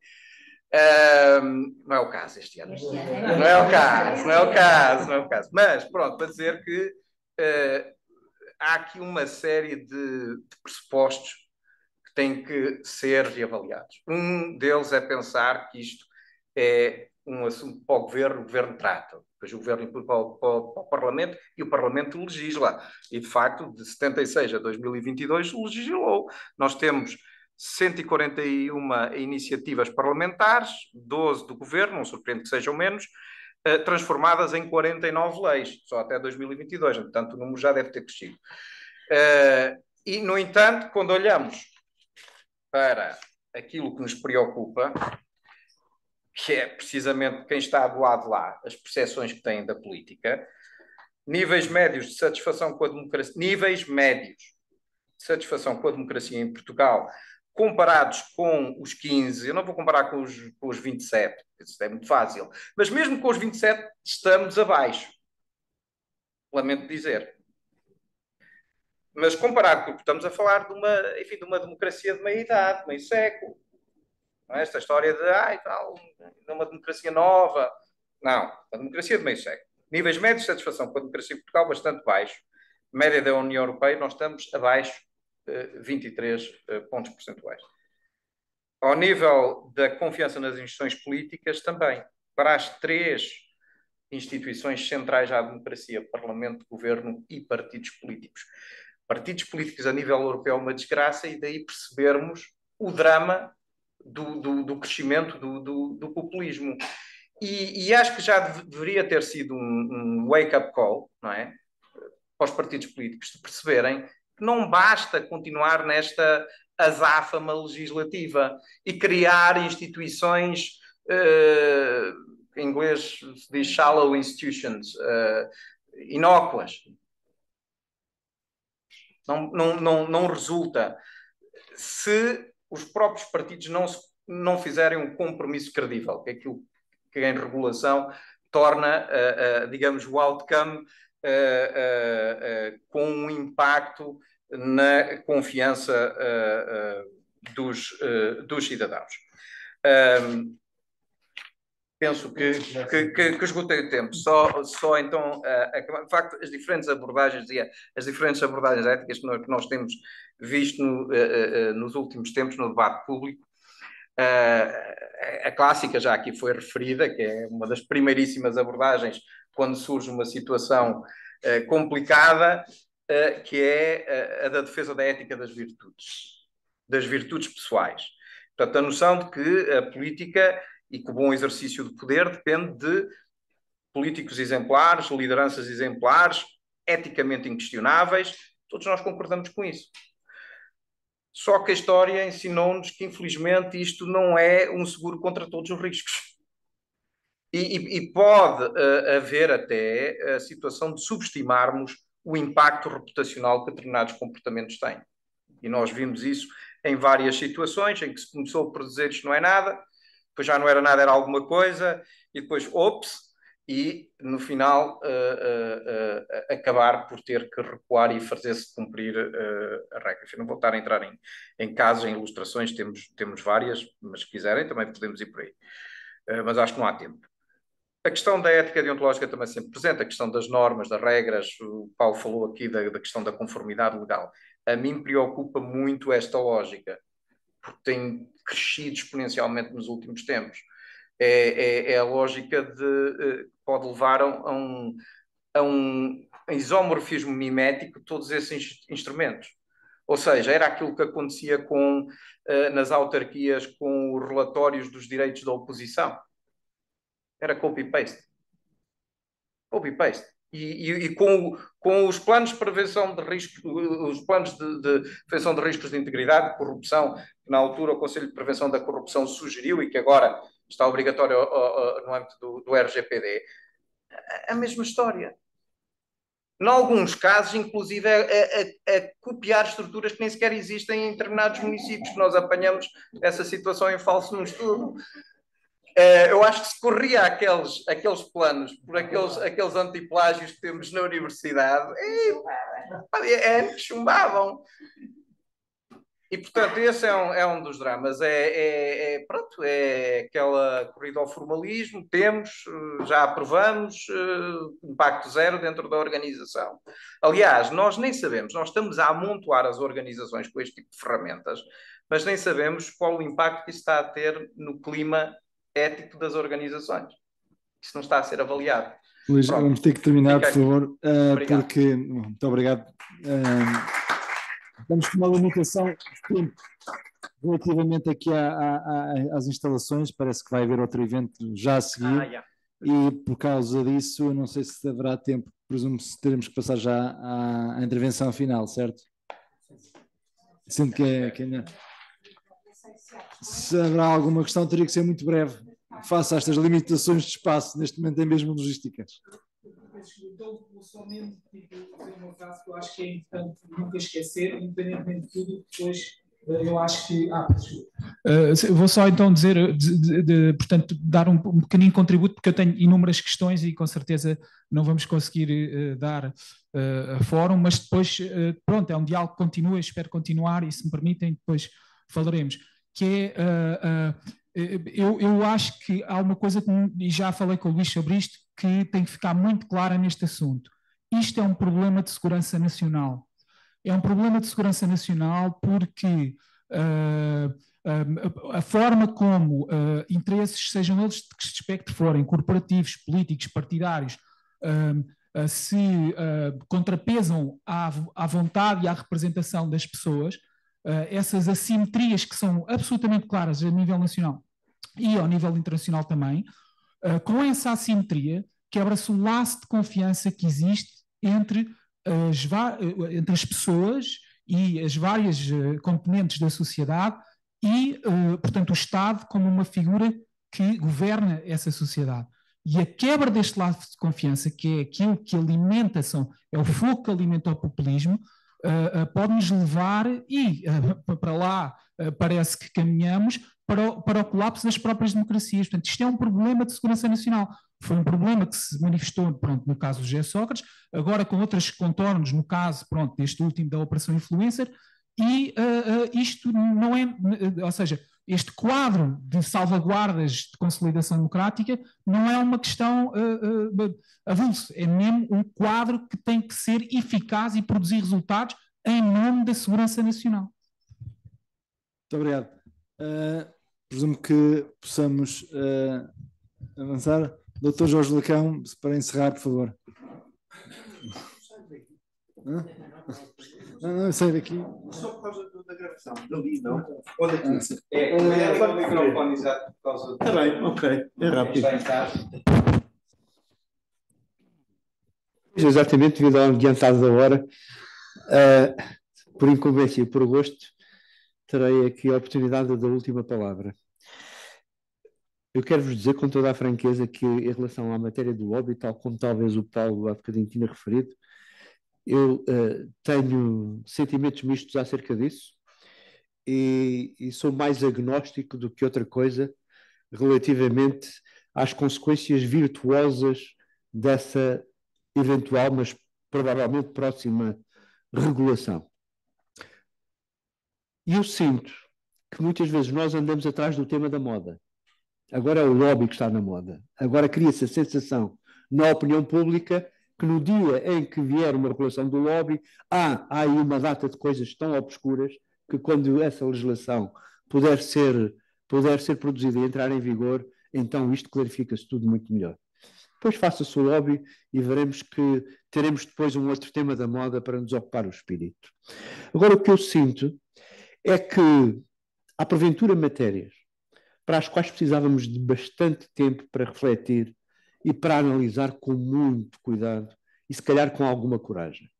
Um, não é o caso este ano. Não é o caso, não é o caso, não é o caso. Mas, pronto, para dizer que uh, há aqui uma série de, de pressupostos que têm que ser reavaliados. Um deles é pensar que isto é um assunto para o Governo, o Governo trata. Depois o Governo impõe para o, para, o, para o Parlamento e o Parlamento legisla. E, de facto, de setenta e seis a dois mil e vinte e dois legislou. Nós temos cento e quarenta e uma iniciativas parlamentares, doze do Governo, não surpreende que sejam menos, uh, transformadas em quarenta e nove leis, só até dois mil e vinte e dois. Portanto, o número já deve ter crescido. Uh, e, no entanto, quando olhamos para aquilo que nos preocupa, que é precisamente quem está do lado de lá, as percepções que têm da política, níveis médios de satisfação com a democracia, níveis médios de satisfação com a democracia em Portugal, comparados com os quinze, eu não vou comparar com os, com os vinte e sete, isso é muito fácil, mas mesmo com os vinte e sete estamos abaixo. Lamento dizer. Mas comparado, porque estamos a falar de uma, enfim, de uma democracia de meia idade, meio século. Não é? Esta história de, ah, e tal, de uma democracia nova. Não, a democracia de meio século. Níveis médios de satisfação com a democracia em Portugal bastante baixo. Média da União Europeia, nós estamos abaixo, vinte e três pontos percentuais. Ao nível da confiança nas instituições políticas, também. Para as três instituições centrais à democracia, Parlamento, Governo e partidos políticos. Partidos políticos a nível europeu é uma desgraça e daí percebermos o drama do, do, do crescimento do, do, do populismo. E, e acho que já deveria ter sido um, um wake-up call, não é? Para os partidos políticos de perceberem que não basta continuar nesta azáfama legislativa e criar instituições, uh, em inglês se diz shallow institutions, uh, inócuas. Não, não, não, não resulta. Se os próprios partidos não, se, não fizerem um compromisso credível, que é aquilo que em regulação torna, uh, uh, digamos, o outcome Uh, uh, uh, com um impacto na confiança uh, uh, dos, uh, dos cidadãos. Um, penso que, que, que, que esgotei o tempo. Só, só então, uh, de facto, as diferentes abordagens, dizia, as diferentes abordagens éticas que nós, que nós temos visto no, uh, uh, nos últimos tempos no debate público. Uh, a clássica já aqui foi referida, que é uma das primeiríssimas abordagens quando surge uma situação uh, complicada, uh, que é uh, a da defesa da ética das virtudes, das virtudes pessoais. Portanto, a noção de que a política e que o bom exercício do poder depende de políticos exemplares, lideranças exemplares, eticamente inquestionáveis. Todos nós concordamos com isso. Só que a história ensinou-nos que, infelizmente, isto não é um seguro contra todos os riscos. E, e, e pode uh, haver até a situação de subestimarmos o impacto reputacional que determinados comportamentos têm. E nós vimos isso em várias situações, em que se começou por dizer isto não é nada, depois já não era nada, era alguma coisa, e depois, ops, e no final uh, uh, uh, acabar por ter que recuar e fazer-se cumprir uh, a regra. Eu não vou estar a entrar em, em casos, em ilustrações, temos, temos várias, mas se quiserem também podemos ir por aí. Uh, mas acho que não há tempo. A questão da ética deontológica também é sempre presente, a questão das normas, das regras, o Paulo falou aqui da, da questão da conformidade legal. A mim preocupa muito esta lógica, porque tem crescido exponencialmente nos últimos tempos. É, é, é a lógica de pode levar a um, a um isomorfismo mimético de todos esses instrumentos. Ou seja, era aquilo que acontecia com, nas autarquias com os relatórios dos direitos da oposição. Era copy-paste. Copy-paste. E, e, e com, com os planos de prevenção de riscos, os planos de, de prevenção de riscos de integridade, de corrupção, que na altura o Conselho de Prevenção da Corrupção sugeriu e que agora está obrigatório uh, uh, no âmbito do, do R G P D, a, a mesma história. em alguns casos, inclusive, a, a, a copiar estruturas que nem sequer existem em determinados municípios, que nós apanhamos essa situação em falso num estudo. Uh, eu acho que se corria aqueles, aqueles planos por aqueles, aqueles antiplágios que temos na universidade, e, é, é, chumbavam. E, portanto, esse é um, é um dos dramas. É, é, é, pronto, é aquela corrida ao formalismo, temos, já aprovamos, uh, impacto zero dentro da organização. Aliás, nós nem sabemos, nós estamos a amontoar as organizações com este tipo de ferramentas, mas nem sabemos qual o impacto que isso está a ter no clima ético das organizações. Isso não está a ser avaliado. Luís, Pronto. Vamos ter que terminar, Fica por favor, uh, Obrigado. porque... Muito obrigado. Uh, estamos com uma limitação de tempo relativamente aqui a, a, a, às instalações. Parece que vai haver outro evento já a seguir. Ah, yeah. E por causa disso, eu não sei se haverá tempo, presumo que teremos que passar já à, à intervenção final, certo? Sendo que é... Que é... Se haverá alguma questão, teria que ser muito breve, face a estas limitações de espaço, neste momento é mesmo logísticas. Então, vou somente tipo, dizer uma frase que eu acho que é importante nunca esquecer, independentemente de tudo, depois eu acho que... Ah, uh, vou só então dizer, de, de, de, portanto, dar um, um pequenino contributo, porque eu tenho inúmeras questões e com certeza não vamos conseguir uh, dar uh, a fórum, mas depois, uh, pronto, é um diálogo que continua, espero continuar e se me permitem, depois falaremos. Que é, uh, uh, eu, eu acho que há uma coisa, que, e já falei com o Luís sobre isto, que tem que ficar muito clara neste assunto. Isto é um problema de segurança nacional. É um problema de segurança nacional porque uh, uh, a forma como uh, interesses, sejam eles de que aspecto forem, corporativos, políticos, partidários, uh, uh, se uh, contrapesam à, à vontade e à representação das pessoas, Uh, essas assimetrias que são absolutamente claras a nível nacional e ao nível internacional também, uh, com essa assimetria quebra-se o laço de confiança que existe entre as, entre as pessoas e as várias uh, componentes da sociedade e, uh, portanto, o Estado como uma figura que governa essa sociedade. E a quebra deste laço de confiança, que é aquilo que alimenta, são, é o fogo que alimenta o populismo, Uh, uh, pode-nos levar, e uh, para lá uh, parece que caminhamos, para o, para o colapso das próprias democracias. Portanto, isto é um problema de segurança nacional. Foi um problema que se manifestou, pronto, no caso do José Sócrates, agora com outros contornos, no caso, pronto, deste último da Operação Influencer, e uh, uh, isto não é, uh, ou seja, este quadro de salvaguardas de consolidação democrática não é uma questão uh, uh, avulso, é mesmo um quadro que tem que ser eficaz e produzir resultados em nome da segurança nacional. Muito obrigado. Uh, presumo que possamos uh, avançar. doutor Jorge Lacão, para encerrar, por favor. Hã? Não, não, sai daqui. Só por causa da gravação. Dali, não? Olha aqui. É, é, é o microfone, exato, por causa do... Está bem, ok. É rápido. Está em casa. Exatamente, devido ao adiantado da hora, uh, por incumbência e por gosto, terei aqui a oportunidade da última palavra. Eu quero-vos dizer com toda a franqueza que, em relação à matéria do lobby, tal como talvez o Paulo há bocadinho tinha referido, eu uh, tenho sentimentos mistos acerca disso e, e sou mais agnóstico do que outra coisa relativamente às consequências virtuosas dessa eventual, mas provavelmente próxima regulação. E eu sinto que muitas vezes nós andamos atrás do tema da moda. Agora é o lobby que está na moda. Agora cria-se a sensação na opinião pública que no dia em que vier uma regulação do lobby, há, há aí uma data de coisas tão obscuras que quando essa legislação puder ser, puder ser produzida e entrar em vigor, então isto clarifica-se tudo muito melhor. Depois faça-se o lobby e veremos que teremos depois um outro tema da moda para nos ocupar o espírito. Agora, o que eu sinto é que há porventura matérias para as quais precisávamos de bastante tempo para refletir e para analisar com muito cuidado e se calhar com alguma coragem.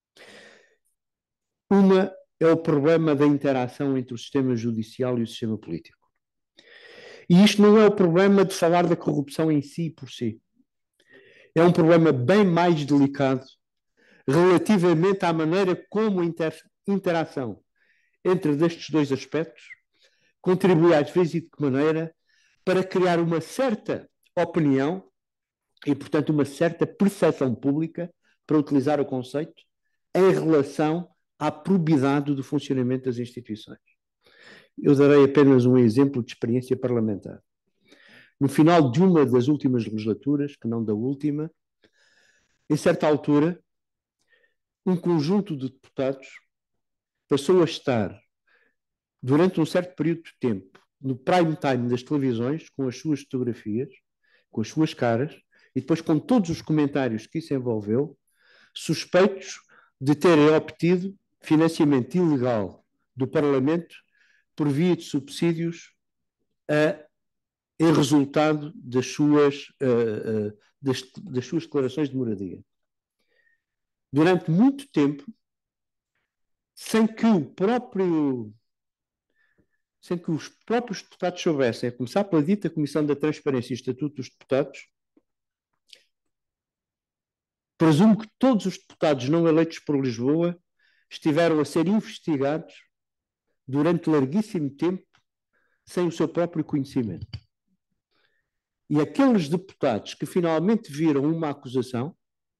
Uma é o problema da interação entre o sistema judicial e o sistema político. E isto não é o problema de falar da corrupção em si por si. É um problema bem mais delicado relativamente à maneira como a inter interação entre estes dois aspectos contribui às vezes e de que maneira para criar uma certa opinião e, portanto, uma certa percepção pública, para utilizar o conceito, em relação à probidade do funcionamento das instituições. Eu darei apenas um exemplo de experiência parlamentar. No final de uma das últimas legislaturas, que não da última, em certa altura, um conjunto de deputados passou a estar, durante um certo período de tempo, no prime time das televisões, com as suas fotografias, com as suas caras, e depois com todos os comentários que isso envolveu, suspeitos de terem obtido financiamento ilegal do Parlamento por via de subsídios a, em resultado das suas, uh, uh, das, das suas declarações de moradia. Durante muito tempo, sem que o próprio sem que os próprios deputados soubessem, a começar pela dita Comissão da Transparência e Estatuto dos Deputados, presumo que todos os deputados não eleitos por Lisboa estiveram a ser investigados durante larguíssimo tempo sem o seu próprio conhecimento. E aqueles deputados que finalmente viram uma acusação,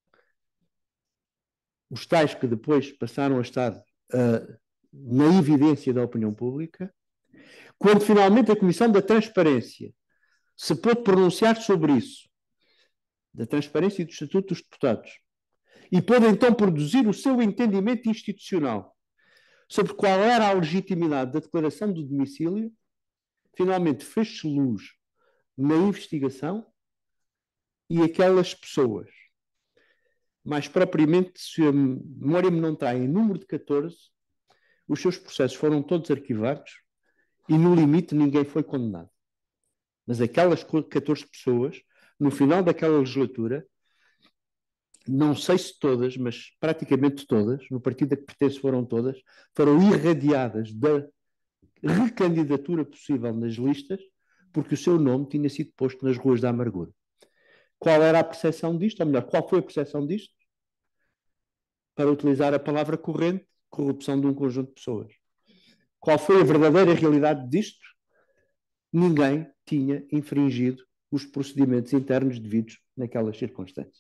os tais que depois passaram a estar uh, na evidência da opinião pública, quando finalmente a Comissão da Transparência se pôde pronunciar sobre isso, da Transparência e do Estatuto dos Deputados, e pôde então produzir o seu entendimento institucional sobre qual era a legitimidade da declaração do domicílio, finalmente fez-se luz na investigação e aquelas pessoas, mais propriamente, se a memória me não está, em número de catorze, os seus processos foram todos arquivados e, no limite, ninguém foi condenado. Mas aquelas catorze pessoas, no final daquela legislatura, não sei se todas, mas praticamente todas, no partido a que pertence foram todas, foram irradiadas da recandidatura possível nas listas, porque o seu nome tinha sido posto nas ruas da amargura. Qual era a percepção disto? Ou melhor, qual foi a percepção disto? Para utilizar a palavra corrente, corrupção de um conjunto de pessoas. Qual foi a verdadeira realidade disto? Ninguém tinha infringido os procedimentos internos devidos naquelas circunstâncias.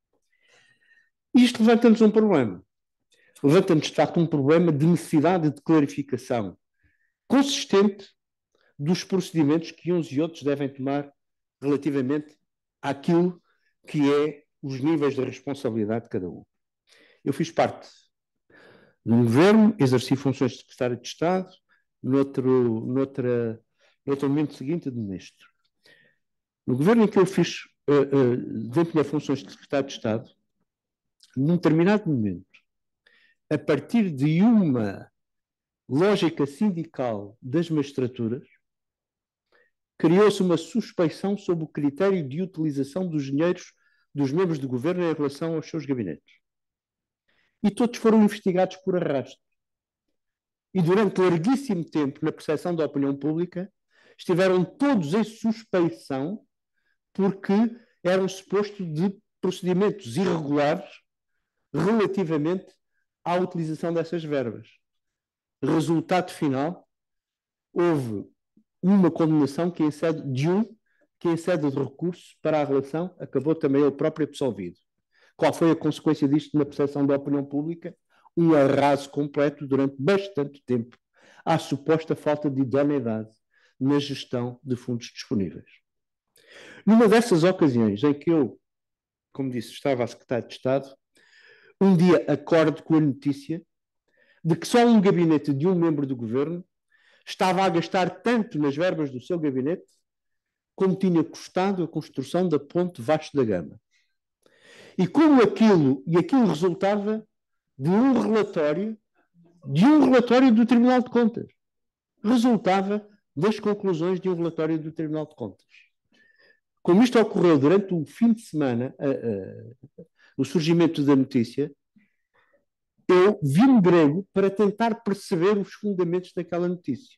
Isto levanta-nos um problema. Levanta-nos, de facto, um problema de necessidade de clarificação consistente dos procedimentos que uns e outros devem tomar relativamente àquilo que é os níveis de responsabilidade de cada um. Eu fiz parte de um governo, exerci funções de secretário de Estado, noutro, noutra, noutro momento seguinte de ministro. No governo em que eu fiz, uh, uh, desempenhei funções de secretário de Estado, num determinado momento, a partir de uma lógica sindical das magistraturas, criou-se uma suspeição sobre o critério de utilização dos dinheiros dos membros do governo em relação aos seus gabinetes. E todos foram investigados por arrasto. E durante larguíssimo tempo, na percepção da opinião pública, estiveram todos em suspeição porque eram supostos de procedimentos irregulares relativamente à utilização dessas verbas. Resultado final, houve uma condenação que em sede de um, que em sede de recurso para a relação, acabou também ele próprio absolvido. Qual foi a consequência disto na percepção da opinião pública? Um arraso completo durante bastante tempo à suposta falta de idoneidade na gestão de fundos disponíveis. Numa dessas ocasiões em que eu, como disse, estava a secretário de Estado, um dia acordo com a notícia de que só um gabinete de um membro do governo estava a gastar tanto nas verbas do seu gabinete como tinha custado a construção da ponte Vasco da Gama. E como aquilo, e aquilo resultava de um relatório, de um relatório do Tribunal de Contas. Resultava das conclusões de um relatório do Tribunal de Contas. Como isto ocorreu durante o fim de semana, a, a, o surgimento da notícia, eu vi-me grego para tentar perceber os fundamentos daquela notícia.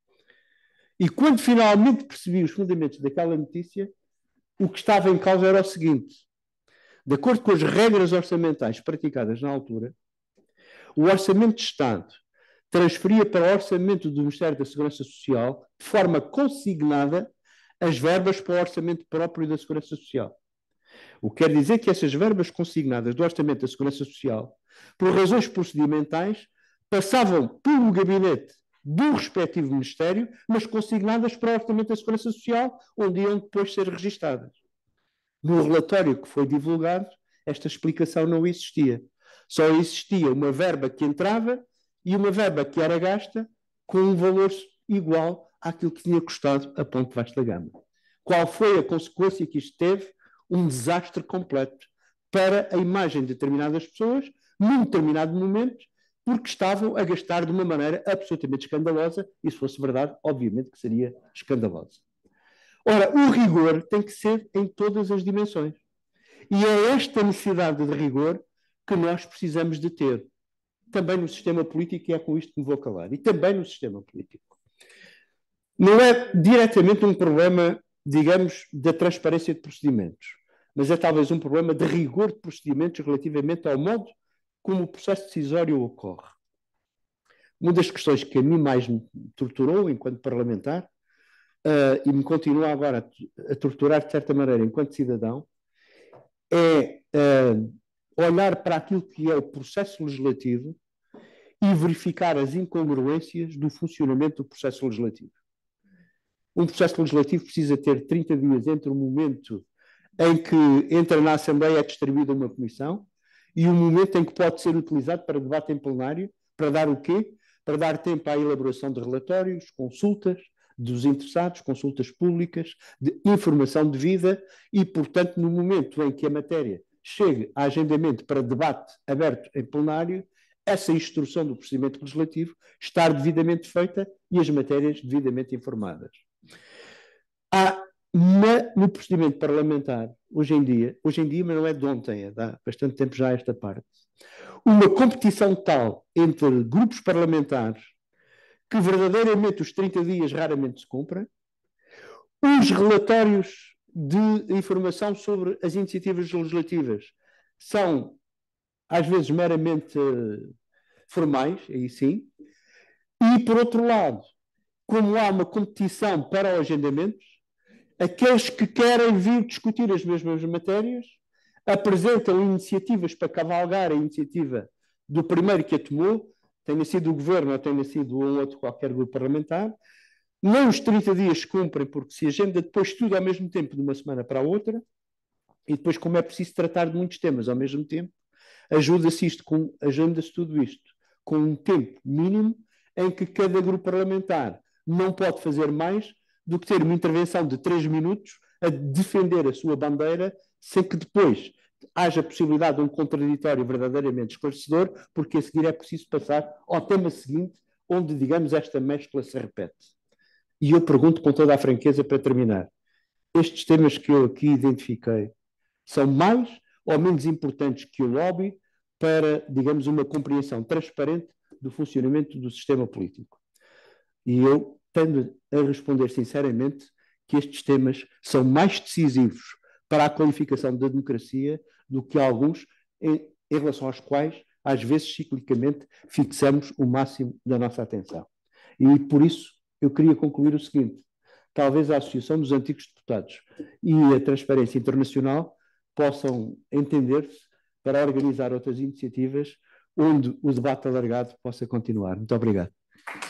E quando finalmente percebi os fundamentos daquela notícia, o que estava em causa era o seguinte: De acordo com as regras orçamentais praticadas na altura, o Orçamento de Estado transferia para o Orçamento do Ministério da Segurança Social, de forma consignada, as verbas para o Orçamento próprio da Segurança Social. O que quer dizer que essas verbas consignadas do Orçamento da Segurança Social, por razões procedimentais, passavam pelo gabinete do respectivo Ministério, mas consignadas para o Orçamento da Segurança Social, onde iam depois ser registadas. No relatório que foi divulgado, esta explicação não existia. Só existia uma verba que entrava e uma verba que era gasta com um valor igual àquilo que tinha custado a Ponte Vasta Gama. Qual foi a consequência que isto teve? Um desastre completo para a imagem de determinadas pessoas, num determinado momento, porque estavam a gastar de uma maneira absolutamente escandalosa, e se fosse verdade, obviamente que seria escandalosa. Ora, o rigor tem que ser em todas as dimensões. E é esta necessidade de rigor que nós precisamos de ter. Também no sistema político, e é com isto que me vou calar. E também no sistema político. Não é diretamente um problema, digamos, da transparência de procedimentos, mas é talvez um problema de rigor de procedimentos relativamente ao modo como o processo decisório ocorre. Uma das questões que a mim mais me torturou enquanto parlamentar, Uh, e me continua agora a, a torturar de certa maneira enquanto cidadão, é uh, olhar para aquilo que é o processo legislativo e verificar as incongruências do funcionamento do processo legislativo. Um processo legislativo precisa ter trinta dias entre o momento em que entra na Assembleia e é distribuída uma comissão e o momento em que pode ser utilizado para debate em plenário, para dar o quê? Para dar tempo à elaboração de relatórios, consultas, dos interessados, consultas públicas, de informação devida e, portanto, no momento em que a matéria chegue a agendamento para debate aberto em plenário, essa instrução do procedimento legislativo estar devidamente feita e as matérias devidamente informadas. Há na, no procedimento parlamentar, hoje em dia, hoje em dia, mas não é de ontem, é de há bastante tempo já esta parte, uma competição tal entre grupos parlamentares que verdadeiramente os trinta dias raramente se cumprem, os relatórios de informação sobre as iniciativas legislativas são, às vezes, meramente uh, formais, aí sim, e, por outro lado, como há uma competição para o agendamento, aqueles que querem vir discutir as mesmas matérias apresentam iniciativas para cavalgar a iniciativa do primeiro que a tomou, tenha sido o governo ou tenha sido um outro qualquer grupo parlamentar, não os trinta dias se cumprem porque se agenda depois tudo ao mesmo tempo de uma semana para a outra, e depois como é preciso tratar de muitos temas ao mesmo tempo, ajuda-se isto, com, agenda-se tudo isto com um tempo mínimo em que cada grupo parlamentar não pode fazer mais do que ter uma intervenção de três minutos a defender a sua bandeira sem que depois haja possibilidade de um contraditório verdadeiramente esclarecedor, porque a seguir é preciso passar ao tema seguinte, onde, digamos, esta mescla se repete. E eu pergunto com toda a franqueza para terminar, estes temas que eu aqui identifiquei são mais ou menos importantes que o lobby para, digamos, uma compreensão transparente do funcionamento do sistema político? E eu tendo a responder sinceramente que estes temas são mais decisivos para a qualificação da democracia do que alguns em, em relação aos quais, às vezes, ciclicamente, fixamos o máximo da nossa atenção. E, por isso, eu queria concluir o seguinte: talvez a Associação dos Antigos Deputados e a Transparência Internacional possam entender-se para organizar outras iniciativas onde o debate alargado possa continuar. Muito obrigado.